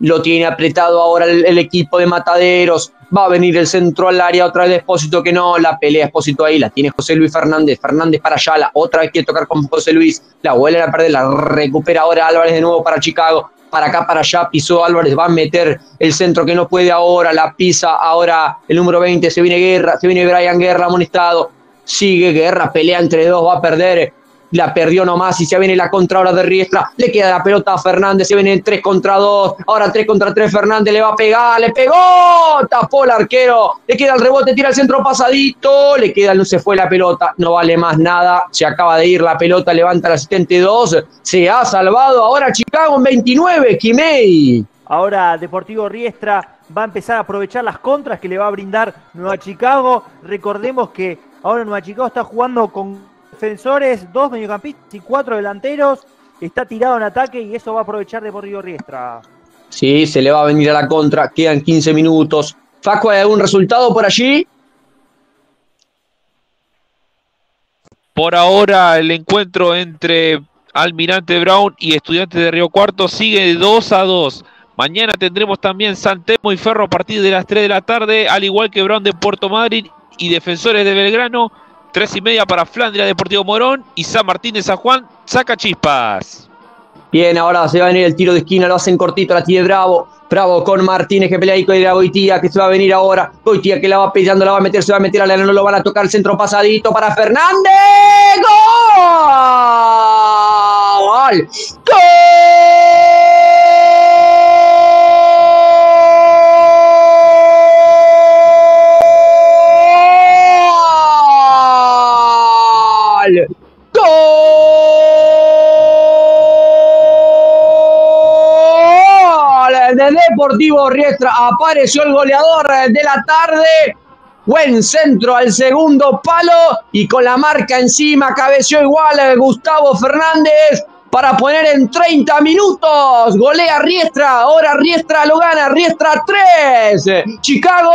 Lo tiene apretado ahora el equipo de Mataderos. Va a venir el centro al área, otra vez Espósito que no, la pelea Espósito ahí, la tiene José Luis Fernández, Fernández para Ayala, otra vez quiere tocar con José Luis, la vuelven a perder, la recupera ahora Álvarez de nuevo para Chicago, para acá, para allá, pisó Álvarez, va a meter el centro que no puede ahora, la pisa ahora el número 20, se viene Guerra, se viene Brian Guerra amonestado, sigue Guerra, pelea entre dos, va a perder. La perdió nomás y se viene la contra ahora de Riestra. Le queda la pelota a Fernández. Se viene 3 contra 2. Ahora 3 contra 3. Fernández le va a pegar. Le pegó. Tapó el arquero. Le queda el rebote. Tira el centro pasadito. Le queda, no se fue la pelota. No vale más nada. Se acaba de ir la pelota. Levanta el asistente 2. Se ha salvado ahora Chicago en 29. Quimei. Ahora Deportivo Riestra va a empezar a aprovechar las contras que le va a brindar Nueva Chicago. Recordemos que ahora Nueva Chicago está jugando con defensores, 2 mediocampistas y 4 delanteros. Está tirado en ataque y eso va a aprovechar Deportivo Riestra. Sí, se le va a venir a la contra. Quedan 15 minutos. Facu, ¿hay algún resultado por allí? Por ahora el encuentro entre Almirante Brown y Estudiantes de Río Cuarto sigue 2-2. Mañana tendremos también San Telmo y Ferro a partir de las 3 de la tarde, al igual que Brown de Puerto Madryn y Defensores de Belgrano. 3:30 para Flandria Deportivo Morón y San Martín de San Juan, Sacachispas. Bien, ahora se va a venir el tiro de esquina, lo hacen cortito, la tiene Bravo. Bravo con Martínez que pelea ahí con Goitía, que se va a venir ahora. Goitía que la va pillando, la va a meter, se va a meter a la, no lo van a tocar, el centro pasadito para Fernández. ¡Gol! ¡Gol! De Deportivo Riestra apareció el goleador de la tarde. Buen centro al segundo palo y con la marca encima cabeció igual Gustavo Fernández para poner en 30 minutos. Golea Riestra, ahora Riestra lo gana, Riestra 3, Chicago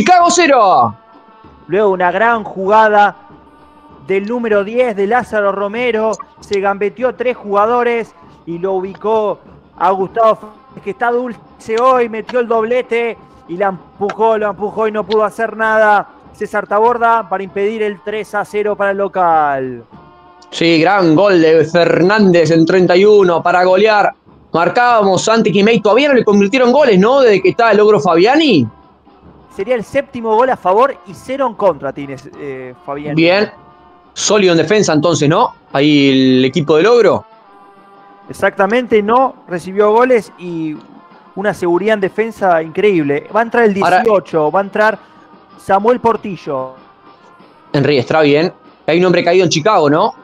0. Luego una gran jugada del número 10 de Lázaro Romero, se gambeteó 3 jugadores y lo ubicó a Gustavo Fernández, que está dulce hoy, metió el doblete y lo empujó y no pudo hacer nada César Taborda para impedir el 3-0 para el local. Sí, gran gol de Fernández en 31 para golear. Marcábamos ante Quimei, todavía no le convirtieron goles, ¿no? Desde que está el Ogro Fabiani. Sería el 7º gol a favor y 0 en contra tiene Fabiani. Bien, sólido en defensa entonces, ¿no? Ahí el equipo del Ogro. Exactamente, no recibió goles y una seguridad en defensa increíble. Va a entrar el 18, ahora va a entrar Samuel Portillo. En Riestra, bien. Hay un hombre caído en Chicago, ¿no?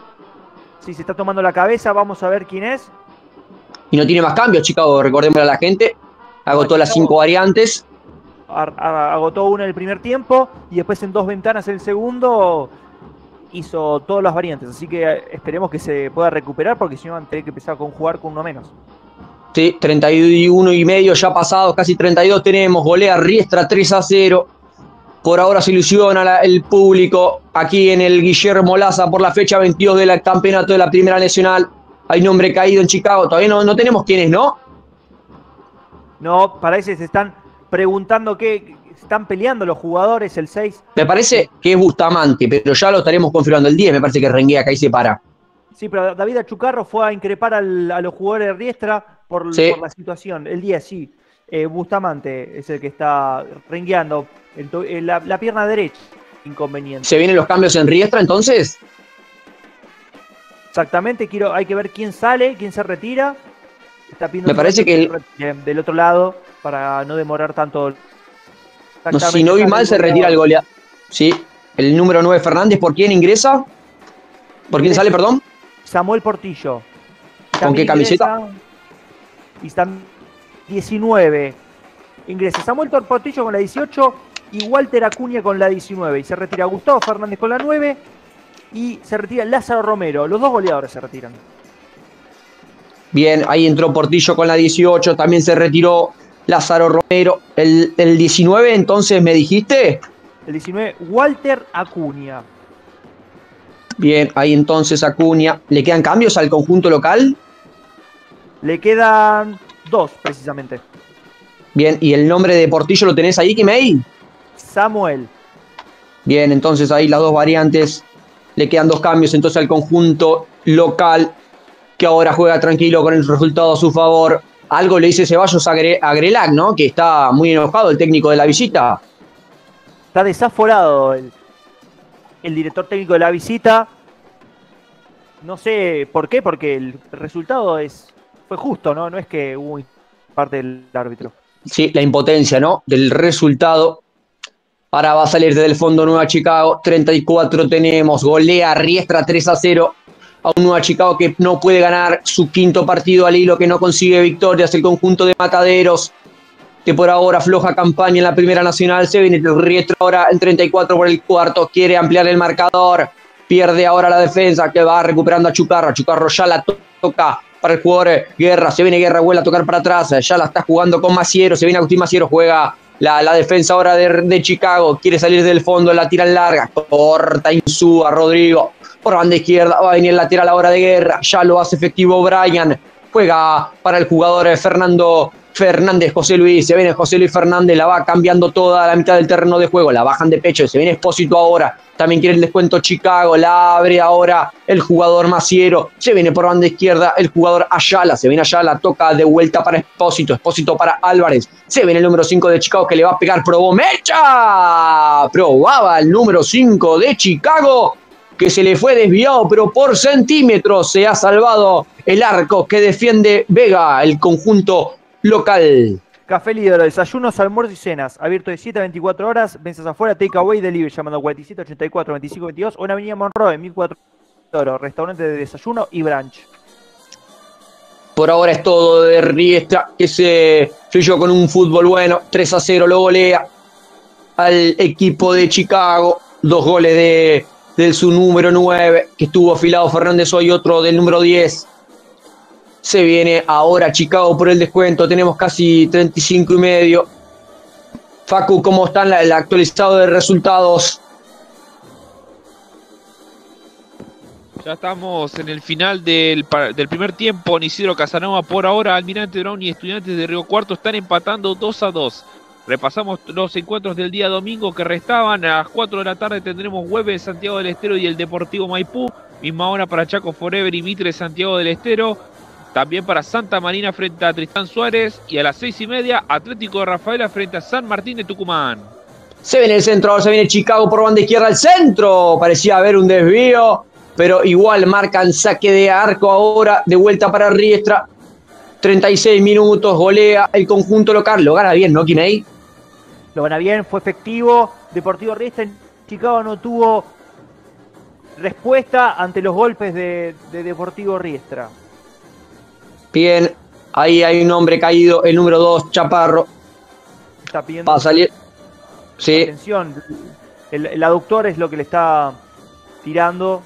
Sí, se está tomando la cabeza, vamos a ver quién es. Y no tiene más cambios, Chicago, recordémosle a la gente. Agotó las 5 variantes. Agotó una en el primer tiempo y después en 2 ventanas en el segundo hizo todas las variantes, así que esperemos que se pueda recuperar porque si no van a tener que empezar a conjugar con uno menos. Sí, 31 y medio ya pasados, casi 32 tenemos, golea Riestra 3-0. Por ahora se ilusiona el público aquí en el Guillermo Laza por la fecha 22 del campeonato de la Primera Nacional. Hay nombre caído en Chicago, todavía no tenemos quién es, ¿no? No, parece que se están preguntando qué están peleando los jugadores, el 6. Me parece que es Bustamante, pero ya lo estaremos confirmando. El 10 me parece que renguea acá y se para. Sí, pero David Achucarro fue a increpar a los jugadores de Riestra por la situación. El 10, sí. Bustamante es el que está rengueando. La pierna derecha, inconveniente. ¿Se vienen los cambios en Riestra entonces? Exactamente, hay que ver quién sale, quién se retira. Está pidiendo me parece que del otro lado para no demorar tanto. No, si no vi mal, se retira el goleador. Sí, el número 9 Fernández, ¿por quién ingresa? ¿Por quién sale, perdón? Samuel Portillo. ¿Con qué camiseta? Y están 19. Ingresa Samuel Portillo con la 18 y Walter Acuña con la 19. Y se retira Gustavo Fernández con la 9 y se retira Lázaro Romero. Los 2 goleadores se retiran. Bien, ahí entró Portillo con la 18, también se retiró Lázaro Romero. El 19, entonces, ¿me dijiste? El 19, Walter Acuña. Bien, ahí entonces Acuña. ¿Le quedan cambios al conjunto local? Le quedan 2 precisamente. Bien, ¿y el nombre de Portillo lo tenés ahí, Kimei? Samuel. Bien, entonces ahí las dos variantes. Le quedan 2 cambios entonces al conjunto local, que ahora juega tranquilo con el resultado a su favor. Algo le dice Ceballos a Grelac, ¿no? Que está muy enojado el técnico de la visita. Está desaforado el director técnico de la visita. No sé por qué, porque el resultado fue justo, ¿no? No es que hubo parte del árbitro. Sí, la impotencia, ¿no? Del resultado. Ahora va a salir desde el fondo Nueva Chicago. 34 tenemos. Golea Riestra 3-0 a un Nueva Chicago que no puede ganar su 5º partido al hilo, que no consigue victorias. El conjunto de Mataderos, que por ahora floja campaña en la Primera Nacional. Se viene el Riestra ahora en 34 por el cuarto. Quiere ampliar el marcador. Pierde ahora la defensa, que va recuperando a Chucarro. Chucarro ya la toca para el jugador Guerra. Se viene Guerra, vuelve a tocar para atrás. Ya la está jugando con Maciero. Se viene Agustín Maciero, juega la defensa ahora de Chicago. Quiere salir del fondo, la tira en larga. Corta Insúa, Rodrigo. Por banda izquierda va a venir el lateral ahora de Guerra. Ya lo hace efectivo Brian. Juega para el jugador Fernando Fernández, José Luis. Se viene José Luis Fernández, la va cambiando toda la mitad del terreno de juego. La bajan de pecho. Se viene Expósito ahora. También quiere el descuento Chicago. La abre ahora el jugador Maciero. Se viene por banda izquierda el jugador Ayala. Se viene Ayala. Toca de vuelta para Expósito. Expósito para Álvarez. Se viene el número 5 de Chicago que le va a pegar. Probó Mecha. Probaba el número 5 de Chicago, que se le fue desviado, pero por centímetros se ha salvado el arco que defiende Vega, el conjunto local. Café Líder, desayunos, almuerzos y cenas. Abierto de 7 a 24 horas. Ventas afuera, takeaway, delivery, llamando 47 84 25 22 o en Avenida Monroe, 1400. Restaurante de desayuno y brunch. Por ahora es todo de Riestra, que se fluyó con un fútbol bueno. 3-0 lo golea al equipo de Chicago. 2 goles del su número 9, que estuvo afilado Fernández hoy, otro del número 10. Se viene ahora Chicago por el descuento. Tenemos casi 35,5. Facu, ¿cómo están el actualizado de resultados? Ya estamos en el final del primer tiempo. Isidro Casanova por ahora, Almirante Brown y Estudiantes de Río Cuarto están empatando 2-2. Repasamos los encuentros del día domingo que restaban. A las 4 de la tarde tendremos Güemes, Santiago del Estero y el Deportivo Maipú. Misma hora para Chaco Forever y Mitre, Santiago del Estero. También para Santa Marina frente a Tristán Suárez. Y a las 6:30, Atlético de Rafaela frente a San Martín de Tucumán. Se viene el centro, ahora se viene Chicago por banda izquierda al centro. Parecía haber un desvío, pero igual marcan saque de arco ahora. De vuelta para Riestra. 36 minutos, golea el conjunto local. Lo gana bien, ¿no, Kimei? Lo gana bien, fue efectivo. Deportivo Riestra en Chicago no tuvo respuesta ante los golpes de Deportivo Riestra. Bien, ahí hay un hombre caído, el número 2, Chaparro. Está pidiendo va a salir. Sí. Atención, el aductor es lo que le está tirando.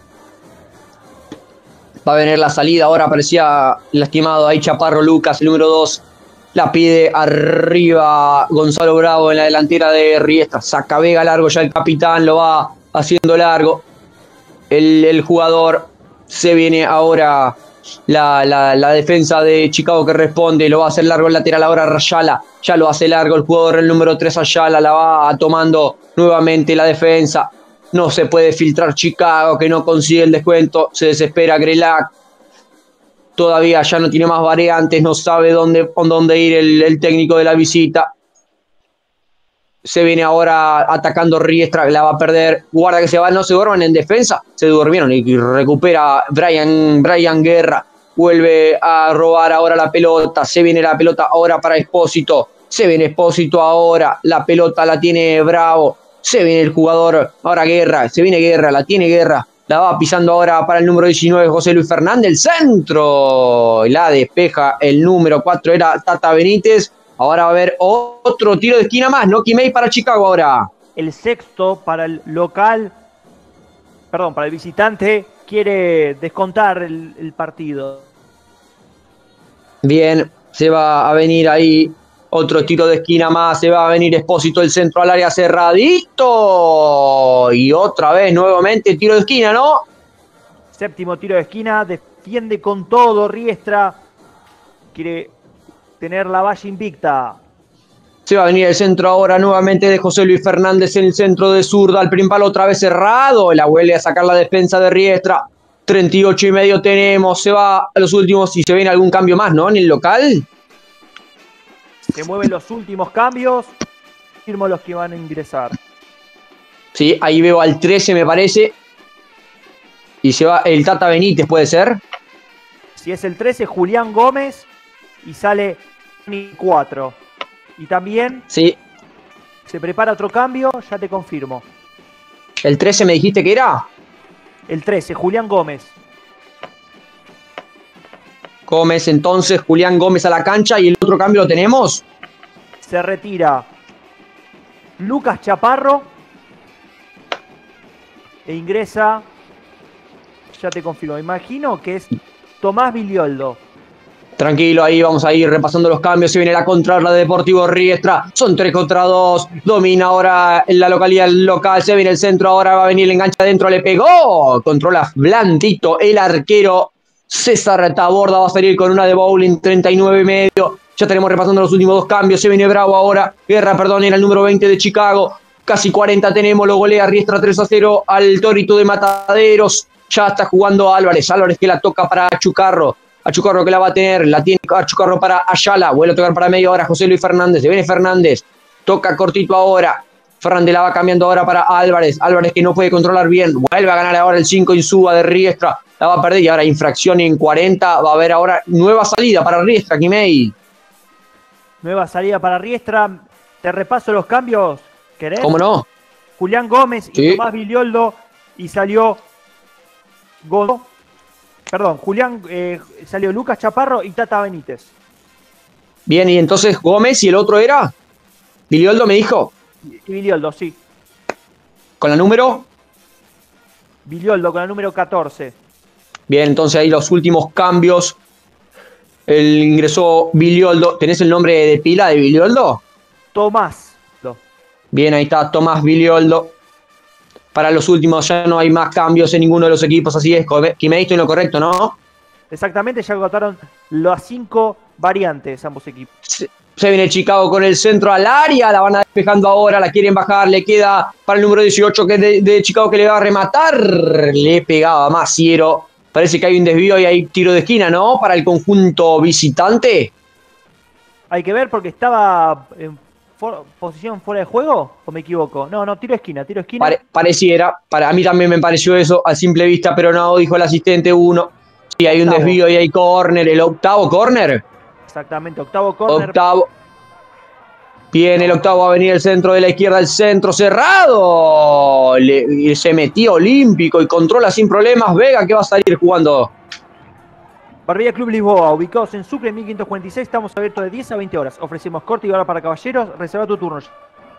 Va a venir la salida, ahora parecía lastimado ahí Chaparro Lucas, el número 2. La pide arriba Gonzalo Bravo en la delantera de Riestra. Saca Vega largo, ya el capitán lo va haciendo largo. El jugador, se viene ahora la defensa de Chicago que responde, lo va a hacer largo el lateral ahora Rayala. Ya lo hace largo el jugador, el número 3 Ayala, la va tomando nuevamente la defensa. No se puede filtrar Chicago, que no consigue el descuento. Se desespera Grelac. Todavía ya no tiene más variantes, no sabe dónde ir el técnico de la visita. Se viene ahora atacando Riestra, la va a perder. Guarda que se va, no se duerman en defensa. Se durmieron y recupera Brian Guerra. Vuelve a robar ahora la pelota. Se viene la pelota ahora para Expósito. Se viene Expósito ahora. La pelota la tiene Bravo. Se viene el jugador ahora Guerra. Se viene Guerra, la tiene Guerra. La va pisando ahora para el número 19, José Luis Fernández. El centro. La despeja el número 4, era Tata Benítez. Ahora va a haber otro tiro de esquina más, ¿no? Kimei para Chicago ahora. El sexto para el local, perdón, para el visitante, quiere descontar el partido. Bien, se va a venir ahí otro tiro de esquina más, se va a venir Expósito, el centro al área cerradito. Y otra vez, nuevamente, tiro de esquina, ¿no? Séptimo tiro de esquina, defiende con todo Riestra. Quiere tener la valla invicta. Se va a venir el centro ahora nuevamente de José Luis Fernández en el centro de zurda. Al primer palo otra vez cerrado. La vuelve a sacar la defensa de Riestra. 38,5 tenemos. Se va a los últimos y se viene algún cambio más, ¿no? En el local. Se mueven los últimos cambios. Firmo los que van a ingresar. Sí, ahí veo al 13, me parece. Y se va el Tata Benítez, ¿puede ser? Si es el 13, Julián Gómez. Y sale 4. Y también Sí. se prepara otro cambio, ya te confirmo. ¿El 13 me dijiste que era? El 13, Julián Gómez. Gómez, entonces, Julián Gómez a la cancha. ¿Y el otro cambio lo tenemos? Se retira Lucas Chaparro. E ingresa, ya te confirmo, imagino que es Tomás Vilioldo. Tranquilo, ahí vamos a ir repasando los cambios. Se viene la contra la de Deportivo Riestra. Son 3 contra 2. Domina ahora en la localidad local. Se viene el centro. Ahora va a venir el enganche adentro. Le pegó. Controla blandito el arquero. César Taborda va a salir con una de bowling. 39,5. Ya tenemos repasando los últimos 2 cambios. Se viene Bravo ahora. Guerra, perdón, era el número 20 de Chicago. Casi 40 tenemos. Lo golea Riestra 3-0 al Torito de Mataderos. Ya está jugando Álvarez. Álvarez que la toca para Chucarro. A Chucarro que la va a tener, la tiene a Chucarro para Ayala, vuelve a tocar para medio ahora José Luis Fernández, se viene Fernández, toca cortito ahora, Fernández la va cambiando ahora para Álvarez, Álvarez que no puede controlar bien, vuelve a ganar ahora el 5 Insúa de Riestra, la va a perder y ahora infracción en 40, va a haber ahora nueva salida para Riestra, Quimei. Nueva salida para Riestra, te repaso los cambios, ¿querés? ¿Cómo no? Julián Gómez y Sí. Tomás Vilioldo y salió salió Lucas Chaparro y Tata Benítez. Bien, y entonces Gómez y el otro era, Vilioldo me dijo, Y Vilioldo, sí. con la número. Vilioldo con el número 14. Bien, entonces ahí los últimos cambios. El ingresó Vilioldo. ¿Tenés el nombre de pila de Vilioldo? Tomás. Bien, ahí está Tomás Vilioldo. Para los últimos ya no hay más cambios en ninguno de los equipos, así es. Quimei, estoy en lo correcto, ¿no? Exactamente, ya agotaron las 5 variantes ambos equipos. Se viene Chicago con el centro al área, la van a despejando ahora, la quieren bajar, le queda para el número 18 que es de Chicago que le va a rematar. Le pegaba Maciero. Parece que hay un desvío y hay tiro de esquina, ¿no? Para el conjunto visitante. Hay que ver porque estaba en posición fuera de juego, ¿o me equivoco? No, tiro de esquina. Pareciera, para mí también me pareció eso a simple vista, pero no, dijo el asistente 1. Sí, hay un desvío y hay córner, el octavo córner. Exactamente, octavo córner. Octavo. Bien, el octavo va a venir el centro de la izquierda, el centro cerrado. Se metió Olímpico y controla sin problemas. Vega que va a salir jugando. Barbilla Club Lisboa, ubicados en Sucre 1546, estamos abiertos de 10 a 20 horas. Ofrecemos corte y hora para caballeros. Reserva tu turno.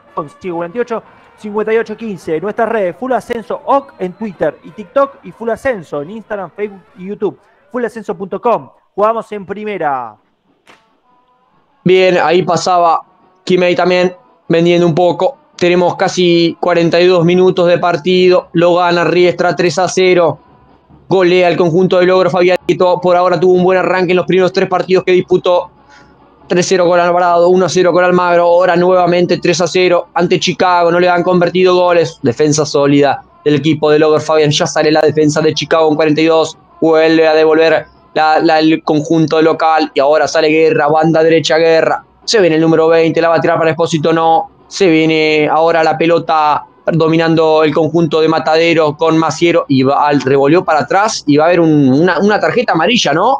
48-58-15. Nuestras redes, Full Ascenso OC en Twitter y TikTok y Full Ascenso en Instagram, Facebook y YouTube. Fullascenso.com. Jugamos en primera. Bien, ahí pasaba Quimei también vendiendo un poco. Tenemos casi 42 minutos de partido. Lo gana Riestra 3-0. Golea el conjunto de Logro Fabián. Por ahora tuvo un buen arranque en los primeros 3 partidos que disputó. 3-0 con Alvarado, 1-0 con Almagro. Ahora nuevamente 3-0 ante Chicago. No le han convertido goles. Defensa sólida del equipo de Logro Fabián. Ya sale la defensa de Chicago en 42. Vuelve a devolver el conjunto local. Y ahora sale Guerra, banda derecha Guerra. Se viene el número 20, la va a tirar para Espósito, no. Se viene ahora la pelota dominando el conjunto de Mataderos con Maciero y revolvió para atrás y va a haber una tarjeta amarilla, ¿no?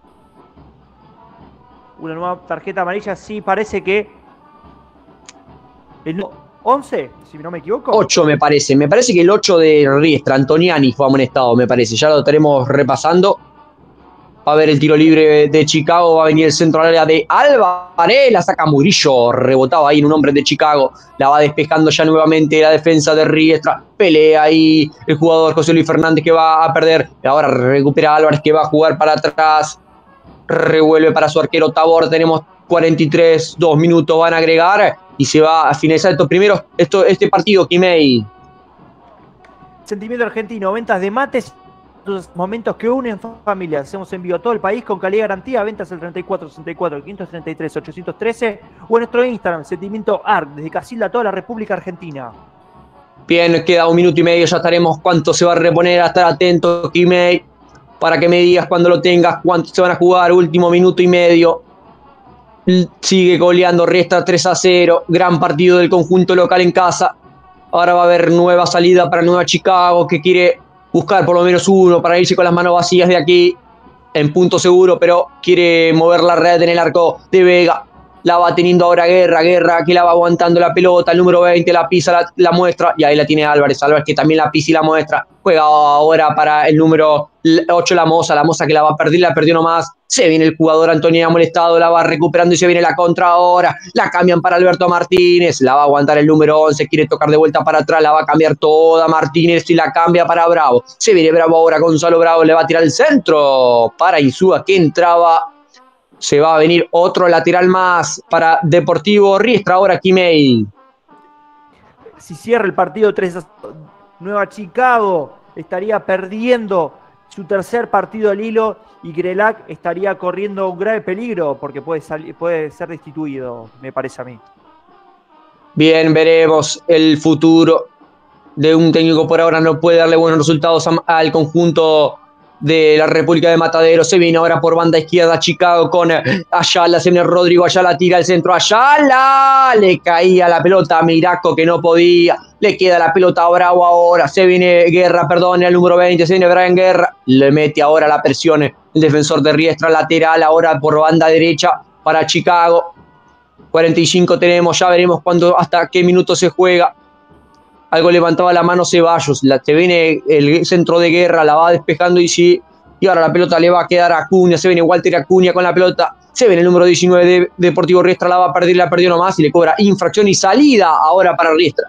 Una nueva tarjeta amarilla, sí, parece que el 11, si no me equivoco. 8 me parece que el 8 de Riestra, Antoniani fue amonestado, me parece, ya lo estaremos repasando. Va a haber el tiro libre de Chicago, va a venir el centro al área de Álvarez, la saca Murillo, rebotaba ahí en un hombre de Chicago, la va despejando ya nuevamente la defensa de Riestra, pelea ahí el jugador José Luis Fernández que va a perder, ahora recupera Álvarez que va a jugar para atrás, revuelve para su arquero Tabor, tenemos 43, 2 minutos van a agregar y se va a finalizar este partido, Quimei. Sentimiento argentino, ventas de mates momentos que unen familias. Hacemos envío a todo el país con calidad garantía. Ventas al 34 64 533 813 o en nuestro Instagram, Sentimiento Art, desde Casilda a toda la República Argentina. Bien, queda 1 minuto y medio, ya estaremos. ¿Cuánto se va a reponer? A estar atento, Kimei, para que me digas cuando lo tengas, cuánto se van a jugar. Último minuto y medio. Sigue goleando Riestra 3-0. Gran partido del conjunto local en casa. Ahora va a haber nueva salida para Nueva Chicago, que quiere buscar por lo menos uno para irse con las manos vacías de aquí. En punto seguro, pero quiere mover la red en el arco de Vega. La va teniendo ahora Guerra que la va aguantando la pelota, el número 20, la pisa, la muestra, y ahí la tiene Álvarez que también la pisa y la muestra. Juega ahora para el número 8, la Moza que la va a perder, la perdió nomás. Se viene el jugador Antonio molestado, la va recuperando y se viene la contra ahora. La cambian para Alberto Martínez, la va a aguantar el número 11, quiere tocar de vuelta para atrás, la va a cambiar toda Martínez y la cambia para Bravo. Se viene Bravo ahora, Gonzalo Bravo le va a tirar el centro para Insúa que entraba. Se va a venir otro lateral más para Deportivo Riestra. Ahora Kimei. Si cierra el partido 3-0, Nueva Chicago estaría perdiendo su tercer partido al hilo y Grelac estaría corriendo un grave peligro porque puede ser destituido, me parece a mí. Bien, veremos el futuro de un técnico. Por ahora no puede darle buenos resultados al conjunto de la República de Mataderos. Se viene ahora por banda izquierda Chicago con Ayala, se viene Rodrigo Ayala, tira el centro, Ayala, le caía la pelota a Miraco que no podía, le queda la pelota a Bravo ahora, se viene Guerra, el número 20, se viene Brian Guerra, le mete ahora la presión el defensor de Riestra, lateral ahora por banda derecha para Chicago. 45 tenemos, ya veremos hasta qué minuto se juega. Algo levantaba la mano Ceballos, se viene el centro de Guerra, la va despejando y ahora la pelota le va a quedar a Acuña, se viene Walter Acuña con la pelota, se viene el número 19 de Deportivo Riestra, la va a perder, la perdió nomás y le cobra infracción y salida ahora para Riestra.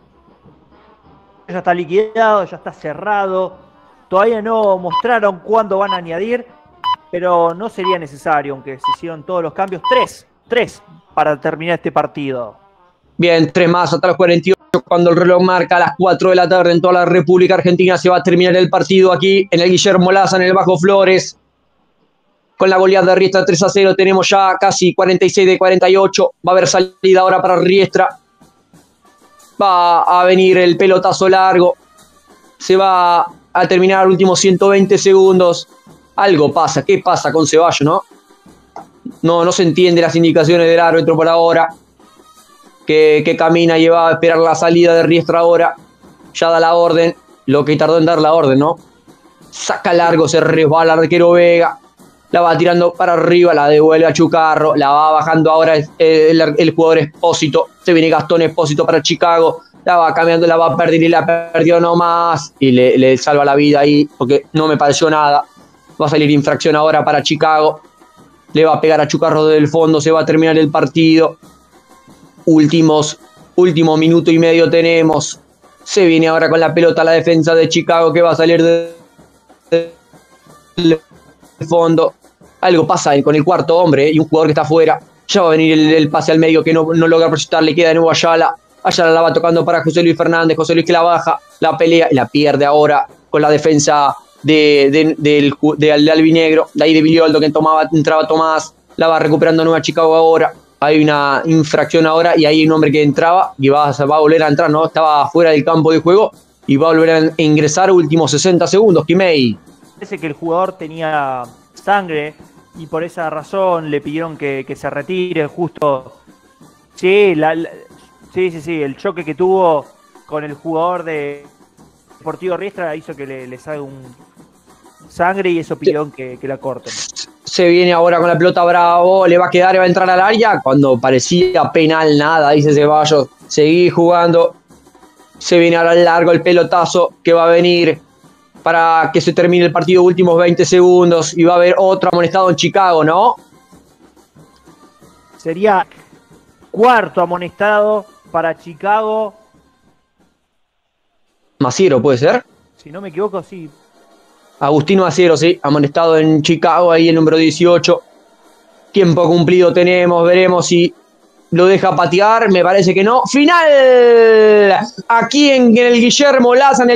Ya está liquidado, ya está cerrado, todavía no mostraron cuándo van a añadir, pero no sería necesario, aunque se hicieron todos los cambios, tres para terminar este partido. Bien, 3 más hasta los 48. Cuando el reloj marca a las 4 de la tarde en toda la República Argentina, se va a terminar el partido aquí en el Guillermo Laza, en el Bajo Flores. Con la goleada de Riestra 3-0, tenemos ya casi 46 de 48. Va a haber salida ahora para Riestra. Va a venir el pelotazo largo. Se va a terminar los últimos 120 segundos. Algo pasa. ¿Qué pasa con Ceballos, no? No se entiende las indicaciones del árbitro por ahora. Que camina y va a esperar la salida de Riestra ahora. Ya da la orden, lo que tardó en dar la orden, ¿no? Saca largo, se resbala arquero Vega. La va tirando para arriba, la devuelve a Chucarro. La va bajando ahora el jugador Espósito. Se viene Gastón Espósito para Chicago. La va cambiando, la va a perder y la perdió nomás. Y le salva la vida ahí porque no me pareció nada. Va a salir infracción ahora para Chicago. Le va a pegar a Chucarro desde el fondo, se va a terminar el partido. Último minuto y medio tenemos. Se viene ahora con la pelota la defensa de Chicago que va a salir del fondo. Algo pasa con el cuarto hombre y un jugador que está afuera. Ya va a venir el pase al medio que no logra proyectar. Le queda de nuevo a Ayala. Ayala la va tocando para José Luis Fernández. José Luis que la baja, la pelea y la pierde ahora con la defensa del albinegro. De ahí de Vilioldo que entraba Tomás. La va recuperando Nueva Chicago ahora. Hay una infracción ahora y hay un hombre que entraba y va a volver a entrar, ¿no? Estaba fuera del campo de juego y va a volver a ingresar últimos 60 segundos. Kimei. Parece que el jugador tenía sangre y por esa razón le pidieron que se retire justo. Sí, sí, el choque que tuvo con el jugador de Deportivo Riestra hizo que le salga un sangre y eso pidieron que la corten. Se viene ahora con la pelota Bravo, le va a quedar y va a entrar al área cuando parecía penal, nada, dice Ceballos. Seguí jugando. Se viene ahora largo el pelotazo que va a venir para que se termine el partido, últimos 20 segundos y va a haber otro amonestado en Chicago, ¿no? Sería cuarto amonestado para Chicago. Maciero, ¿puede ser? Si no me equivoco, sí. Agustino Maciero, sí, amonestado en Chicago, ahí el número 18. Tiempo cumplido tenemos, veremos si lo deja patear, me parece que no. Final, aquí en el Guillermo Laza,